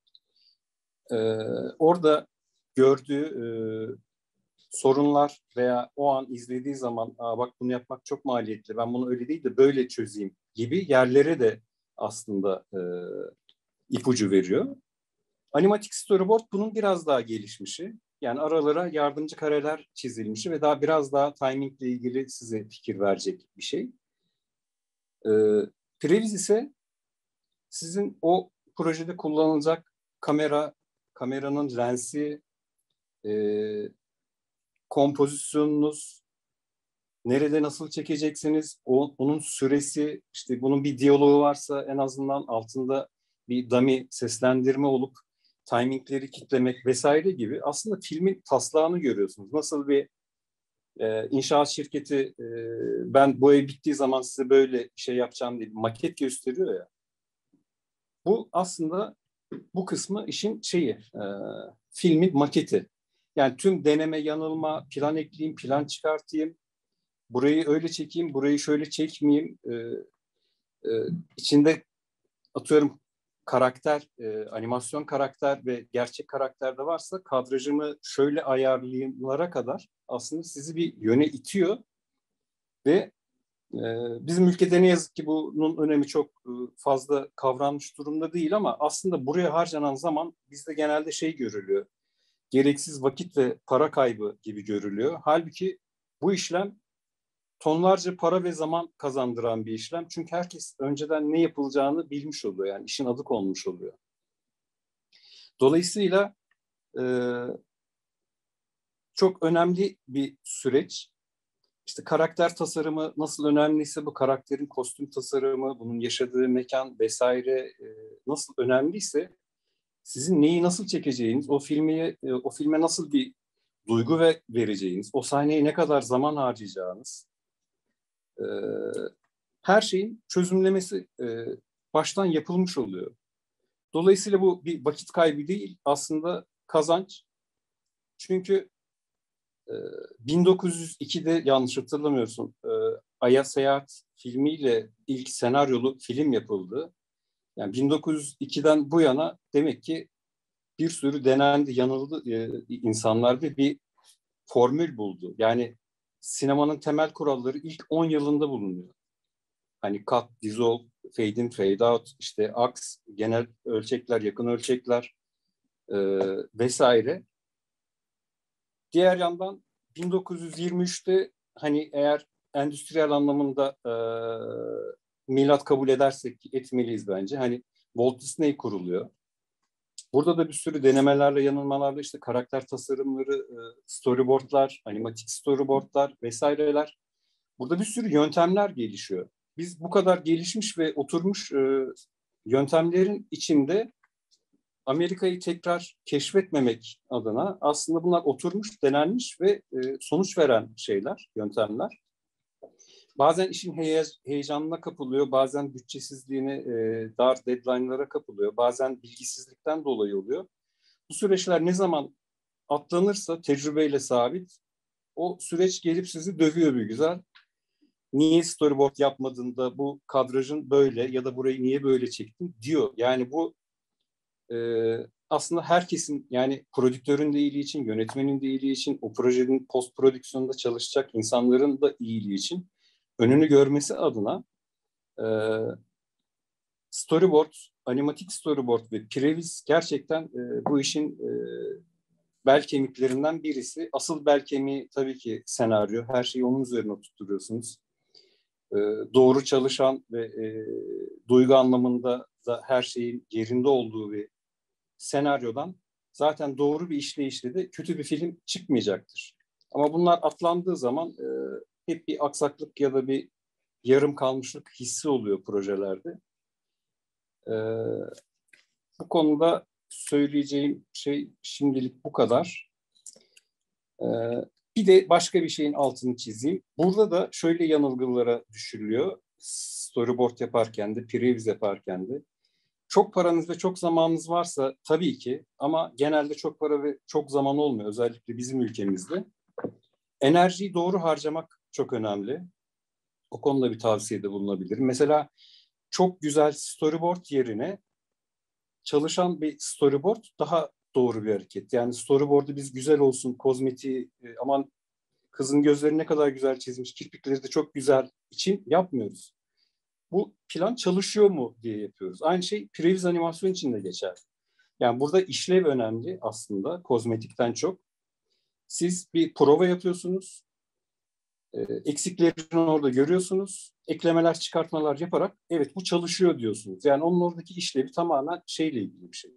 Orada gördüğü sorunlar veya o an izlediği zaman bak bunu yapmak çok maliyetli, ben bunu öyle değil de böyle çözeyim gibi yerlere de aslında ipucu veriyor. Animatik storyboard bunun biraz daha gelişmişi. Yani aralara yardımcı kareler çizilmişi ve daha biraz daha timingle ilgili size fikir verecek bir şey. Previz ise sizin o projede kullanılacak kameranın lensi, kompozisyonunuz, nerede nasıl çekeceksiniz, onun süresi, işte bunun bir diyaloğu varsa en azından altında bir dummy seslendirme olup timingleri kitlemek vesaire gibi aslında filmin taslağını görüyorsunuz. Nasıl bir inşaat şirketi ben bu ev bittiği zaman size böyle bir şey yapacağım diye bir maket gösteriyor ya. Bu aslında bu kısmı işin şeyi, filmin maketi. Yani tüm deneme, yanılma, plan ekleyeyim, plan çıkartayım, burayı öyle çekeyim, burayı şöyle çekmeyeyim. İçinde atıyorum karakter, animasyon karakter ve gerçek karakter de varsa kadrajımı şöyle ayarlayımlara kadar aslında sizi bir yöne itiyor ve bizim ülkede ne yazık ki bunun önemi çok fazla kavranmış durumda değil ama aslında buraya harcanan zaman bizde genelde şey görülüyor. Gereksiz vakit ve para kaybı gibi görülüyor. Halbuki bu işlem tonlarca para ve zaman kazandıran bir işlem. Çünkü herkes önceden ne yapılacağını bilmiş oluyor. Yani işin adı konmuş oluyor. Dolayısıyla çok önemli bir süreç. İşte karakter tasarımı nasıl önemliyse bu karakterin kostüm tasarımı, bunun yaşadığı mekan vesaire nasıl önemliyse sizin neyi nasıl çekeceğiniz, o filme nasıl bir duygu vereceğiniz, o sahneye ne kadar zaman harcayacağınız, her şeyin çözümlemesi baştan yapılmış oluyor. Dolayısıyla bu bir vakit kaybı değil, aslında kazanç. Çünkü 1902'de yanlış hatırlamıyorsun Ay'a Seyahat filmiyle ilk senaryolu film yapıldı. Yani 1902'den bu yana demek ki bir sürü denendi, yanıldı insanlar ve bir formül buldu. Yani sinemanın temel kuralları ilk 10 yılında bulunuyor. Hani cut, dissolve, fade in, fade out, işte aks, genel ölçekler, yakın ölçekler vesaire. Diğer yandan 1923'te hani eğer endüstriyel anlamında milat kabul edersek ki etmeliyiz bence. Hani Walt Disney kuruluyor. Burada da bir sürü denemelerle, yanılmalarla işte karakter tasarımları, storyboardlar, animatik storyboardlar vesaireler. Burada bir sürü yöntemler gelişiyor. Biz bu kadar gelişmiş ve oturmuş yöntemlerin içinde Amerika'yı tekrar keşfetmemek adına aslında bunlar oturmuş, denenmiş ve sonuç veren şeyler, yöntemler. Bazen işin heyecanına kapılıyor, bazen bütçesizliğine, dar deadline'lara kapılıyor, bazen bilgisizlikten dolayı oluyor. Bu süreçler ne zaman atlanırsa tecrübeyle sabit, o süreç gelip sizi dövüyor bir güzel. Niye storyboard yapmadığında bu kadrajın böyle ya da burayı niye böyle çektin diyor. Yani bu aslında herkesin, yani prodüktörün de iyiliği için, yönetmenin de iyiliği için, o projenin post prodüksiyonunda çalışacak insanların da iyiliği için önünü görmesi adına storyboard, animatik storyboard ve previs gerçekten bu işin bel kemiklerinden birisi. Asıl bel kemiği tabii ki senaryo. Her şeyi onun üzerine oturtuyorsunuz. Doğru çalışan ve duygu anlamında da her şeyin yerinde olduğu bir senaryodan zaten doğru bir işleyişle de kötü bir film çıkmayacaktır. Ama bunlar atlandığı zaman hep bir aksaklık ya da bir yarım kalmışlık hissi oluyor projelerde. Bu konuda söyleyeceğim şey şimdilik bu kadar. Bir de başka bir şeyin altını çizeyim. Burada da şöyle yanılgılara düşürülüyor. Storyboard yaparken de, previews yaparken de. Çok paranız ve çok zamanınız varsa tabii ki, ama genelde çok para ve çok zaman olmuyor. Özellikle bizim ülkemizde. Enerjiyi doğru harcamak çok önemli. O konuda bir tavsiyede bulunabilirim. Mesela çok güzel storyboard yerine çalışan bir storyboard daha doğru bir hareket. Yani storyboard'u biz güzel olsun, kozmetiği, aman kızın gözleri ne kadar güzel çizmiş, kirpikleri de çok güzel için yapmıyoruz. Bu plan çalışıyor mu diye yapıyoruz. Aynı şey previz animasyon için de geçer. Yani burada işlev önemli aslında, kozmetikten çok. Siz bir prova yapıyorsunuz, eksiklerini orada görüyorsunuz, eklemeler, çıkartmalar yaparak evet bu çalışıyor diyorsunuz. Yani onun oradaki işlevi tamamen şeyle ilgili bir şey.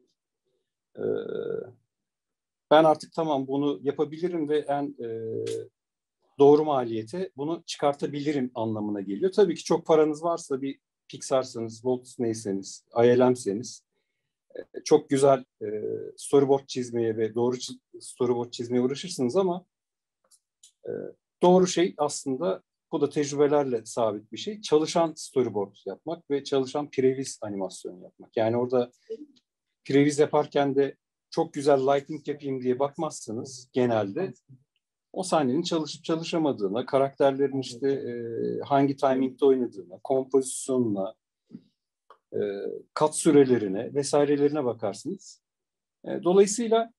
Ben artık tamam bunu yapabilirim ve en doğru maliyete bunu çıkartabilirim anlamına geliyor. Tabii ki çok paranız varsa, bir Pixar'sanız, Walt Disney'seniz, ILM'seniz çok güzel storyboard çizmeye ve doğru storyboard çizmeye uğraşırsınız ama doğru şey aslında, bu da tecrübelerle sabit bir şey, çalışan storyboard yapmak ve çalışan previs animasyon yapmak. Yani orada previs yaparken de çok güzel lighting yapayım diye bakmazsınız genelde. O sahnenin çalışıp çalışamadığına, karakterlerin işte hangi timingde oynadığına, kompozisyonuna, kat sürelerine vesairelerine bakarsınız. Dolayısıyla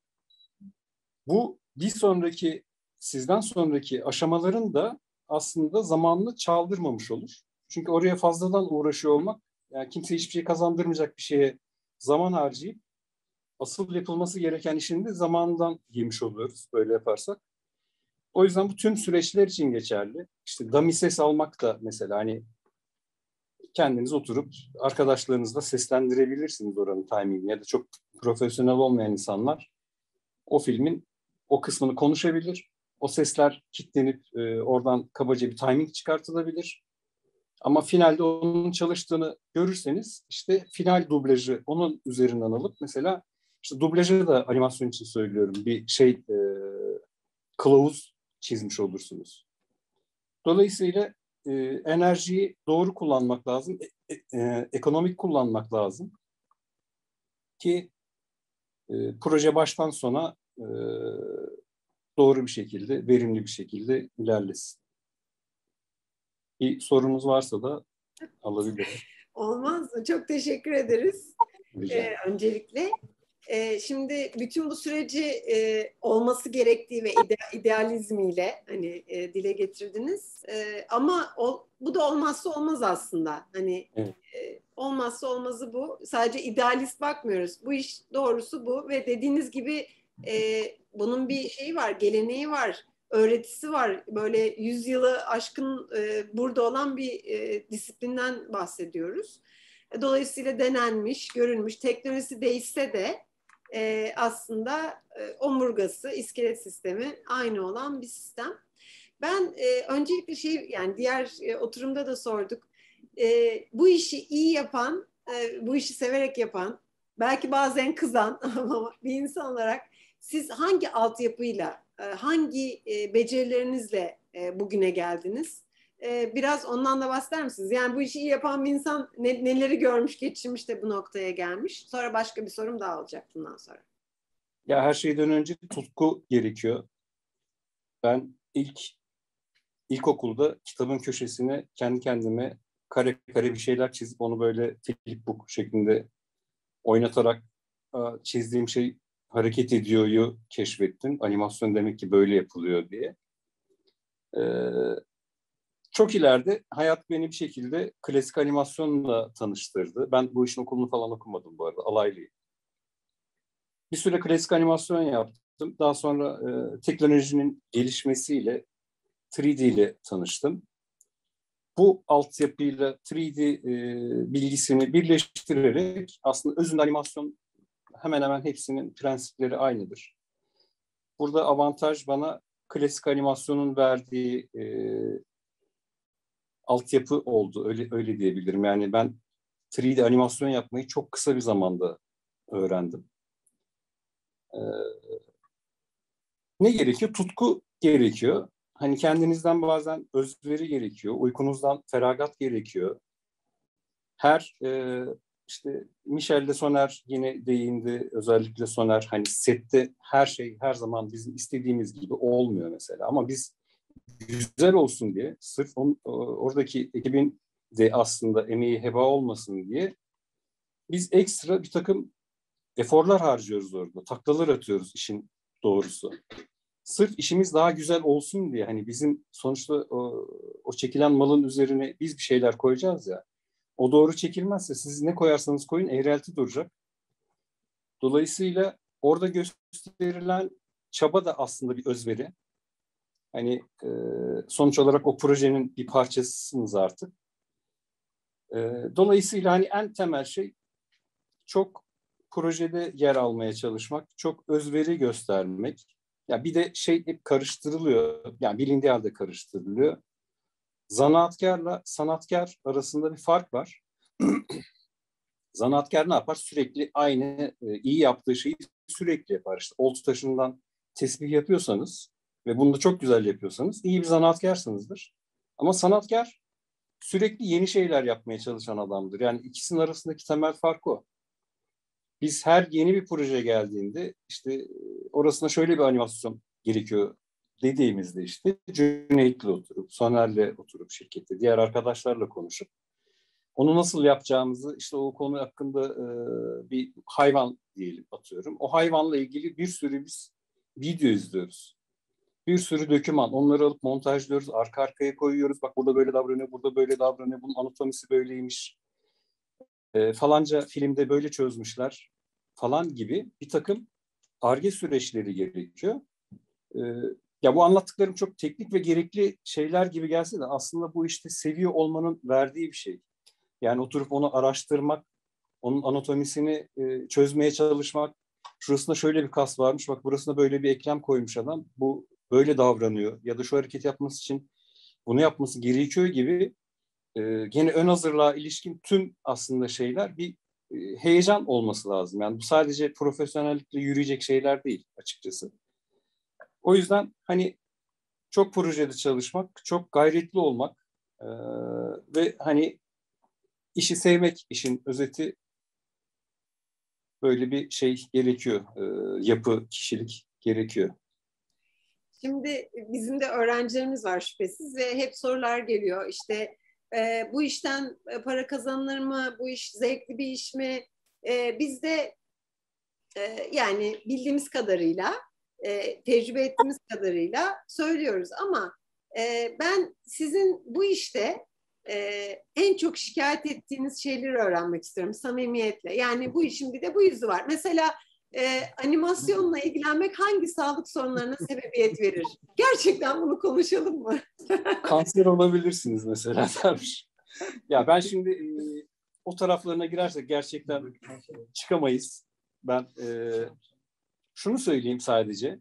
bu bir sonraki, sizden sonraki aşamaların da aslında zamanını çaldırmamış olur. Çünkü oraya fazladan uğraşıyor olmak, yani kimse hiçbir şey kazandırmayacak bir şeye zaman harcayıp asıl yapılması gereken işin de zamanından yemiş oluyoruz böyle yaparsak. O yüzden bu tüm süreçler için geçerli. İşte dummy ses almak da mesela, hani kendiniz oturup arkadaşlarınızla seslendirebilirsiniz oranın timingini, ya da çok profesyonel olmayan insanlar o filmin o kısmını konuşabilir. O sesler kilitlenip oradan kabaca bir timing çıkartılabilir. Ama finalde onun çalıştığını görürseniz işte final dublajı onun üzerinden alıp, mesela işte dublajı da animasyon için söylüyorum, bir şey kılavuz çizmiş olursunuz. Dolayısıyla enerjiyi doğru kullanmak lazım, ekonomik kullanmak lazım ki proje baştan sona doğru bir şekilde, verimli bir şekilde ilerlesin. Bir sorunuz varsa da alabilirim. Olmaz mı? Çok teşekkür ederiz. Rica ederim. Öncelikle. Şimdi bütün bu süreci olması gerektiği ve idealizmiyle hani dile getirdiniz. Ama bu da olmazsa olmaz aslında. Hani Evet. olmazsa olmazı bu. Sadece idealist bakmıyoruz. Bu iş doğrusu bu ve dediğiniz gibi bunun bir şeyi var, geleneği var, öğretisi var. Böyle 100 yılı aşkın burada olan bir disiplinden bahsediyoruz. Dolayısıyla denenmiş, görülmüş, teknolojisi değişse de aslında omurgası, iskelet sistemi aynı olan bir sistem. Ben öncelikle yani diğer oturumda da sorduk. Bu işi iyi yapan, bu işi severek yapan, belki bazen kızan ama bir insan olarak siz hangi altyapıyla, hangi becerilerinizle bugüne geldiniz? Biraz ondan da bahseder misiniz? Yani bu işi iyi yapan bir insan neleri görmüş, geçirmiş de bu noktaya gelmiş. Sonra başka bir sorum daha olacak bundan sonra. Ya her şeyden önce tutku gerekiyor. Ben ilkokulda kitabın köşesine kendi kendime kare kare bir şeyler çizip onu böyle flipbook şeklinde oynatarak çizdiğim şey hareket ediyor'yu keşfettim. Animasyon demek ki böyle yapılıyor diye. Çok ileride hayat beni bir şekilde klasik animasyonla tanıştırdı. Ben bu işin okulunu falan okumadım bu arada, alaylıyım. Bir süre klasik animasyon yaptım. Daha sonra teknolojinin gelişmesiyle 3D ile tanıştım. Bu altyapıyla 3D bilgisini birleştirerek aslında özünde animasyon hemen hemen hepsinin prensipleri aynıdır. Burada avantaj bana klasik animasyonun verdiği altyapı oldu. Öyle diyebilirim. Yani ben 3D animasyon yapmayı çok kısa bir zamanda öğrendim. Ne gerekiyor? Tutku gerekiyor. Hani kendinizden bazen özveri gerekiyor. Uykunuzdan feragat gerekiyor. İşte Michel de Soner yine değindi. Özellikle Soner, hani sette her şey her zaman bizim istediğimiz gibi olmuyor mesela. Ama biz güzel olsun diye, sırf oradaki ekibin de aslında emeği heba olmasın diye biz ekstra bir takım eforlar harcıyoruz orada. Taklalar atıyoruz işin doğrusu. Sırf işimiz daha güzel olsun diye, hani bizim sonuçta o çekilen malın üzerine biz bir şeyler koyacağız ya. O doğru çekilmezse siz ne koyarsanız koyun eğrelti duracak. Dolayısıyla orada gösterilen çaba da aslında bir özveri. Hani sonuç olarak o projenin bir parçasısınız artık. Dolayısıyla hani en temel şey çok projede yer almaya çalışmak, çok özveri göstermek. Ya bir de şey hep karıştırılıyor, yani bilindiği halde karıştırılıyor. Zanaatkarla sanatkar arasında bir fark var. Zanaatkar ne yapar? Sürekli aynı iyi yaptığı şeyi sürekli yapar. İşte oltu taşından tesbih yapıyorsanız ve bunu da çok güzel yapıyorsanız iyi bir zanaatkarsınızdır. Ama sanatkar sürekli yeni şeyler yapmaya çalışan adamdır. Yani ikisinin arasındaki temel fark o. Biz her yeni bir proje geldiğinde işte orasına şöyle bir animasyon gerekiyor dediğimizde işte Cüneyt'le oturup, Soner'le oturup şirkette, diğer arkadaşlarla konuşup onu nasıl yapacağımızı, işte o konu hakkında bir hayvan diyelim atıyorum. O hayvanla ilgili bir sürü biz video izliyoruz. Bir sürü doküman. Onları alıp montajlıyoruz, arka arkaya koyuyoruz. Bak burada böyle davranıyor, burada böyle davranıyor. Bunun anatomisi böyleymiş. Falanca filmde böyle çözmüşler falan gibi bir takım Ar-Ge süreçleri gerekiyor. Ya bu anlattıklarım çok teknik ve gerekli şeyler gibi gelse de aslında bu işte seviyor olmanın verdiği bir şey. Yani oturup onu araştırmak, onun anatomisini çözmeye çalışmak. Şurasında şöyle bir kas varmış, bak burasına böyle bir eklem koymuş adam. Bu böyle davranıyor ya da şu hareket yapması için bunu yapması gerekiyor gibi gene ön hazırlığa ilişkin tüm aslında şeyler bir heyecan olması lazım. Yani bu sadece profesyonellikle yürüyecek şeyler değil açıkçası. O yüzden hani çok projede çalışmak, çok gayretli olmak ve hani işi sevmek, işin özeti, böyle bir şey gerekiyor. Yapı, kişilik gerekiyor. Şimdi bizim de öğrencilerimiz var şüphesiz ve hep sorular geliyor. İşte bu işten para kazanılır mı? Bu iş zevkli bir iş mi? Biz de yani bildiğimiz kadarıyla, tecrübe ettiğimiz kadarıyla söylüyoruz. Ama ben sizin bu işte en çok şikayet ettiğiniz şeyleri öğrenmek istiyorum samimiyetle. Yani bu işin bir de bu yüzü var. Mesela animasyonla ilgilenmek hangi sağlık sorunlarına sebebiyet verir? Gerçekten bunu konuşalım mı? Kanser olabilirsiniz mesela dermiş. Ya ben şimdi o taraflarına girersek gerçekten çıkamayız. Ben şunu söyleyeyim sadece.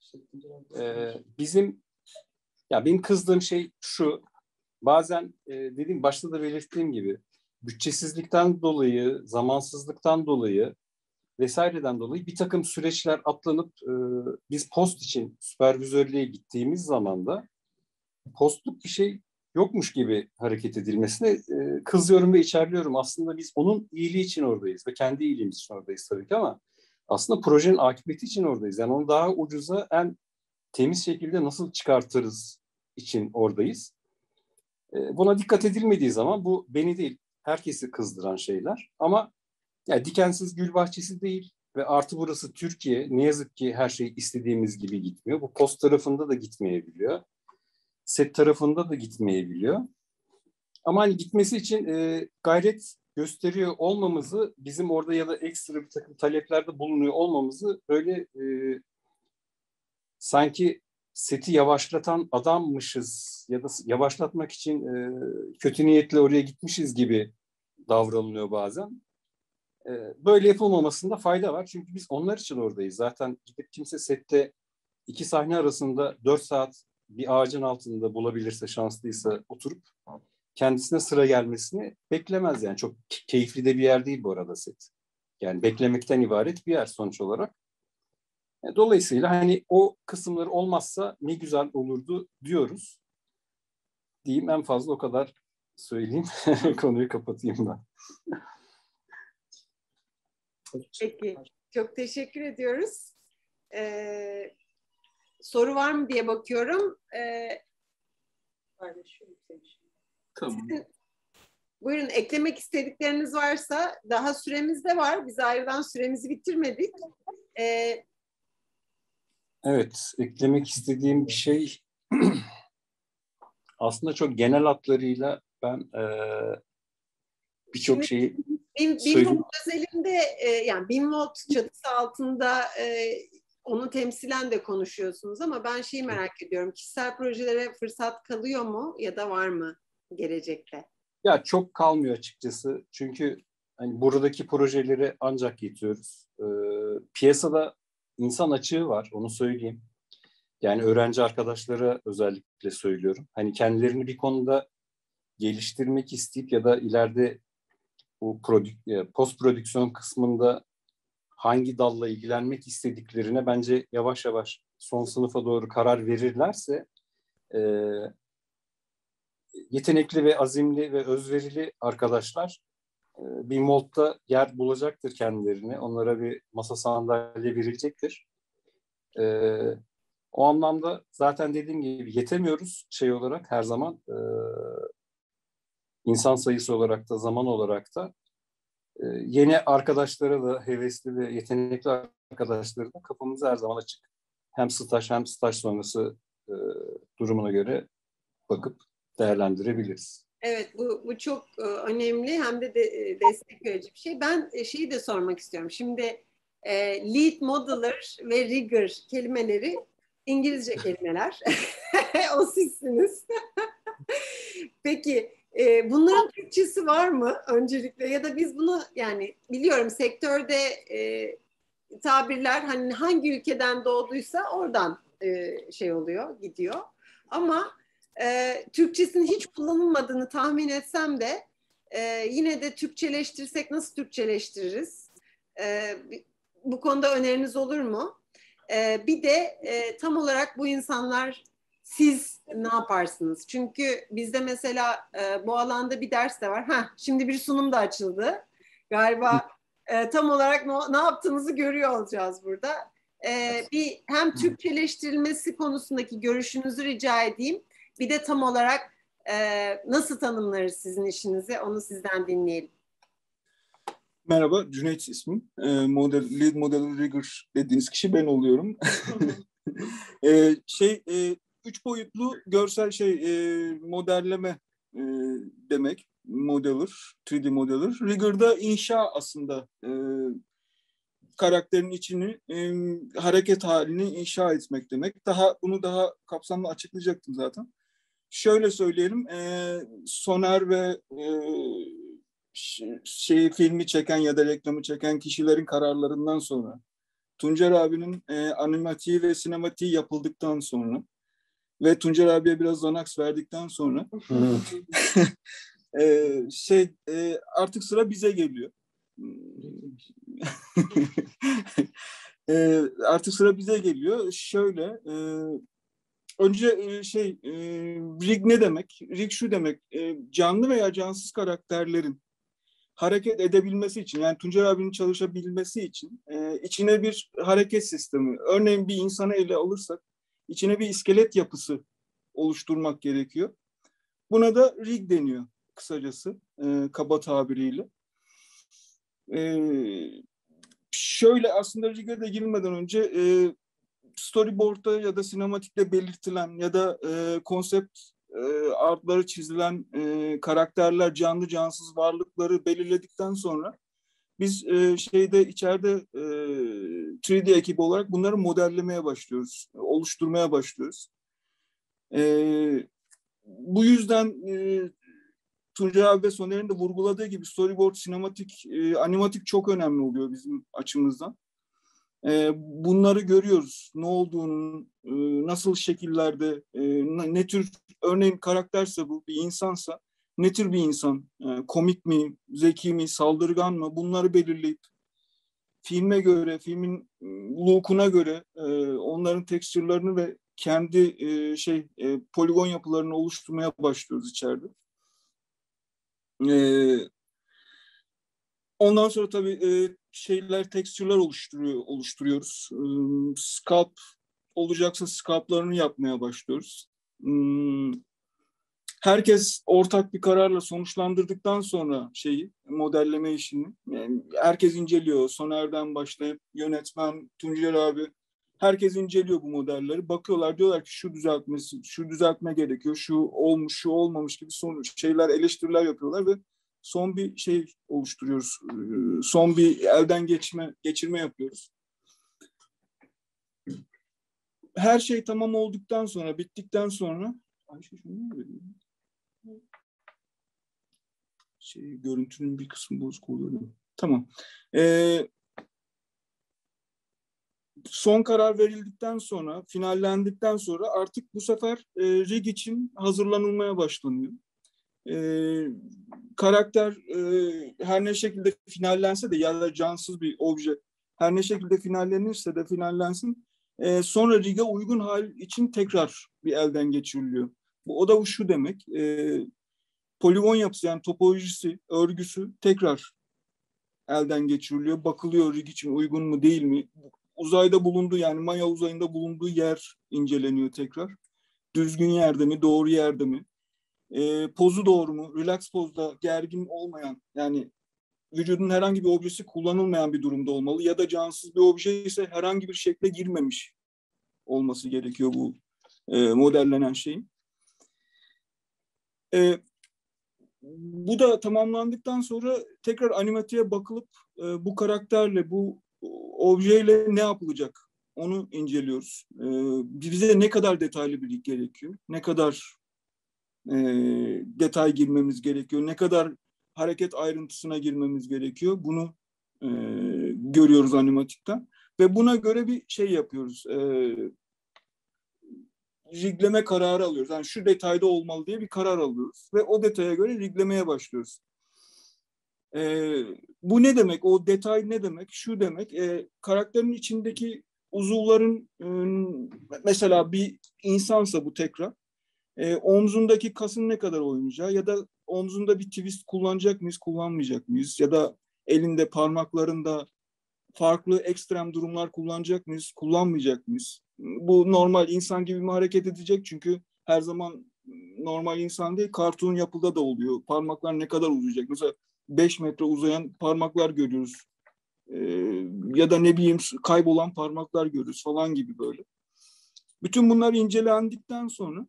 Benim kızdığım şey şu. Bazen dediğim başta da belirttiğim gibi bütçesizlikten dolayı, zamansızlıktan dolayı vesaireden dolayı bir takım süreçler atlanıp biz post için süpervizörlüğe gittiğimiz zaman da postluk bir şey yokmuş gibi hareket edilmesine kızıyorum ve içerliyorum. Aslında biz onun iyiliği için oradayız ve kendi iyiliğimiz için oradayız tabii ki ama aslında projenin akıbeti için oradayız. Yani onu daha ucuza en temiz şekilde nasıl çıkartırız için oradayız. Buna dikkat edilmediği zaman bu beni değil, herkesi kızdıran şeyler. Ama yani dikensiz gül bahçesi değil ve artı burası Türkiye. Ne yazık ki her şey istediğimiz gibi gitmiyor. Bu post tarafında da gitmeyebiliyor. Set tarafında da gitmeyebiliyor. Ama hani gitmesi için gayret gösteriyor olmamızı, bizim orada ya da ekstra bir takım taleplerde bulunuyor olmamızı böyle sanki seti yavaşlatan adammışız ya da yavaşlatmak için kötü niyetle oraya gitmişiz gibi davranılıyor bazen. Böyle yapılmamasında fayda var. Çünkü biz onlar için oradayız. Zaten gidip kimse sette 2 sahne arasında 4 saat bir ağacın altında bulabilirse, şanslıysa oturup kendisine sıra gelmesini beklemez yani. Çok keyifli de bir yer değil bu arada set. Yani beklemekten ibaret bir yer sonuç olarak. Dolayısıyla hani o kısımları olmazsa ne güzel olurdu diyoruz. Diyeyim, en fazla o kadar söyleyeyim. Konuyu kapatayım ben. Peki, çok teşekkür ediyoruz. Soru var mı diye bakıyorum. Tamam. Buyurun, eklemek istedikleriniz varsa daha süremiz de var. Biz ayrılan süremizi bitirmedik. Evet, eklemek istediğim bir şey aslında çok genel hatlarıyla ben birçok şeyi söyleyeyim. BIMVOLT özelinde yani BIMVOLT çatısı altında onu temsilen de konuşuyorsunuz ama ben şeyi merak ediyorum. Kişisel projelere fırsat kalıyor mu ya da var mı gelecekte? Ya çok kalmıyor açıkçası. Çünkü hani buradaki projeleri ancak getiriyoruz. Piyasada insan açığı var, onu söyleyeyim. Yani öğrenci arkadaşlara özellikle söylüyorum. Hani kendilerini bir konuda geliştirmek isteyip ya da ileride bu post prodüksiyon kısmında hangi dalla ilgilenmek istediklerine bence yavaş yavaş son sınıfa doğru karar verirlerse yetenekli ve azimli ve özverili arkadaşlar bir modda yer bulacaktır kendilerine. Onlara bir masa sandalye verilecektir. O anlamda zaten dediğim gibi yetemiyoruz şey olarak her zaman. İnsan sayısı olarak da zaman olarak da. Yeni arkadaşlara da hevesli ve yetenekli arkadaşlara da kapımız her zaman açık. Hem staj hem staj sonrası durumuna göre bakıp değerlendirebiliriz. Evet, bu çok önemli hem de destek verici bir şey. Ben şeyi de sormak istiyorum. Şimdi lead modeler ve rigger kelimeleri İngilizce kelimeler. O sizsiniz. Peki bunların Türkçesi var mı öncelikle? Ya da biz bunu yani biliyorum sektörde tabirler hani hangi ülkeden doğduysa oradan şey oluyor, gidiyor. Ama Türkçesinin hiç kullanılmadığını tahmin etsem de yine de Türkçeleştirsek nasıl Türkçeleştiririz? Bu konuda öneriniz olur mu? Bir de tam olarak bu insanlar siz ne yaparsınız? Çünkü bizde mesela bu alanda bir ders de var. Şimdi bir sunum da açıldı. Galiba tam olarak ne yaptığınızı görüyor olacağız burada. Bir hem Türkçeleştirilmesi konusundaki görüşünüzü rica edeyim. Bir de tam olarak nasıl tanımlarız sizin işinizi, onu sizden dinleyelim. Merhaba, Cüneyt ismim. Lead Model Rigger dediğiniz kişi ben oluyorum. Üç boyutlu görsel modelleme demek. Modeler, 3D modeler. Rigger'da inşa aslında. Karakterin içini, hareket halini inşa etmek demek. Bunu daha kapsamlı açıklayacaktım zaten. Şöyle söyleyelim, Soner ve filmi çeken ya da reklamı çeken kişilerin kararlarından sonra, Tuncer abinin animatiği ve sinematiği yapıldıktan sonra ve Tuncer abiye biraz Xanax verdikten sonra artık sıra bize geliyor. Artık sıra bize geliyor. Şöyle, önce rig ne demek? Rig şu demek, canlı veya cansız karakterlerin hareket edebilmesi için, yani Tuncer abinin çalışabilmesi için içine bir hareket sistemi, örneğin bir insanı ele alırsak içine bir iskelet yapısı oluşturmak gerekiyor. Buna da rig deniyor kısacası, kaba tabiriyle. Şöyle aslında rig'e de girmeden önce storyboard'da ya da sinematikte belirtilen ya da konsept artları çizilen karakterler, canlı cansız varlıkları belirledikten sonra biz içeride 3D ekibi olarak bunları modellemeye başlıyoruz, oluşturmaya başlıyoruz. Bu yüzden Tuncay abi ve Soner'in de vurguladığı gibi storyboard, sinematik, animatik çok önemli oluyor bizim açımızdan. Bunları görüyoruz. Ne olduğunu, nasıl şekillerde, ne tür, örneğin karakterse bu, bir insansa, ne tür bir insan, komik mi, zeki mi, saldırgan mı, bunları belirleyip filme göre, filmin look'una göre onların tekstürlerini ve kendi poligon yapılarını oluşturmaya başlıyoruz içeride. Ondan sonra tabii tekstürler oluşturuyoruz. Sculpt olacaksa sculptlarını yapmaya başlıyoruz. Herkes ortak bir kararla sonuçlandırdıktan sonra modelleme işini, yani herkes inceliyor. Soner'den başlayıp yönetmen, Tuncer abi, herkes inceliyor bu modelleri. Bakıyorlar, diyorlar ki şu düzeltme gerekiyor, şu olmuş, şu olmamış gibi eleştiriler yapıyorlar ve son bir oluşturuyoruz. Son bir elden geçirme yapıyoruz. Her şey tamam olduktan sonra, bittikten sonra görüntünün bir kısmı bozuk oluyor. Tamam. Son karar verildikten sonra, finallendikten sonra artık bu sefer rig için hazırlanılmaya başlanıyor. Karakter her ne şekilde finallense de ya da cansız bir obje her ne şekilde finallenirse de finallensin, sonra rig'e uygun hal için tekrar bir elden geçiriliyor. O da şu demek, poligon yapısı, yani topolojisi, örgüsü tekrar elden geçiriliyor. Bakılıyor rig için uygun mu değil mi? Uzayda bulunduğu, yani Maya uzayında bulunduğu yer inceleniyor tekrar. Düzgün yerde mi, doğru yerde mi? Pozu doğru mu? Relax pozda, gergin olmayan, yani vücudun herhangi bir objesi kullanılmayan bir durumda olmalı ya da cansız bir obje ise herhangi bir şekle girmemiş olması gerekiyor bu modellenen şeyin. Bu da tamamlandıktan sonra tekrar animatiğe bakılıp bu karakterle, bu objeyle ne yapılacak onu inceliyoruz. Bize ne kadar detaylı bir rig gerekiyor, ne kadar detay girmemiz gerekiyor, ne kadar hareket ayrıntısına girmemiz gerekiyor, bunu görüyoruz animatikten ve buna göre bir yapıyoruz. Rigleme kararı alıyoruz. Yani şu detayda olmalı diye bir karar alıyoruz ve o detaya göre riglemeye başlıyoruz. Bu ne demek? O detay ne demek? Şu demek, karakterin içindeki uzuvların, mesela bir insansa bu tekrar, omzundaki kasın ne kadar oynayacağı ya da omzunda bir twist kullanacak mıyız, kullanmayacak mıyız? Ya da elinde, parmaklarında farklı ekstrem durumlar kullanacak mıyız, kullanmayacak mıyız? Bu normal insan gibi mi hareket edecek? Çünkü her zaman normal insan değil, cartoon yapıda da oluyor. Parmaklar ne kadar uzayacak? Mesela 5 metre uzayan parmaklar görüyoruz. Ya da ne bileyim kaybolan parmaklar görüyoruz falan gibi böyle. Bütün bunlar incelendikten sonra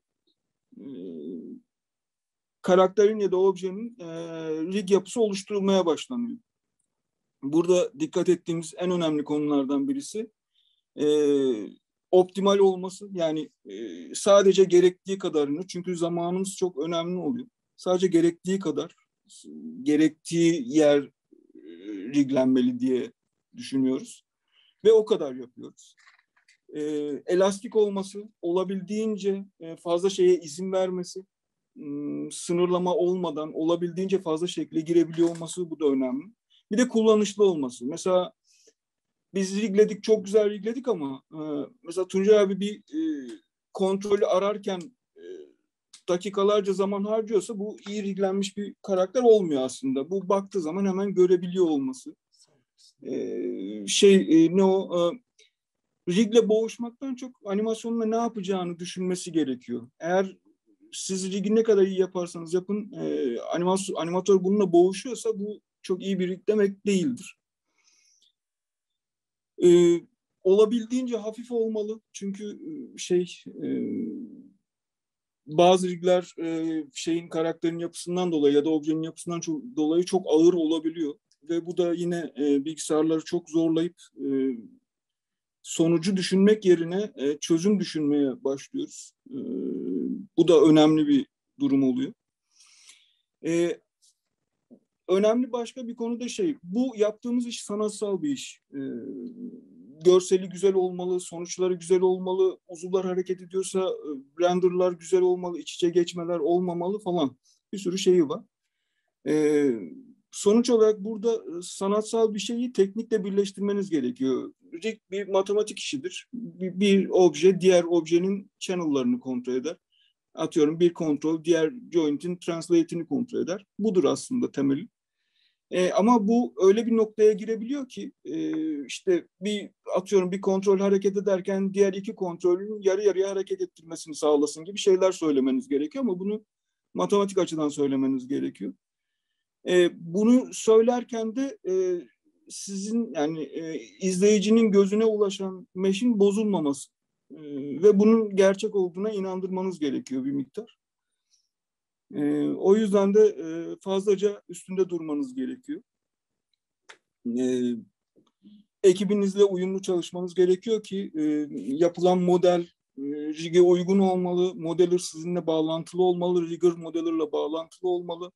karakterin ya da objenin rig yapısı oluşturulmaya başlanıyor. Burada dikkat ettiğimiz en önemli konulardan birisi optimal olması. Yani sadece gerektiği kadarını, çünkü zamanımız çok önemli oluyor. Sadece gerektiği kadar, gerektiği yer riglenmeli diye düşünüyoruz. Ve o kadar yapıyoruz. Elastik olması, olabildiğince fazla şeye izin vermesi, sınırlama olmadan olabildiğince fazla şekle girebiliyor olması, bu da önemli. Bir de kullanışlı olması. Mesela biz rigledik, çok güzel rigledik ama mesela Tuncay abi bir kontrolü ararken dakikalarca zaman harcıyorsa bu iyi riglenmiş bir karakter olmuyor aslında. Bu baktığı zaman hemen görebiliyor olması. Rigle boğuşmaktan çok animasyonla ne yapacağını düşünmesi gerekiyor. Eğer siz rigi ne kadar iyi yaparsanız yapın, animatör bununla boğuşuyorsa bu çok iyi bir rig demek değildir. Olabildiğince hafif olmalı. Çünkü bazı rigler karakterin yapısından dolayı ya da objenin yapısından dolayı çok ağır olabiliyor. Ve bu da yine bilgisayarları çok zorlayıp sonucu düşünmek yerine çözüm düşünmeye başlıyoruz. Bu da önemli bir durum oluyor. Önemli başka bir konu da bu yaptığımız iş sanatsal bir iş. Görseli güzel olmalı, sonuçları güzel olmalı, uzuvlar hareket ediyorsa renderlar güzel olmalı, iç içe geçmeler olmamalı falan. Bir sürü şeyi var. Sonuç olarak burada sanatsal bir şeyi teknikle birleştirmeniz gerekiyor. Rig bir matematik işidir. Bir obje diğer objenin channel'larını kontrol eder. Atıyorum bir kontrol diğer joint'in translate'ini kontrol eder. Budur aslında temeli. Ama bu öyle bir noktaya girebiliyor ki işte bir kontrol hareket ederken diğer iki kontrolün yarı yarıya hareket ettirmesini sağlasın gibi şeyler söylemeniz gerekiyor ama bunu matematik açıdan söylemeniz gerekiyor. Bunu söylerken de sizin izleyicinin gözüne ulaşan mesh'in bozulmaması ve bunun gerçek olduğuna inandırmanız gerekiyor bir miktar. O yüzden de fazlaca üstünde durmanız gerekiyor. Ekibinizle uyumlu çalışmanız gerekiyor ki yapılan model rig'e uygun olmalı, modeler sizinle bağlantılı olmalı, rigger modelerle bağlantılı olmalı.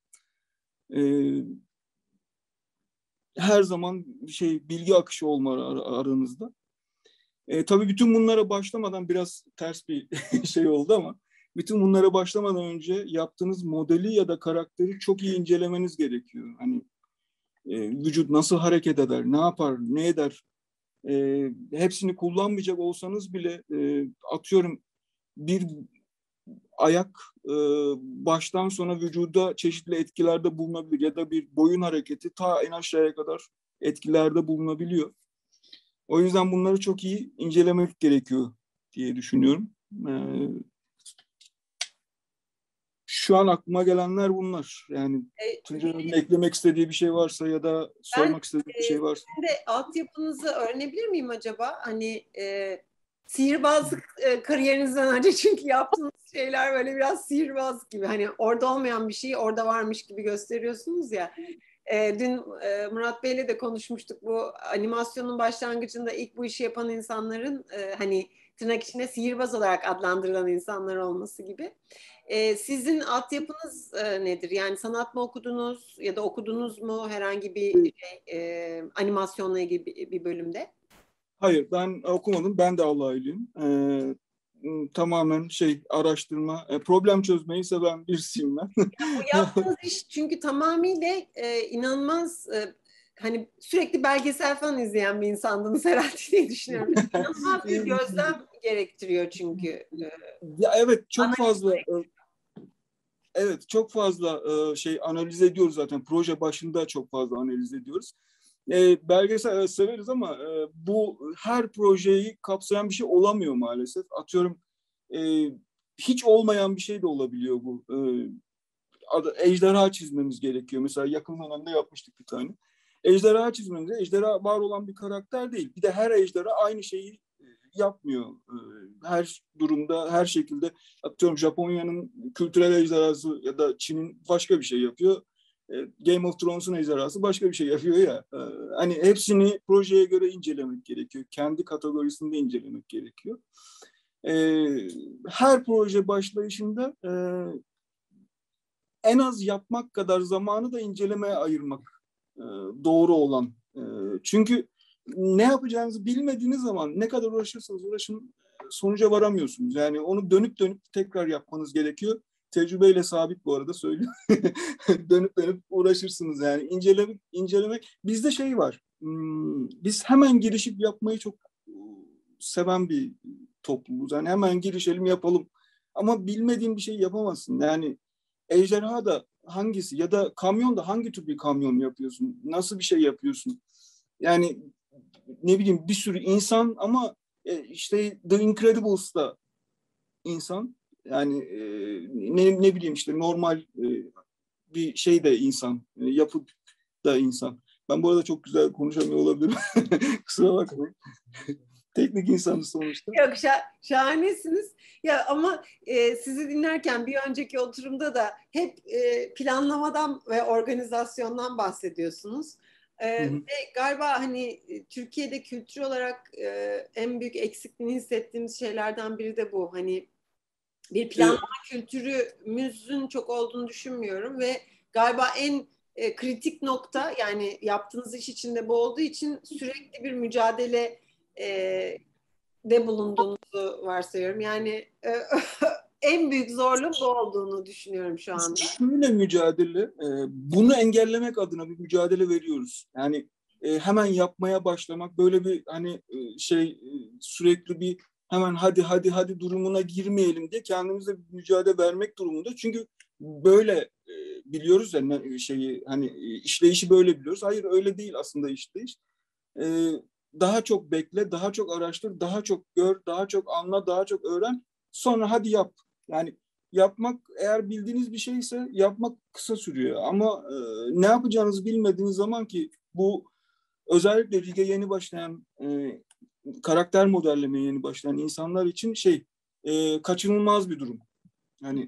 Her zaman bilgi akışı olmalı aranızda. Tabii bütün bunlara başlamadan biraz ters bir şey oldu ama bütün bunlara başlamadan önce yaptığınız modeli ya da karakteri çok iyi incelemeniz gerekiyor. Hani vücut nasıl hareket eder, ne yapar, ne eder? Hepsini kullanmayacak olsanız bile atıyorum bir ayak baştan sona vücuda çeşitli etkilerde bulunabilir ya da bir boyun hareketi ta en aşağıya kadar etkilerde bulunabiliyor. O yüzden bunları çok iyi incelemek gerekiyor diye düşünüyorum. Şu an aklıma gelenler bunlar. Yani Tuncay'ın eklemek istediği bir şey varsa ya da sormak istediği bir şey varsa. Ben de altyapınızı öğrenebilir miyim acaba? Hani sihirbazlık kariyerinizden önce, çünkü yaptığınız şeyler böyle biraz sihirbaz gibi. Hani orada olmayan bir şeyi orada varmış gibi gösteriyorsunuz ya. Dün Murat Bey'le de konuşmuştuk, bu animasyonun başlangıcında ilk bu işi yapan insanların hani tırnak içinde sihirbaz olarak adlandırılan insanlar olması gibi. Sizin altyapınız nedir? Yani sanat mı okudunuz ya da okudunuz mu herhangi bir animasyonla ilgili bir bölümde? Hayır, ben okumadım. Ben de Allah'ılıyım. Tamamen araştırma, problem çözmeyi seven birisiyim ben. Bu yaptığınız iş çünkü tamamıyla inanılmaz hani sürekli belgesel falan izleyen bir insandınız herhalde diye düşünüyorum. İnanılmaz bir gözlem gerektiriyor çünkü. Ya evet, çok fazla. Evet, çok fazla analiz ediyoruz zaten. Proje başında çok fazla analiz ediyoruz. Belgesel evet, severiz ama bu her projeyi kapsayan bir şey olamıyor maalesef. Atıyorum hiç olmayan bir şey de olabiliyor bu. Ejderha çizmemiz gerekiyor. Mesela yakın dönemde yapmıştık bir tane. Ejderha çizmemiz, ejderha var olan bir karakter değil. Bir de her ejderha aynı şeyi yapmıyor. Her durumda, her şekilde atıyorum Japonya'nın kültürel ejderhası ya da Çin'in başka bir şey yapıyor. Game of Thrones'un ejderhası başka bir şey yapıyor ya. Hani hepsini projeye göre incelemek gerekiyor. Kendi kategorisinde incelemek gerekiyor. Her proje başlayışında en az yapmak kadar zamanı da incelemeye ayırmak doğru olan. Çünkü ne yapacağınızı bilmediğiniz zaman ne kadar uğraşırsanız uğraşın sonuca varamıyorsunuz. Yani onu dönüp dönüp tekrar yapmanız gerekiyor. Tecrübeyle sabit bu arada söylüyorum. Dönüp dönüp uğraşırsınız yani. İncelemek. Bizde şey var. Biz hemen girişip yapmayı çok seven bir toplumuz. Yani hemen girişelim yapalım. Ama bilmediğin bir şey yapamazsın. Yani ejderha da hangisi ya da kamyon da hangi tür bir kamyon yapıyorsun? Nasıl bir şey yapıyorsun? Yani ne bileyim bir sürü insan ama işte The Incredibles'da insan. Yani ne bileyim işte normal bir şey de insan. Yapı da insan. Ben bu arada çok güzel konuşamıyor olabilirim. Kusura bakmayın. Teknik insanız sonuçta. Yok, şahanesiniz. Ya ama sizi dinlerken bir önceki oturumda da hep planlamadan ve organizasyondan bahsediyorsunuz. Ve galiba hani Türkiye'de kültür olarak en büyük eksikliğini hissettiğimiz şeylerden biri de bu. Hani bir planlama kültürümüzün çok olduğunu düşünmüyorum ve galiba en kritik nokta, yani yaptığınız iş içinde bu olduğu için sürekli bir mücadele de bulunduğunuzu varsayıyorum. Yani en büyük zorluğun bu olduğunu düşünüyorum şu anda. Şöyle mücadele, bunu engellemek adına bir mücadele veriyoruz. Yani hemen yapmaya başlamak, böyle bir hani sürekli bir hemen hadi durumuna girmeyelim diye kendimize bir mücadele vermek durumunda. Çünkü böyle biliyoruz ya hani işleyişi böyle biliyoruz. Hayır öyle değil aslında işleyiş. Daha çok bekle, daha çok araştır, daha çok gör, daha çok anla, daha çok öğren. Sonra hadi yap. Yani yapmak eğer bildiğiniz bir şeyse yapmak kısa sürüyor. Ama ne yapacağınızı bilmediğiniz zaman ki bu özellikle lige yeni başlayan karakter modellemeye yeni başlayan insanlar için kaçınılmaz bir durum. Yani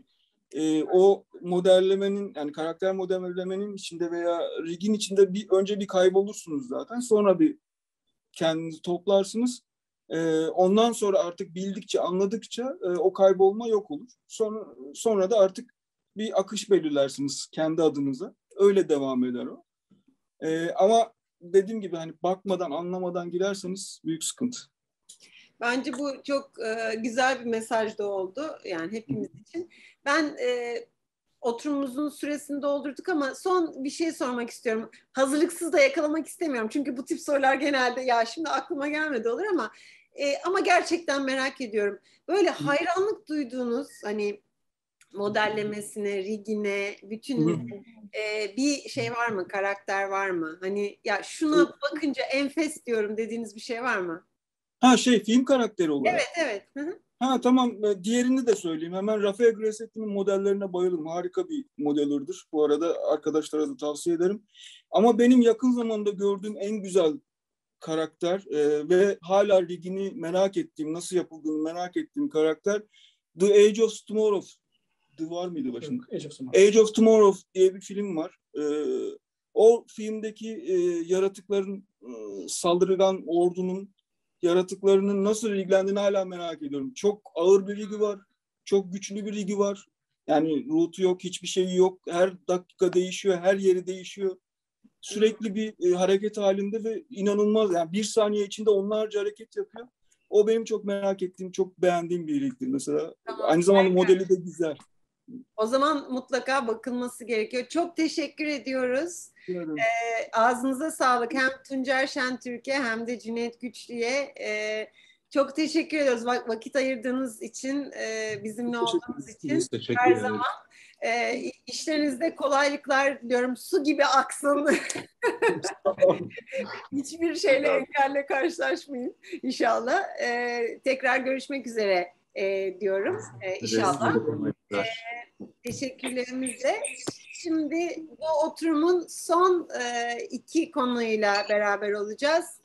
o modellemenin yani karakter modellemenin içinde veya rigin içinde önce bir kaybolursunuz zaten. Sonra bir kendinizi toplarsınız. Ondan sonra artık bildikçe, anladıkça o kaybolma yok olur. Sonra da artık bir akış belirlersiniz kendi adınıza. Öyle devam eder o. Ama dediğim gibi hani bakmadan, anlamadan girerseniz büyük sıkıntı. Bence bu çok güzel bir mesaj da oldu. Yani hepimiz için. Ben oturumumuzun süresini doldurduk ama son bir şey sormak istiyorum. Hazırlıksız da yakalamak istemiyorum. Çünkü bu tip sorular genelde ya şimdi aklıma gelmedi olur ama gerçekten merak ediyorum. Böyle hayranlık duyduğunuz hani modellemesine, rigine, bütün bir şey var mı? Karakter var mı? Hani ya şuna bakınca enfes diyorum dediğiniz bir şey var mı? Film karakteri olarak. Evet. Hı-hı. Tamam. Diğerini de söyleyeyim. Hemen Rafael Grassetti'nin modellerine bayılırım. Harika bir modellerdir. Bu arada arkadaşlara da tavsiye ederim. Ama benim yakın zamanda gördüğüm en güzel karakter ve hala ligini merak ettiğim, nasıl yapıldığını merak ettiğim karakter The Age of Tomorrow. The var mıydı başında? Age of Tomorrow diye bir film var. O filmdeki yaratıkların saldırgan ordunun yaratıklarının nasıl ilgilendiğini hala merak ediyorum. Çok ağır bir ligi var. Çok güçlü bir ligi var. Yani root'u yok, hiçbir şeyi yok. Her dakika değişiyor, her yeri değişiyor. Sürekli bir hareket halinde ve inanılmaz. Yani bir saniye içinde onlarca hareket yapıyor. O benim çok merak ettiğim, çok beğendiğim bir ligdir mesela. Tamam, aynı zamanda modeli de güzel. O zaman mutlaka bakılması gerekiyor. Çok teşekkür ediyoruz. Ağzınıza sağlık. Hem Tuncer Şentürk'e hem de Cüneyt Güçlü'ye Çok teşekkür ediyoruz vakit ayırdığınız için, bizimle olduğunuz için. Biz teşekkür Her ederiz. zaman işlerinizde kolaylıklar diliyorum. Su gibi aksın. Hiçbir şeyle engelle karşılaşmayın inşallah. Tekrar görüşmek üzere diyorum inşallah. Teşekkürlerimizle. Şimdi bu oturumun son iki konuyla beraber olacağız.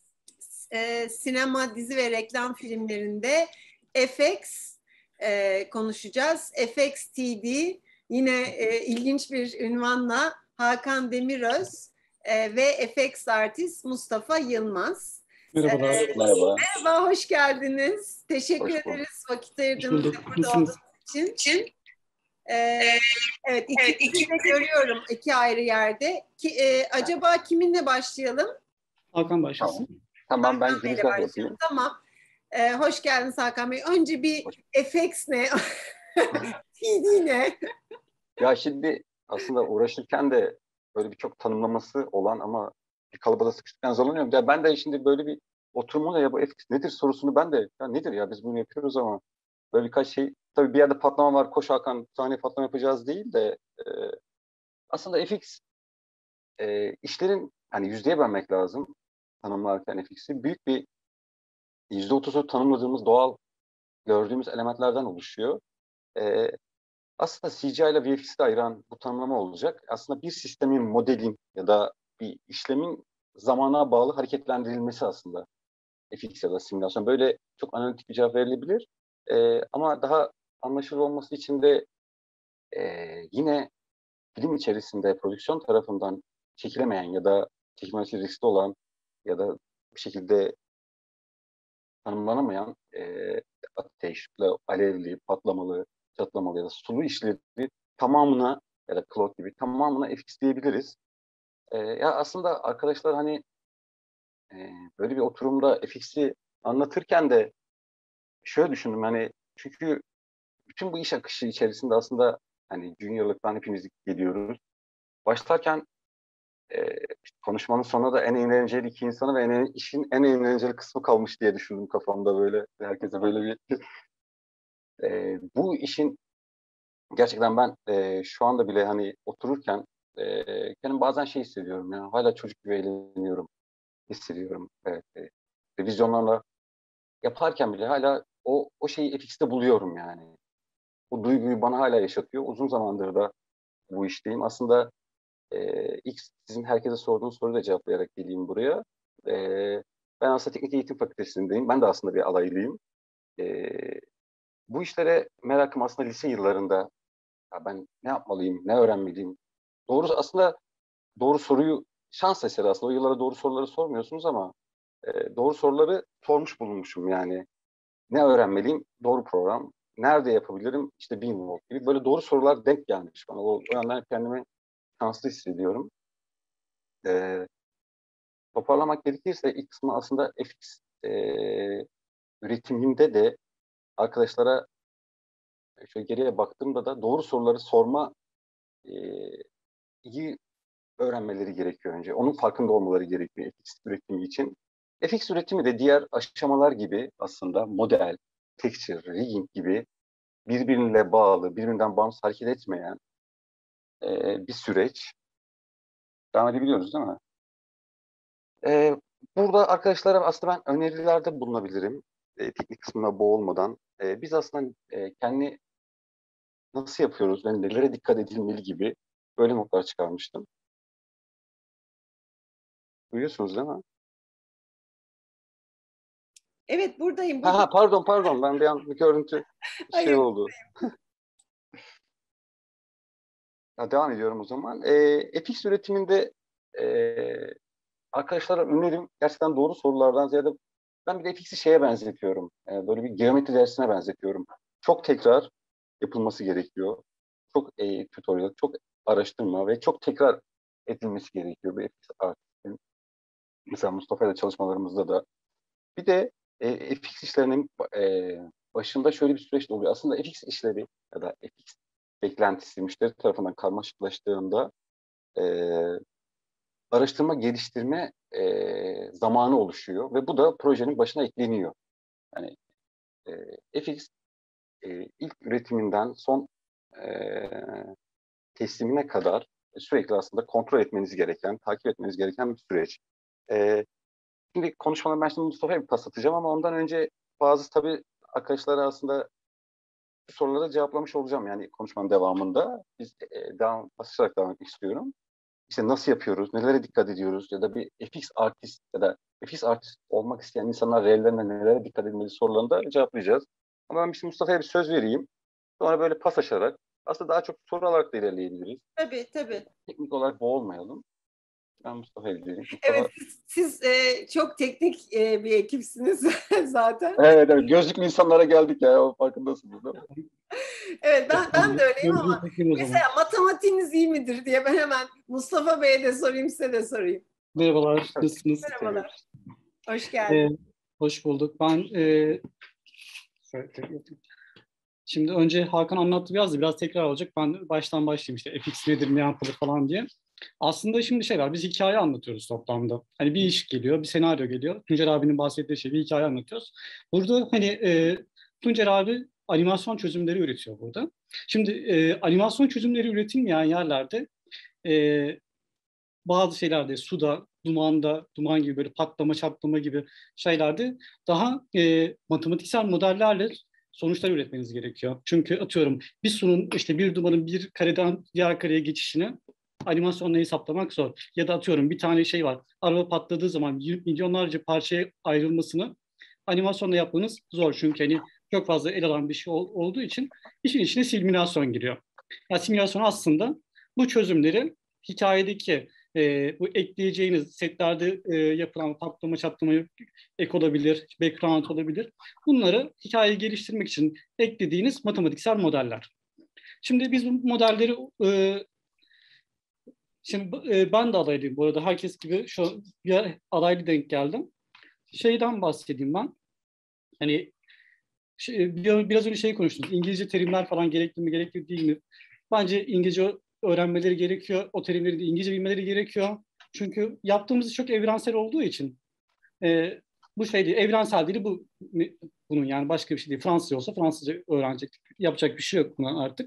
Sinema, dizi ve reklam filmlerinde FX konuşacağız. FX TD yine ilginç bir ünvanla Hakan Demiröz ve FX artist Mustafa Yılmaz. Merhabalar. Merhaba. Merhaba, hoş geldiniz. Teşekkür ederiz vakit ayırdığınız ve burada olduğunuz için. Evet, ikisini de görüyorum iki ayrı yerde. Acaba kiminle başlayalım? Hakan başlasın. Tamam, ben Hakan Bey'le girizgah yapayım. Tamam. Hoş geldiniz Hakan Bey. Önce bir FX ne? TD ne? Ya şimdi aslında uğraşırken de böyle birçok tanımlaması olan ama bir kalıba da sıkıştıktan zorlanıyorum. Ya ben de şimdi böyle bir oturumda ya bu FX nedir sorusunu ben de ya nedir ya biz bunu yapıyoruz ama böyle birkaç şey tabii bir yerde patlama var koş Hakan sahne patlama yapacağız değil de aslında FX işlerin hani yüzdeye bölmek lazım tanımlarken FX'i büyük bir %30'u tanımladığımız doğal gördüğümüz elementlerden oluşuyor. Aslında CGI ile VFX'i de ayıran bu tanımlama olacak. Aslında bir sistemin, modelin ya da bir işlemin zamana bağlı hareketlendirilmesi aslında FX ya da simülasyon. Böyle çok analitik bir cevap verilebilir. Ama daha anlaşılır olması için de yine film içerisinde prodüksiyon tarafından çekilemeyen ya da çekilmesi riskli olan ya da bir şekilde tanımlanamayan ateşli, alevli, patlamalı, çatlamalı ya da sulu işleri tamamına ya da cloud gibi tamamına FX diyebiliriz. Ya aslında arkadaşlar hani böyle bir oturumda FX'i anlatırken de şöyle düşündüm hani çünkü bütün bu iş akışı içerisinde aslında hani juniorlıktan hepimiz geliyoruz. Başlarken işte konuşmanın sonunda da en eğlenceli iki insanı ve işin en eğlenceli kısmı kalmış diye düşündüm kafamda böyle. Herkese böyle bir bu işin gerçekten ben şu anda bile hani otururken kendim bazen şey hissediyorum ya hala çocuk gibi eğleniyorum hissediyorum. Evet, vizyonlarla yaparken bile hala o şeyi FX'te buluyorum yani. O duyguyu bana hala yaşatıyor. Uzun zamandır da bu işteyim. Aslında ilk sizin herkese sorduğunuz soruyu da cevaplayarak geleyim buraya. Ben aslında Teknik Eğitim Fakültesindeyim. Ben de aslında bir alaylıyım. Bu işlere merakım aslında lise yıllarında ya ben ne yapmalıyım, ne öğrenmeliyim? Doğru aslında doğru soruyu şans eseri aslında. O yıllara doğru soruları sormuyorsunuz ama doğru soruları sormuş bulunmuşum yani. Ne öğrenmeliyim? Doğru program. Nerede yapabilirim? İşte Beamworld gibi. Böyle doğru sorular denk gelmiş bana. O yönden kendimi şanslı hissediyorum. Toparlamak gerekirse ilk kısmı aslında FX üretiminde de arkadaşlara şöyle geriye baktığımda da doğru soruları sorma iyi öğrenmeleri gerekiyor önce. Onun farkında olmaları gerekiyor FX üretimi için. FX üretimi de diğer aşamalar gibi aslında model, texture, rigging gibi birbirine bağlı, birbirinden bağımsız hareket etmeyen bir süreç. Devam edebiliyoruz değil mi? Burada arkadaşlara aslında ben önerilerde bulunabilirim. Teknik kısmına boğulmadan. Biz aslında kendi nasıl yapıyoruz ve nelere dikkat edilmeli gibi böyle notlar çıkarmıştım. Duyuyorsunuz değil mi? Evet, buradayım. Ha, pardon. Ben bir an bir görüntü Hayır. oldu. Devam ediyorum o zaman. FX üretiminde arkadaşlara önerim gerçekten doğru sorulardan ziyade ben bir de FX'i şeye benzetiyorum. Böyle bir geometri dersine benzetiyorum. Çok tekrar yapılması gerekiyor. Çok tutorial, çok araştırma ve çok tekrar edilmesi gerekiyor. Bir FX artistin. Mesela Mustafa ile çalışmalarımızda da. Bir de FX işlerinin başında şöyle bir süreç oluyor. Aslında FX işleri ya da FX beklentisi müşteri tarafından karmaşıklaştığında araştırma, geliştirme zamanı oluşuyor ve bu da projenin başına ekleniyor. Yani FX ilk üretiminden son teslimine kadar sürekli aslında kontrol etmeniz gereken, takip etmeniz gereken bir süreç. Şimdi konuşmadan ben şimdi Mustafa'ya bir pas atacağım ama ondan önce bazı tabii arkadaşlara aslında soruları cevaplamış olacağım yani konuşmanın devamında. Biz basarak devam etmek istiyorum. İşte nasıl yapıyoruz, nelere dikkat ediyoruz ya da bir FX artist ya da FX artist olmak isteyen insanlar reallerine nelere dikkat edilmeli sorularını da cevaplayacağız. Ama ben şimdi Mustafa'ya bir söz vereyim. Sonra böyle pas açarak aslında daha çok soru alarak da ilerleyebiliriz. Tabii, tabii. Teknik olarak boğulmayalım. Ben Mustafa'ya gidiyorum. Evet, siz çok teknik bir ekipsiniz zaten. Evet, gözlüklü insanlara geldik ya, o farkındasınız değil mi? Evet, ben de öyleyim ama mesela matematiğiniz iyi midir diye ben hemen Mustafa Bey'e de sorayım, size de sorayım. Merhabalar, nasılsınız? Merhabalar, hoş geldiniz. Hoş bulduk. Şimdi önce Hakan anlattı biraz tekrar olacak. Ben baştan başlayayım işte FX nedir, ne yapılır falan diye. Aslında şimdi biz hikaye anlatıyoruz toplamda. Hani bir iş geliyor, bir senaryo geliyor. Tuncer abinin bahsettiği bir hikaye anlatıyoruz. Burada Tuncer abi animasyon çözümleri üretiyor burada. Şimdi animasyon çözümleri üretilmeyen yerlerde bazı şeylerde suda, duman gibi böyle patlama, çatlama gibi şeylerde daha matematiksel modellerle sonuçlar üretmeniz gerekiyor. Çünkü atıyorum bir sunun işte bir dumanın bir kareden diğer kareye geçişini animasyonla hesaplamak zor. Ya da atıyorum bir tane şey var. Araba patladığı zaman milyonlarca parçaya ayrılmasını animasyonla yapmanız zor. Çünkü hani çok fazla el alan bir şey olduğu için işin içine simülasyon giriyor. Yani simülasyon aslında bu çözümleri hikayedeki bu ekleyeceğiniz setlerde yapılan patlama çatlama ek olabilir, background olabilir. Bunları hikayeyi geliştirmek için eklediğiniz matematiksel modeller. Şimdi biz bu modelleri ben de adaylıyım bu arada. Herkes gibi şu bir adaylı denk geldim. Şeyden bahsedeyim ben. Hani biraz önce konuştunuz. İngilizce terimler falan gerekli mi, gerekli değil mi? Bence İngilizce öğrenmeleri gerekiyor. O terimleri de İngilizce bilmeleri gerekiyor. Çünkü yaptığımız çok evrensel olduğu için bu değil. Evrensel dili bunun yani başka bir şey değil. Fransızca olsa Fransızca öğrenecek. Yapacak bir şey yok buna artık.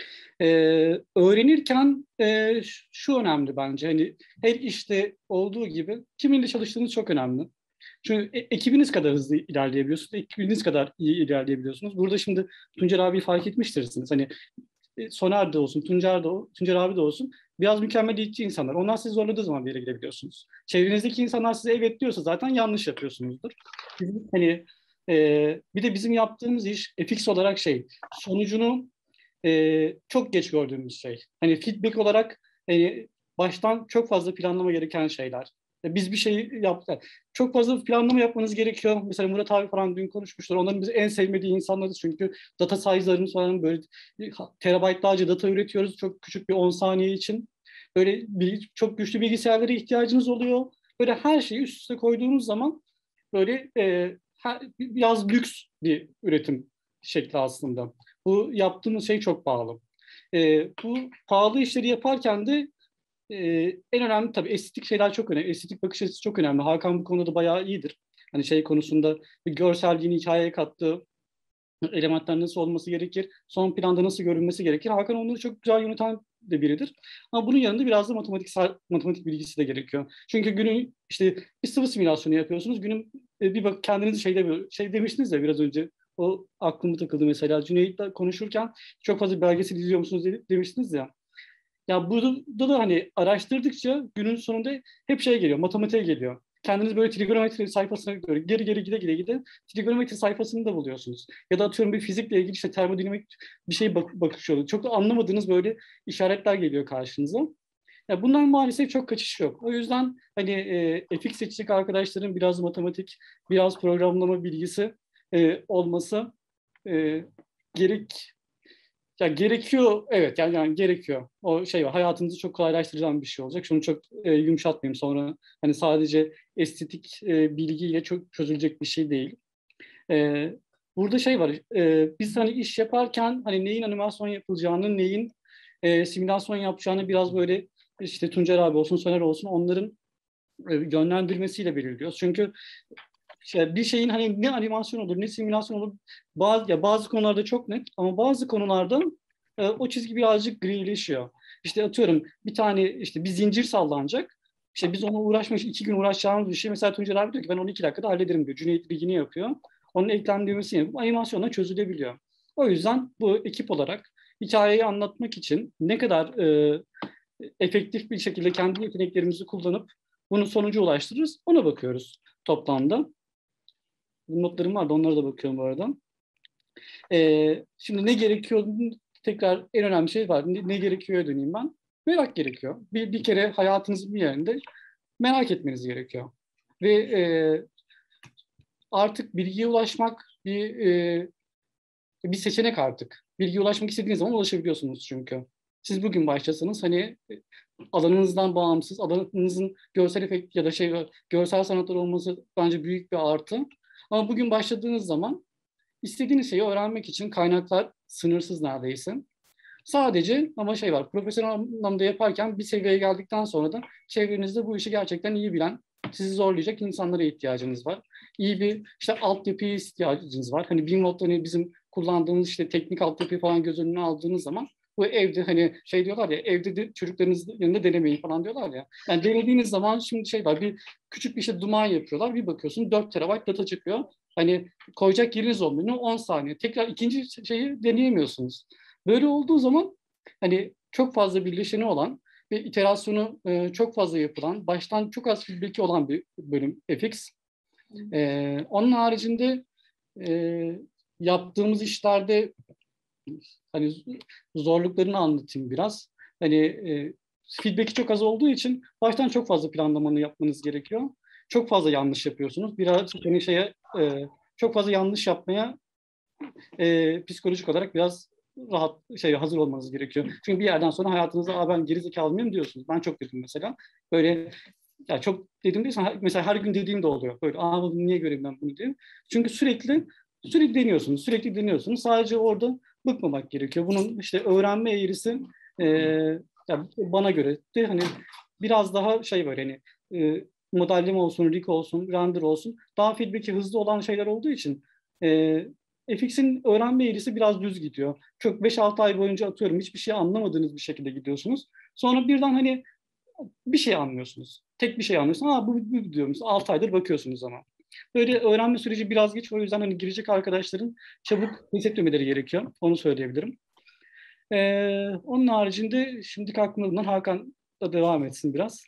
Öğrenirken şu önemli bence. Hani her işte olduğu gibi kiminle çalıştığınız çok önemli. Çünkü ekibiniz kadar hızlı ilerleyebiliyorsunuz, ekibiniz kadar iyi ilerleyebiliyorsunuz. Burada şimdi Tuncer abi fark etmiştirsiniz. Hani Soner de olsun, Tuncer abi de olsun biraz mükemmeliyetçi insanlar. Onlar sizi zorladığı zaman bir yere gidebiliyorsunuz. Çevrenizdeki insanlar size evet diyorsa zaten yanlış yapıyorsunuzdur. Hani bir de bizim yaptığımız iş FX olarak sonucunu çok geç gördüğümüz şey. Hani feedback olarak baştan çok fazla planlama gereken şeyler. Biz bir şey yaptık. Çok fazla planlama yapmanız gerekiyor. Mesela Murat abi falan dün konuşmuşlar. Onların biz en sevmediği insanlarız çünkü data size'larımız falan böyle terabaytlarca data üretiyoruz. Çok küçük bir 10 saniye için. Böyle çok güçlü bilgisayarlara ihtiyacınız oluyor. Böyle her şeyi üst üste koyduğunuz zaman böyle biraz lüks bir üretim şekli aslında. Bu yaptığımız şey çok pahalı. Bu pahalı işleri yaparken de en önemli tabii estetik şeyler çok önemli. Estetik bakış açısı çok önemli. Hakan bu konuda bayağı iyidir. Hani konusunda bir görselliğini hikayeye kattığı elementler nasıl olması gerekir, son planda nasıl görünmesi gerekir. Hakan onları çok güzel yöneten de biridir. Ama bunun yanında biraz da matematik bilgisi de gerekiyor. Çünkü günün bir sıvı simülasyonu yapıyorsunuz. Günün bir bak kendinizi demiştiniz ya biraz önce. O aklımda takıldı mesela. Cüneyt'le konuşurken çok fazla belgesel izliyor musunuz demiştiniz ya. Ya burada da hani araştırdıkça günün sonunda hep geliyor, matematiğe geliyor. Kendiniz böyle trigonometri sayfasına geri gide trigonometri sayfasını da buluyorsunuz. Ya da atıyorum bir fizikle ilgili termodinamik bir şey bakışıyor. Çok da anlamadığınız böyle işaretler geliyor karşınıza. Ya bundan maalesef çok kaçış yok. O yüzden hani FX seçecek arkadaşların biraz matematik, biraz programlama bilgisi olması gerekiyor. Evet yani gerekiyor. O var. Hayatınızı çok kolaylaştıracağım bir şey olacak. Şunu çok yumuşatmayayım sonra. Hani sadece estetik bilgiyle çok çözülecek bir şey değil. Burada var. Biz hani iş yaparken hani neyin animasyon yapılacağını, neyin simülasyon yapacağını biraz böyle Tuncer abi olsun, Soner olsun onların yönlendirmesiyle belirliyoruz. Çünkü bir şeyin hani ne animasyon olur ne simülasyon olur bazı konularda çok net ama bazı konularda o çizgi birazcık grileşiyor. İşte atıyorum bir tane işte bir zincir sallanacak. İşte biz ona uğraşmak için 2 gün uğraşacağımız bir şey. Mesela Tuncer abi diyor ki ben onu 2 dakikada hallederim diyor. Cüneyt Bilgin'i yapıyor. Onun eklemlemesini yapıp animasyonla çözülebiliyor. O yüzden bu ekip olarak hikayeyi anlatmak için ne kadar efektif bir şekilde kendi yeteneklerimizi kullanıp bunu sonuca ulaştırırız ona bakıyoruz toplamda. Notlarım vardı onlara da bakıyorum bu arada. Şimdi ne gerekiyor? Tekrar en önemli şey var. Ne gerekiyor döneyim ben. Merak gerekiyor. Bir kere hayatınızın bir yerinde merak etmeniz gerekiyor. Ve artık bilgiye ulaşmak bir seçenek artık. Bilgiye ulaşmak istediğiniz zaman ulaşabiliyorsunuz çünkü. Siz bugün başlasanız hani alanınızdan bağımsız, alanınızın görsel efekt ya da görsel sanatlar olması bence büyük bir artı. Ama bugün başladığınız zaman istediğiniz şeyi öğrenmek için kaynaklar sınırsız neredeyse. Sadece ama var, profesyonel anlamda yaparken bir seviyeye geldikten sonra da çevrenizde bu işi gerçekten iyi bilen, sizi zorlayacak insanlara ihtiyacınız var. İyi bir altyapıya ihtiyacınız var. Hani Beamworld hani bizim kullandığımız teknik altyapıyı falan göz önüne aldığınız zaman bu evde hani diyorlar ya evde de çocuklarınızın yanında denemeyin falan diyorlar ya. Yani denediğiniz zaman şimdi var bir küçük bir duman yapıyorlar bir bakıyorsun 4 terabayt data çıkıyor. Hani koyacak yeriniz olmuyor 10 saniye. Tekrar ikinci şeyi deneyemiyorsunuz. Böyle olduğu zaman hani çok fazla birleşeni olan ve iterasyonu çok fazla yapılan, baştan çok az feedback'i olan bir bölüm FX. Onun haricinde yaptığımız işlerde hani zorluklarını anlatayım biraz. Hani feedback'i çok az olduğu için baştan çok fazla planlamanı yapmanız gerekiyor. Çok fazla yanlış yapıyorsunuz. Biraz çok fazla yanlış yapmaya psikolojik olarak biraz rahat hazır olmanız gerekiyor. Çünkü bir yerden sonra hayatınızda ben gerizekalı mıyım diyorsunuz. Ben çok dedim mesela. Böyle ya çok dedim değil mesela her gün dediğim de oluyor. Böyle niye göreyim ben bunu diye. Çünkü sürekli deniyorsunuz. Sadece orada bıkmamak gerekiyor. Bunun öğrenme eğrisi bana göre de hani biraz daha var hani modelleme olsun, rig olsun, render olsun daha feedback'i hızlı olan şeyler olduğu için FX'in öğrenme eğrisi biraz düz gidiyor. Çok 5-6 ay boyunca atıyorum hiçbir şey anlamadığınız bir şekilde gidiyorsunuz. Sonra birden hani bir şey anlıyorsunuz. Tek bir şey anlıyorsunuz. Bu diyorsunuz. 6 aydır bakıyorsunuz ama. Böyle öğrenme süreci biraz geç. O yüzden hani girecek arkadaşların çabuk pes etmemeleri gerekiyor. Onu söyleyebilirim. Onun haricinde şimdiki aklımdan Hakan da devam etsin biraz.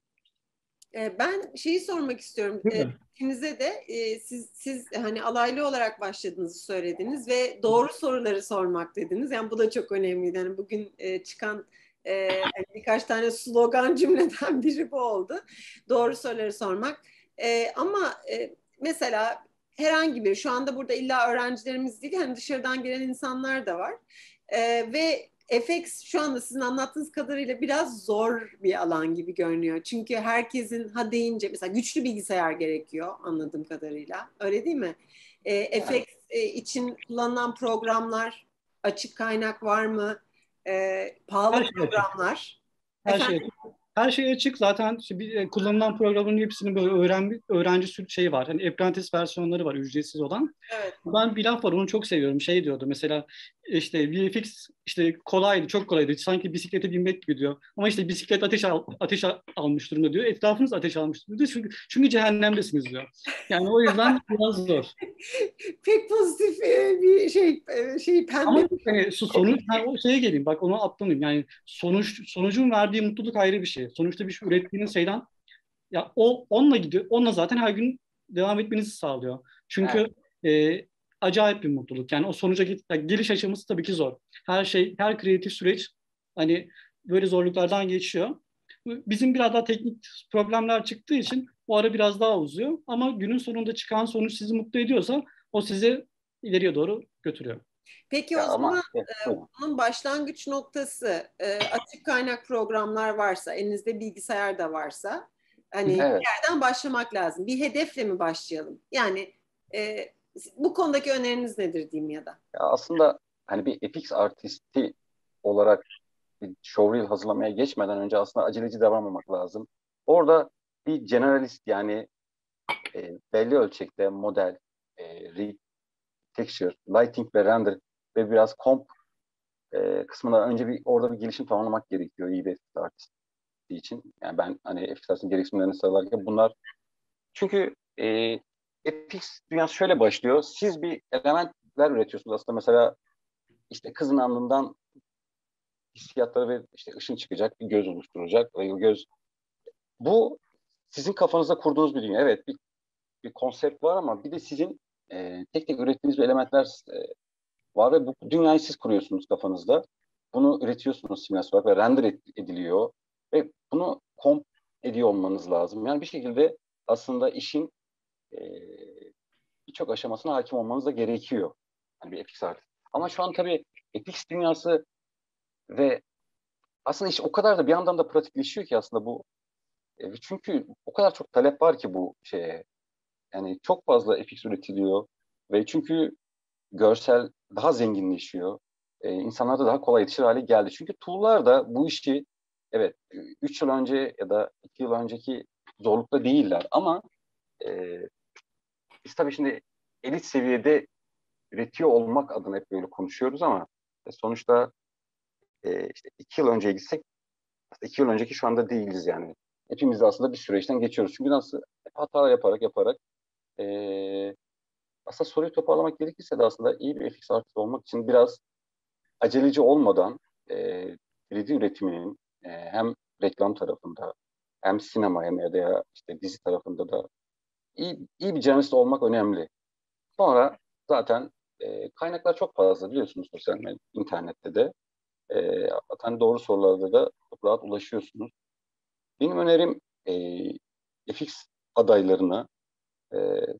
Ben şeyi sormak istiyorum. İkinize de siz hani alaylı olarak başladığınızı söylediniz ve doğru soruları sormak dediniz. Yani bu da çok önemliydi. Yani bugün çıkan hani birkaç tane slogan cümleden biri bu oldu. Doğru soruları sormak. Ama mesela herhangi bir şu anda burada illa öğrencilerimiz değil hani dışarıdan gelen insanlar da var. Ve FX şu anda sizin anlattığınız kadarıyla biraz zor bir alan gibi görünüyor. Çünkü herkesin deyince mesela güçlü bilgisayar gerekiyor anladığım kadarıyla. Öyle değil mi? FX için kullanılan programlar açık kaynak var mı? Pahalı programlar. Her şey açık. Zaten kullanılan programların hepsinin böyle öğrenci var. Hani apprentice versiyonları var ücretsiz olan. Evet. Ben bir laf var onu çok seviyorum. Diyordu mesela VFX kolaydı, çok kolaydı. Sanki bisiklete binmek gibi diyor. Ama bisiklet ateş almış durumda diyor. Etrafınız ateş almış durumda diyor. Çünkü cehennemdesiniz diyor. Yani o yüzden biraz zor. Pek pozitif bir pembe. Ama sonuç o geleyim. Bak onu atlamayayım. Yani sonucun verdiği mutluluk ayrı bir şey. Sonuçta bir şey ürettiğiniz şeyden ya onunla gidiyor. Onunla zaten her gün devam etmenizi sağlıyor. Çünkü acayip bir mutluluk. Yani o sonuca geliş aşaması tabii ki zor. Her kreatif süreç hani böyle zorluklardan geçiyor. Bizim biraz daha teknik problemler çıktığı için o ara biraz daha uzuyor. Ama günün sonunda çıkan sonuç sizi mutlu ediyorsa o sizi ileriye doğru götürüyor. Peki o zaman bunun başlangıç noktası açık kaynak programlar varsa, elinizde bilgisayar da varsa hani bir yerden başlamak lazım. Bir hedefle mi başlayalım? Yani bu konudaki öneriniz nedir diyeyim ya da? Ya aslında hani bir FX artisti olarak bir showreel hazırlamaya geçmeden önce aslında aceleci davranmamak lazım. Orada bir generalist yani belli ölçekte model, rig, texture, lighting ve render ve biraz comp kısmına önce orada bir gelişim tamamlamak gerekiyor iyi bir FX artist için. Yani ben hani FX artistin gereksinimlerini sıralarken bunlar çünkü FX dünyası şöyle başlıyor. Siz bir elementler üretiyorsunuz aslında mesela işte kızın alnından hissiyatları ve işte ışın çıkacak, bir göz oluşturacak ve o göz bu sizin kafanızda kurduğunuz bir dünya. Evet bir konsept var ama bir de sizin tek tek ürettiğiniz bir elementler var ve bu dünyayı siz kuruyorsunuz kafanızda. Bunu üretiyorsunuz simülasyon olarak ve render ediliyor ve bunu komp ediyor olmanız lazım. Yani bir şekilde aslında işin e, birçok aşamasına hakim olmanız da gerekiyor. Yani bir FX artist. Ama şu an tabii FX dünyası ve aslında iş o kadar da bir yandan da pratikleşiyor ki aslında bu çünkü o kadar çok talep var ki bu şeye. Yani çok fazla FX üretiliyor ve çünkü görsel daha zenginleşiyor. İnsanlar da daha kolay yetişir hale geldi. Çünkü tool'lar da bu işi evet 3 yıl önce ya da 2 yıl önceki zorlukta değiller ama e, biz tabii şimdi elit seviyede üretiyor olmak adına hep böyle konuşuyoruz ama sonuçta işte 2 yıl önceye gitsek 2 yıl önceki şu anda değiliz yani. Hepimiz de aslında bir süreçten geçiyoruz. Çünkü nasıl hata yaparak aslında soruyu toparlamak gerekirse de aslında iyi bir FX artist olmak için biraz aceleci olmadan 3D üretiminin hem reklam tarafında hem sinema hem ya da işte dizi tarafında da iyi bir generalist olmak önemli. Sonra zaten kaynaklar çok fazla biliyorsunuz sosyal internette de. Zaten doğru sorularda da çok rahat ulaşıyorsunuz. Benim önerim FX adaylarına e,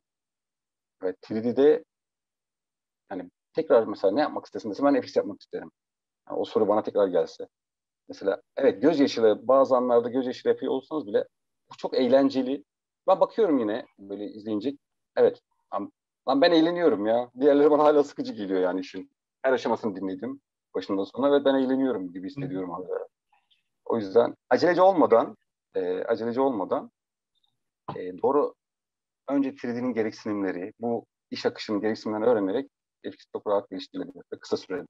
ve 3D'de yani tekrar mesela ne yapmak istesin desem ben FX yapmak isterim. Yani o soru bana tekrar gelse. Mesela evet gözyaşıyla bazı anlarda gözyaşıyla yapıyor olsanız bile bu çok eğlenceli. Ben bakıyorum yine böyle izleyince evet lan ben eğleniyorum ya. Diğerleri bana hala sıkıcı geliyor yani işin. Her aşamasını dinledim başından sonuna ve ben eğleniyorum gibi hissediyorum hala. O yüzden aceleci olmadan doğru önce 3D'nin gereksinimleri, bu iş akışının gereksinimlerini öğrenerek etkisi çok rahat geliştirilebilir ve kısa sürede.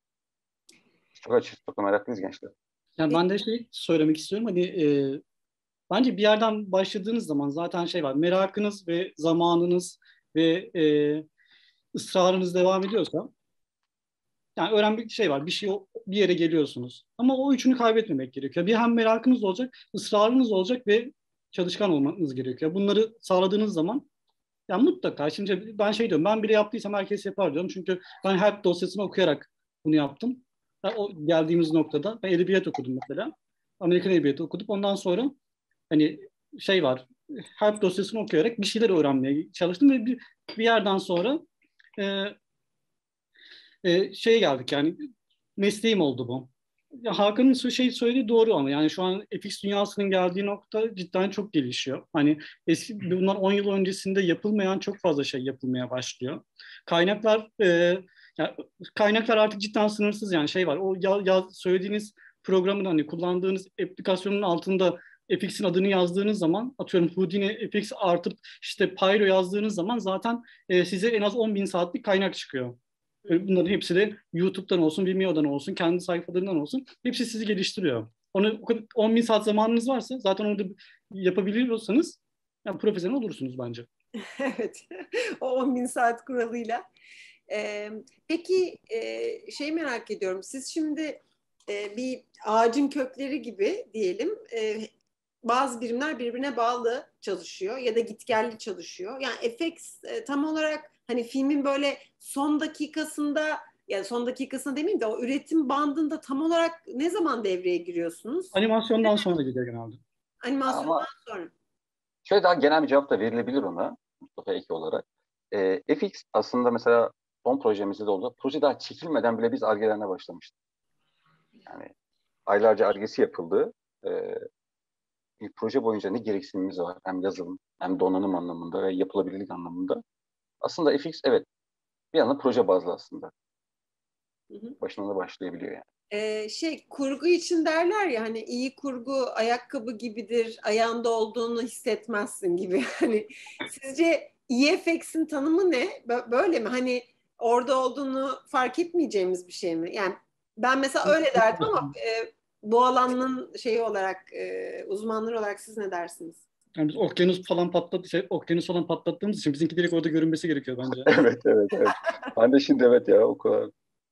Çok açık, çok da meraklıyız gençler. Yani ben de söylemek istiyorum. Hani bence bir yerden başladığınız zaman zaten var. Merakınız ve zamanınız ve ısrarınız devam ediyorsa yani öğrenmek var. Bir yere geliyorsunuz. Ama o üçünü kaybetmemek gerekiyor. Bir hem merakınız olacak, ısrarınız olacak ve çalışkan olmanız gerekiyor. Bunları sağladığınız zaman yani mutlaka şimdi ben diyorum ben bile yaptıysam herkes yapar diyorum. Çünkü ben help dosyasını okuyarak bunu yaptım. O geldiğimiz noktada ben edebiyat okudum mesela. Amerikan edebiyatı okuduk. Ondan sonra hani var. Help dosyasını okuyarak bir şeyler öğrenmeye çalıştım ve bir yerden sonra e, geldik yani mesleğim oldu bu. Ya Hakan'ın söylediği doğru ama yani şu an FX dünyasının geldiği nokta cidden çok gelişiyor. Hani bunlar 10 yıl öncesinde yapılmayan çok fazla şey yapılmaya başlıyor. Kaynaklar yani kaynaklar artık cidden sınırsız yani var. O söylediğiniz programın hani kullandığınız aplikasyonun altında FX'in adını yazdığınız zaman atıyorum Houdini FX artıp işte Pyro yazdığınız zaman zaten size en az 10.000 saatlik kaynak çıkıyor. Bunların hepsi de YouTube'dan olsun, Vimeo'dan olsun, kendi sayfalarından olsun. Hepsi sizi geliştiriyor. 10.000 saat zamanınız varsa zaten orada yapabiliyorsanız yani profesyonel olursunuz bence. Evet. O 10.000 saat kuralıyla. Peki merak ediyorum. Siz şimdi bir ağacın kökleri gibi diyelim bazı birimler birbirine bağlı çalışıyor ya da gitgelli çalışıyor. Yani FX tam olarak hani filmin böyle son dakikasında yani son dakikasında demeyeyim de o üretim bandında tam olarak ne zaman devreye giriyorsunuz? Animasyondan sonra gidiyor genelde. Animasyondan Ama sonra. şöyle daha genel bir cevap da verilebilir ona Mustafa Eki olarak. FX aslında mesela son projemizde de oldu. Proje daha çekilmeden bile biz argelerine başlamıştık. Yani aylarca argesi yapıldı. Bir proje boyunca ne gereksinimimiz var hem yazılım hem donanım anlamında ve yapılabilirlik anlamında. Aslında FX evet bir yana proje bazlı aslında. Hı hı. Başına da başlayabiliyor yani. Kurgu için derler ya hani iyi kurgu ayakkabı gibidir, ayağında olduğunu hissetmezsin gibi. Hani sizce VFX'in tanımı ne? Böyle mi? Hani orada olduğunu fark etmeyeceğimiz bir şey mi? Yani ben mesela öyle derdim ama bu alanın olarak, uzmanları olarak siz ne dersiniz? Yani biz okyanus falan patlattığımız için bizimki direkt orada görünmesi gerekiyor bence. Evet, evet, evet. Ben de şimdi evet ya o kadar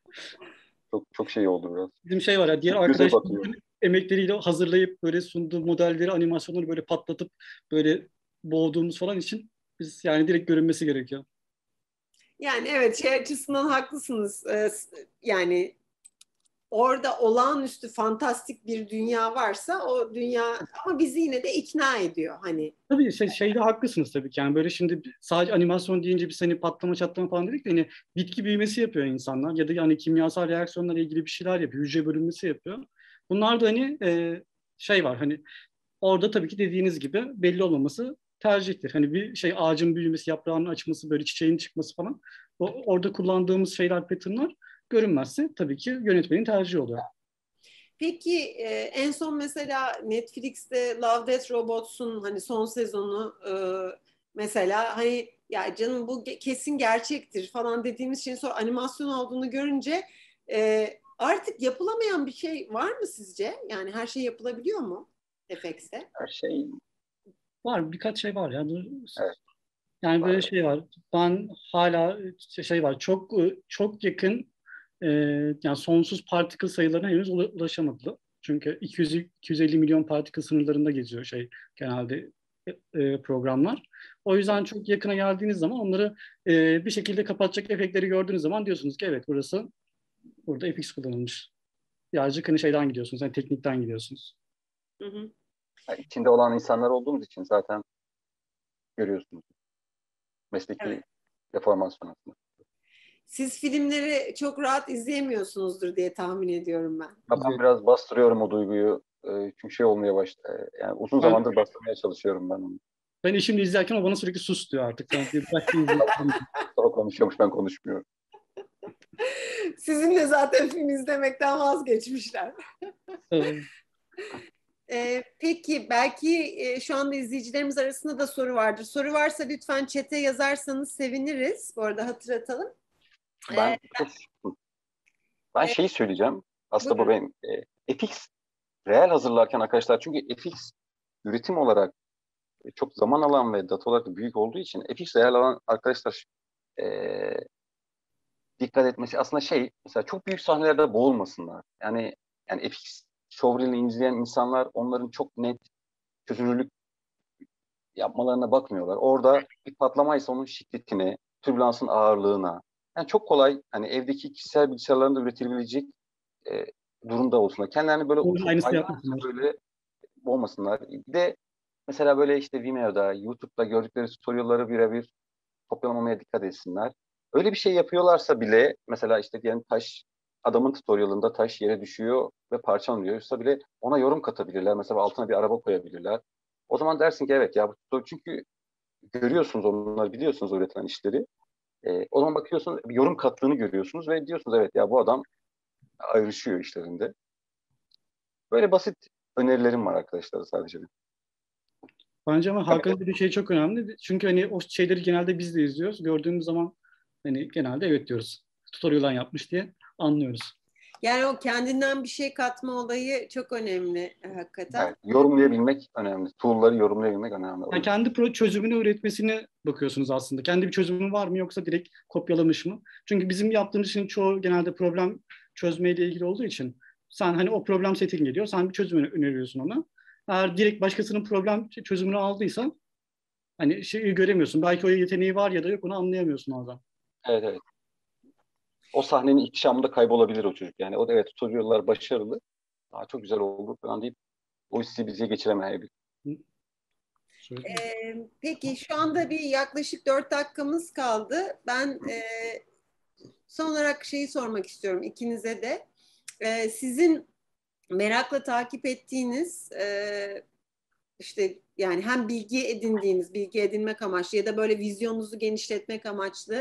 çok şey oldu biraz. Bizim var ya, diğer Göze arkadaşlar batıyor. emekleriyle hazırlayıp böyle sunduğu modelleri, animasyonları böyle patlatıp böyle boğduğumuz falan için biz yani direkt görünmesi gerekiyor. Yani evet, açısından haklısınız. Yani orada olağanüstü fantastik bir dünya varsa o dünya ama bizi yine de ikna ediyor hani. Tabii şeyde haklısınız tabii ki. Yani böyle şimdi sadece animasyon deyince biz hani patlama çatlama falan dedik de hani bitki büyümesi yapıyor insanlar ya da yani kimyasal reaksiyonlarla ilgili bir şeyler yapıyor. Hücre bölünmesi yapıyor. Bunlar da hani var hani orada tabii ki dediğiniz gibi belli olmaması tercihtir. Hani bir ağacın büyümesi, yaprağının açması, böyle çiçeğin çıkması falan. Orada kullandığımız patternlar görünmezse tabii ki yönetmenin tercihi oluyor. Peki en son mesela Netflix'te Love, Death, Robots'un hani son sezonu mesela hani ya canım bu kesin gerçektir falan dediğimiz şeyin sonra animasyon olduğunu görünce artık yapılamayan bir şey var mı sizce? Yani her şey yapılabiliyor mu FX'te? Her şey Var, birkaç şey var ya. evet, Yani var. böyle var. Ben hala var. Çok yakın yani sonsuz particle sayılarına henüz ulaşamadı. Çünkü 200-250 milyon particle sınırlarında geziyor genelde programlar. O yüzden çok yakına geldiğiniz zaman onları bir şekilde kapatacak efektleri gördüğünüz zaman diyorsunuz ki evet burada FX kullanılmış. Birazcık hani şeyden gidiyorsunuz. Yani teknikten gidiyorsunuz. Hı hı. Yani içinde olan insanlar olduğumuz için zaten görüyorsunuz. Mesleki Evet. deformasyon aslında. Siz filmleri çok rahat izleyemiyorsunuzdur diye tahmin ediyorum ben. Ben biraz bastırıyorum o duyguyu. Çünkü şey olmaya başladı. Yani uzun zamandır bastırmaya çalışıyorum ben onu. Ben eşimle izlerken o bana sürekli sus diyor artık. Ben bırak izleyeyim. O konuşuyormuş, ben konuşmuyorum. Sizin de zaten film izlemekten vazgeçmişler. Peki belki şu anda izleyicilerimiz arasında da soru vardır. Soru varsa lütfen chat'e yazarsanız seviniriz. Bu arada hatırlatalım. Ben şeyi söyleyeceğim. Aslında bu Buyurun. benim FX reel hazırlarken arkadaşlar, çünkü FX üretim olarak çok zaman alan ve data olarak da büyük olduğu için FX reel alan arkadaşlar dikkat etmesi aslında mesela çok büyük sahnelerde boğulmasınlar. Yani FX showreel'i izleyen insanlar onların çok net çözünürlük yapmalarına bakmıyorlar. Orada bir patlamaysa onun şiddetine, türbülansın ağırlığına. Yani çok kolay hani evdeki kişisel bilgisayarlarında üretilebilecek durumda olsunlar. Kendilerini böyle Onun çok aynısını ayrıntılı yapmasınlar. böyle olmasınlar. Bir de mesela böyle işte Vimeo'da, YouTube'da gördükleri tutorial'ları birebir kopyalamamaya dikkat etsinler. Öyle bir şey yapıyorlarsa bile mesela işte diyelim adamın tutorial'ında taş yere düşüyor ve parçalanıyorsa bile ona yorum katabilirler. Mesela altına bir araba koyabilirler. O zaman dersin ki evet ya bu tutorial, çünkü görüyorsunuz onları, biliyorsunuz öğretilen işleri. O zaman bakıyorsunuz bir yorum kattığını görüyorsunuz ve diyorsunuz evet ya bu adam ayrışıyor işlerinde. Böyle basit önerilerim var arkadaşlar sadece. Bence ama Hakan'ın dediği şey çok önemli. Çünkü hani o şeyleri genelde biz de izliyoruz. Gördüğümüz zaman hani genelde evet diyoruz. Tutorial'dan yapmış diye anlıyoruz. Yani o kendinden bir şey katma olayı çok önemli hakikaten. Evet, yorumlayabilmek önemli. Tool'ları yorumlayabilmek önemli. Yani kendi çözümünü üretmesine bakıyorsunuz aslında. Kendi bir çözümü var mı yoksa direkt kopyalamış mı? Çünkü bizim yaptığımız işin çoğu genelde problem çözmeyle ilgili olduğu için sen hani o problem setting geliyor. Sen bir çözüm öneriyorsun ona. Eğer direkt başkasının problem çözümünü aldıysan hani şeyi göremiyorsun. Belki o yeteneği var ya da yok, onu anlayamıyorsun orada. Evet, evet. O sahnenin ihtişamında kaybolabilir o çocuk. Yani o da evet tutorial'lar başarılı. Çok güzel oldu falan deyip o hissi bize geçiremeyebilir. Peki şu anda bir yaklaşık 4 dakikamız kaldı. Ben son olarak şeyi sormak istiyorum ikinize de. Sizin merakla takip ettiğiniz işte yani hem bilgi edinmek amaçlı ya da böyle vizyonunuzu genişletmek amaçlı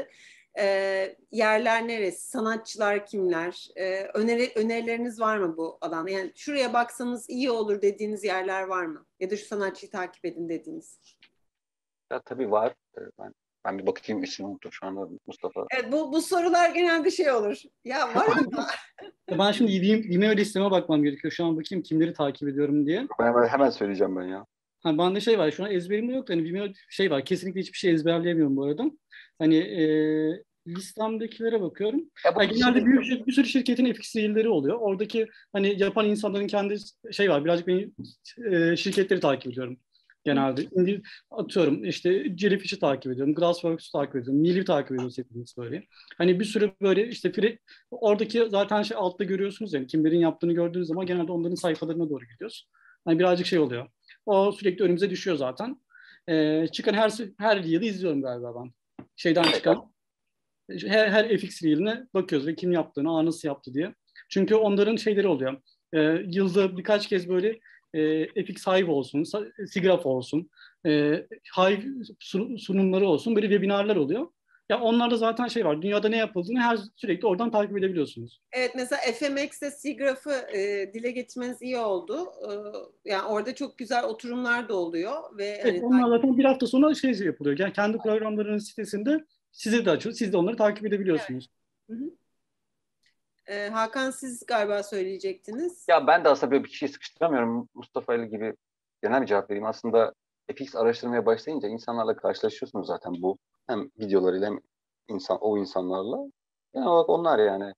Yerler neresi? Sanatçılar kimler? Önerileriniz var mı bu alanda? Yani şuraya baksanız iyi olur dediğiniz yerler var mı? Ya da şu sanatçıyı takip edin dediğiniz. Ya tabii var. Ben bir bakayım, ismini unuttum şu anda, Mustafa. Evet, bu sorular genelde şey olur. Ya var ama. Ben şimdi Vimeo listeme bakmam gerekiyor. Şu an bakayım kimleri takip ediyorum diye. Hemen söyleyeceğim ben ya. Bende şey var, şu an ezberimde yok. Hani Vimeo şey var, kesinlikle hiçbir şey ezberleyemiyorum bu arada. Hani listemdekilere bakıyorum. Genelde bir sürü şirketin FX Reel'leri oluyor. Oradaki hani yapan insanların kendi şey var. Birazcık ben şirketleri takip ediyorum genelde. Atıyorum işte Jellyfish'i takip ediyorum. Glassworks'u takip ediyorum. Nil'i takip ediyoruz hepimiz böyle. Hani bir sürü böyle işte oradaki zaten şey altta görüyorsunuz yani kimlerin yaptığını gördüğünüz zaman genelde onların sayfalarına doğru gidiyoruz. Hani birazcık şey oluyor. O sürekli önümüze düşüyor zaten. Çıkan her yılı izliyorum galiba ben. Şeyden çıkan her FX Reel'ine bakıyoruz ve kim yaptığını, nasıl yaptı diye. Çünkü onların şeyleri oluyor. Yılda birkaç kez böyle FX Hive olsun, SIGGRAPH olsun, Hive sunumları olsun, böyle webinarlar oluyor. Ya onlarda zaten şey var, dünyada ne yapıldığını sürekli oradan takip edebiliyorsunuz. Evet, mesela FMX'te SIGGRAPH'ı dile getirmeniz iyi oldu. Yani orada çok güzel oturumlar da oluyor. Ve evet, hani, onlar zaten bir hafta sonra şey yapılıyor. Yani kendi programlarının sitesinde size de açıyor, siz de onları takip edebiliyorsunuz. Evet. Hı hı. Hakan, siz galiba söyleyecektiniz. Ya ben de aslında böyle bir kişiyi sıkıştıramıyorum. Mustafa ile gibi genel bir cevap vereyim. Aslında FX araştırmaya başlayınca insanlarla karşılaşıyorsunuz zaten bu. Hem videolarıyla hem o insanlarla. Genel olarak onlar yani.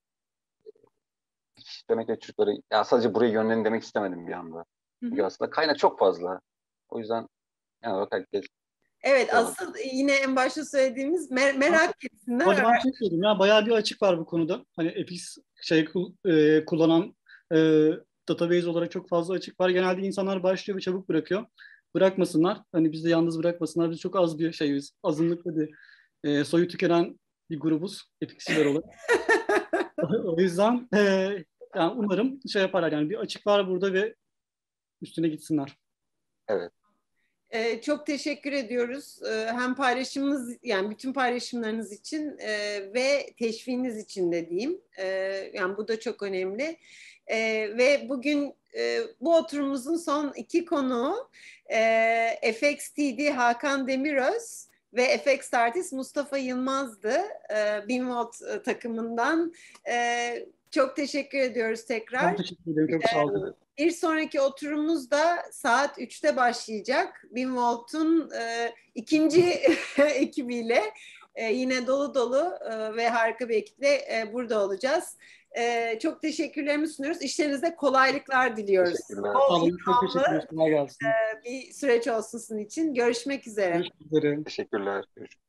Demek ki çocukları ya sadece buraya yönlenin demek istemedim bir anda. Çünkü aslında kaynak çok fazla. O yüzden genel olarak herkes. Evet, asıl yine en başta söylediğimiz merak etsinler. Hadi ben şey söyleyeyim ya, bayağı bir açık var bu konuda. Hani FX kullanan database olarak çok fazla açık var. Genelde insanlar başlıyor ve çabuk bırakıyor. Bırakmasınlar. Hani bizi de yalnız bırakmasınlar. Biz çok az bir şeyiz. Azınlıkla bir soyu tükenen bir grubuz. FX'çiler olarak. O yüzden yani umarım şey yaparlar. Yani bir açık var burada ve üstüne gitsinler. Evet. Çok teşekkür ediyoruz. Hem paylaşımınız, yani bütün paylaşımlarınız için ve teşviğiniz için de diyeyim. Yani bu da çok önemli. Ve bugün bu oturumumuzun son 2 konuğu FXTD Hakan Demiröz ve FX Artist Mustafa Yılmaz'dı. Binvolt takımından. Çok teşekkür ediyoruz tekrar. Ben teşekkür ederim. Çok sağ olun. Bir sonraki oturumumuz da saat 3'te başlayacak. Binvolt'un ikinci ekibiyle yine dolu dolu ve harika bir ekiple burada olacağız. Çok teşekkürlerimi sunuyoruz. İşlerinizde kolaylıklar diliyoruz. Teşekkürler. Sağ olun. Çok teşekkür ederim. Bir süreç olsun sizin için. Görüşmek üzere. Görüşmek üzere. Teşekkürler. Görüşürüz.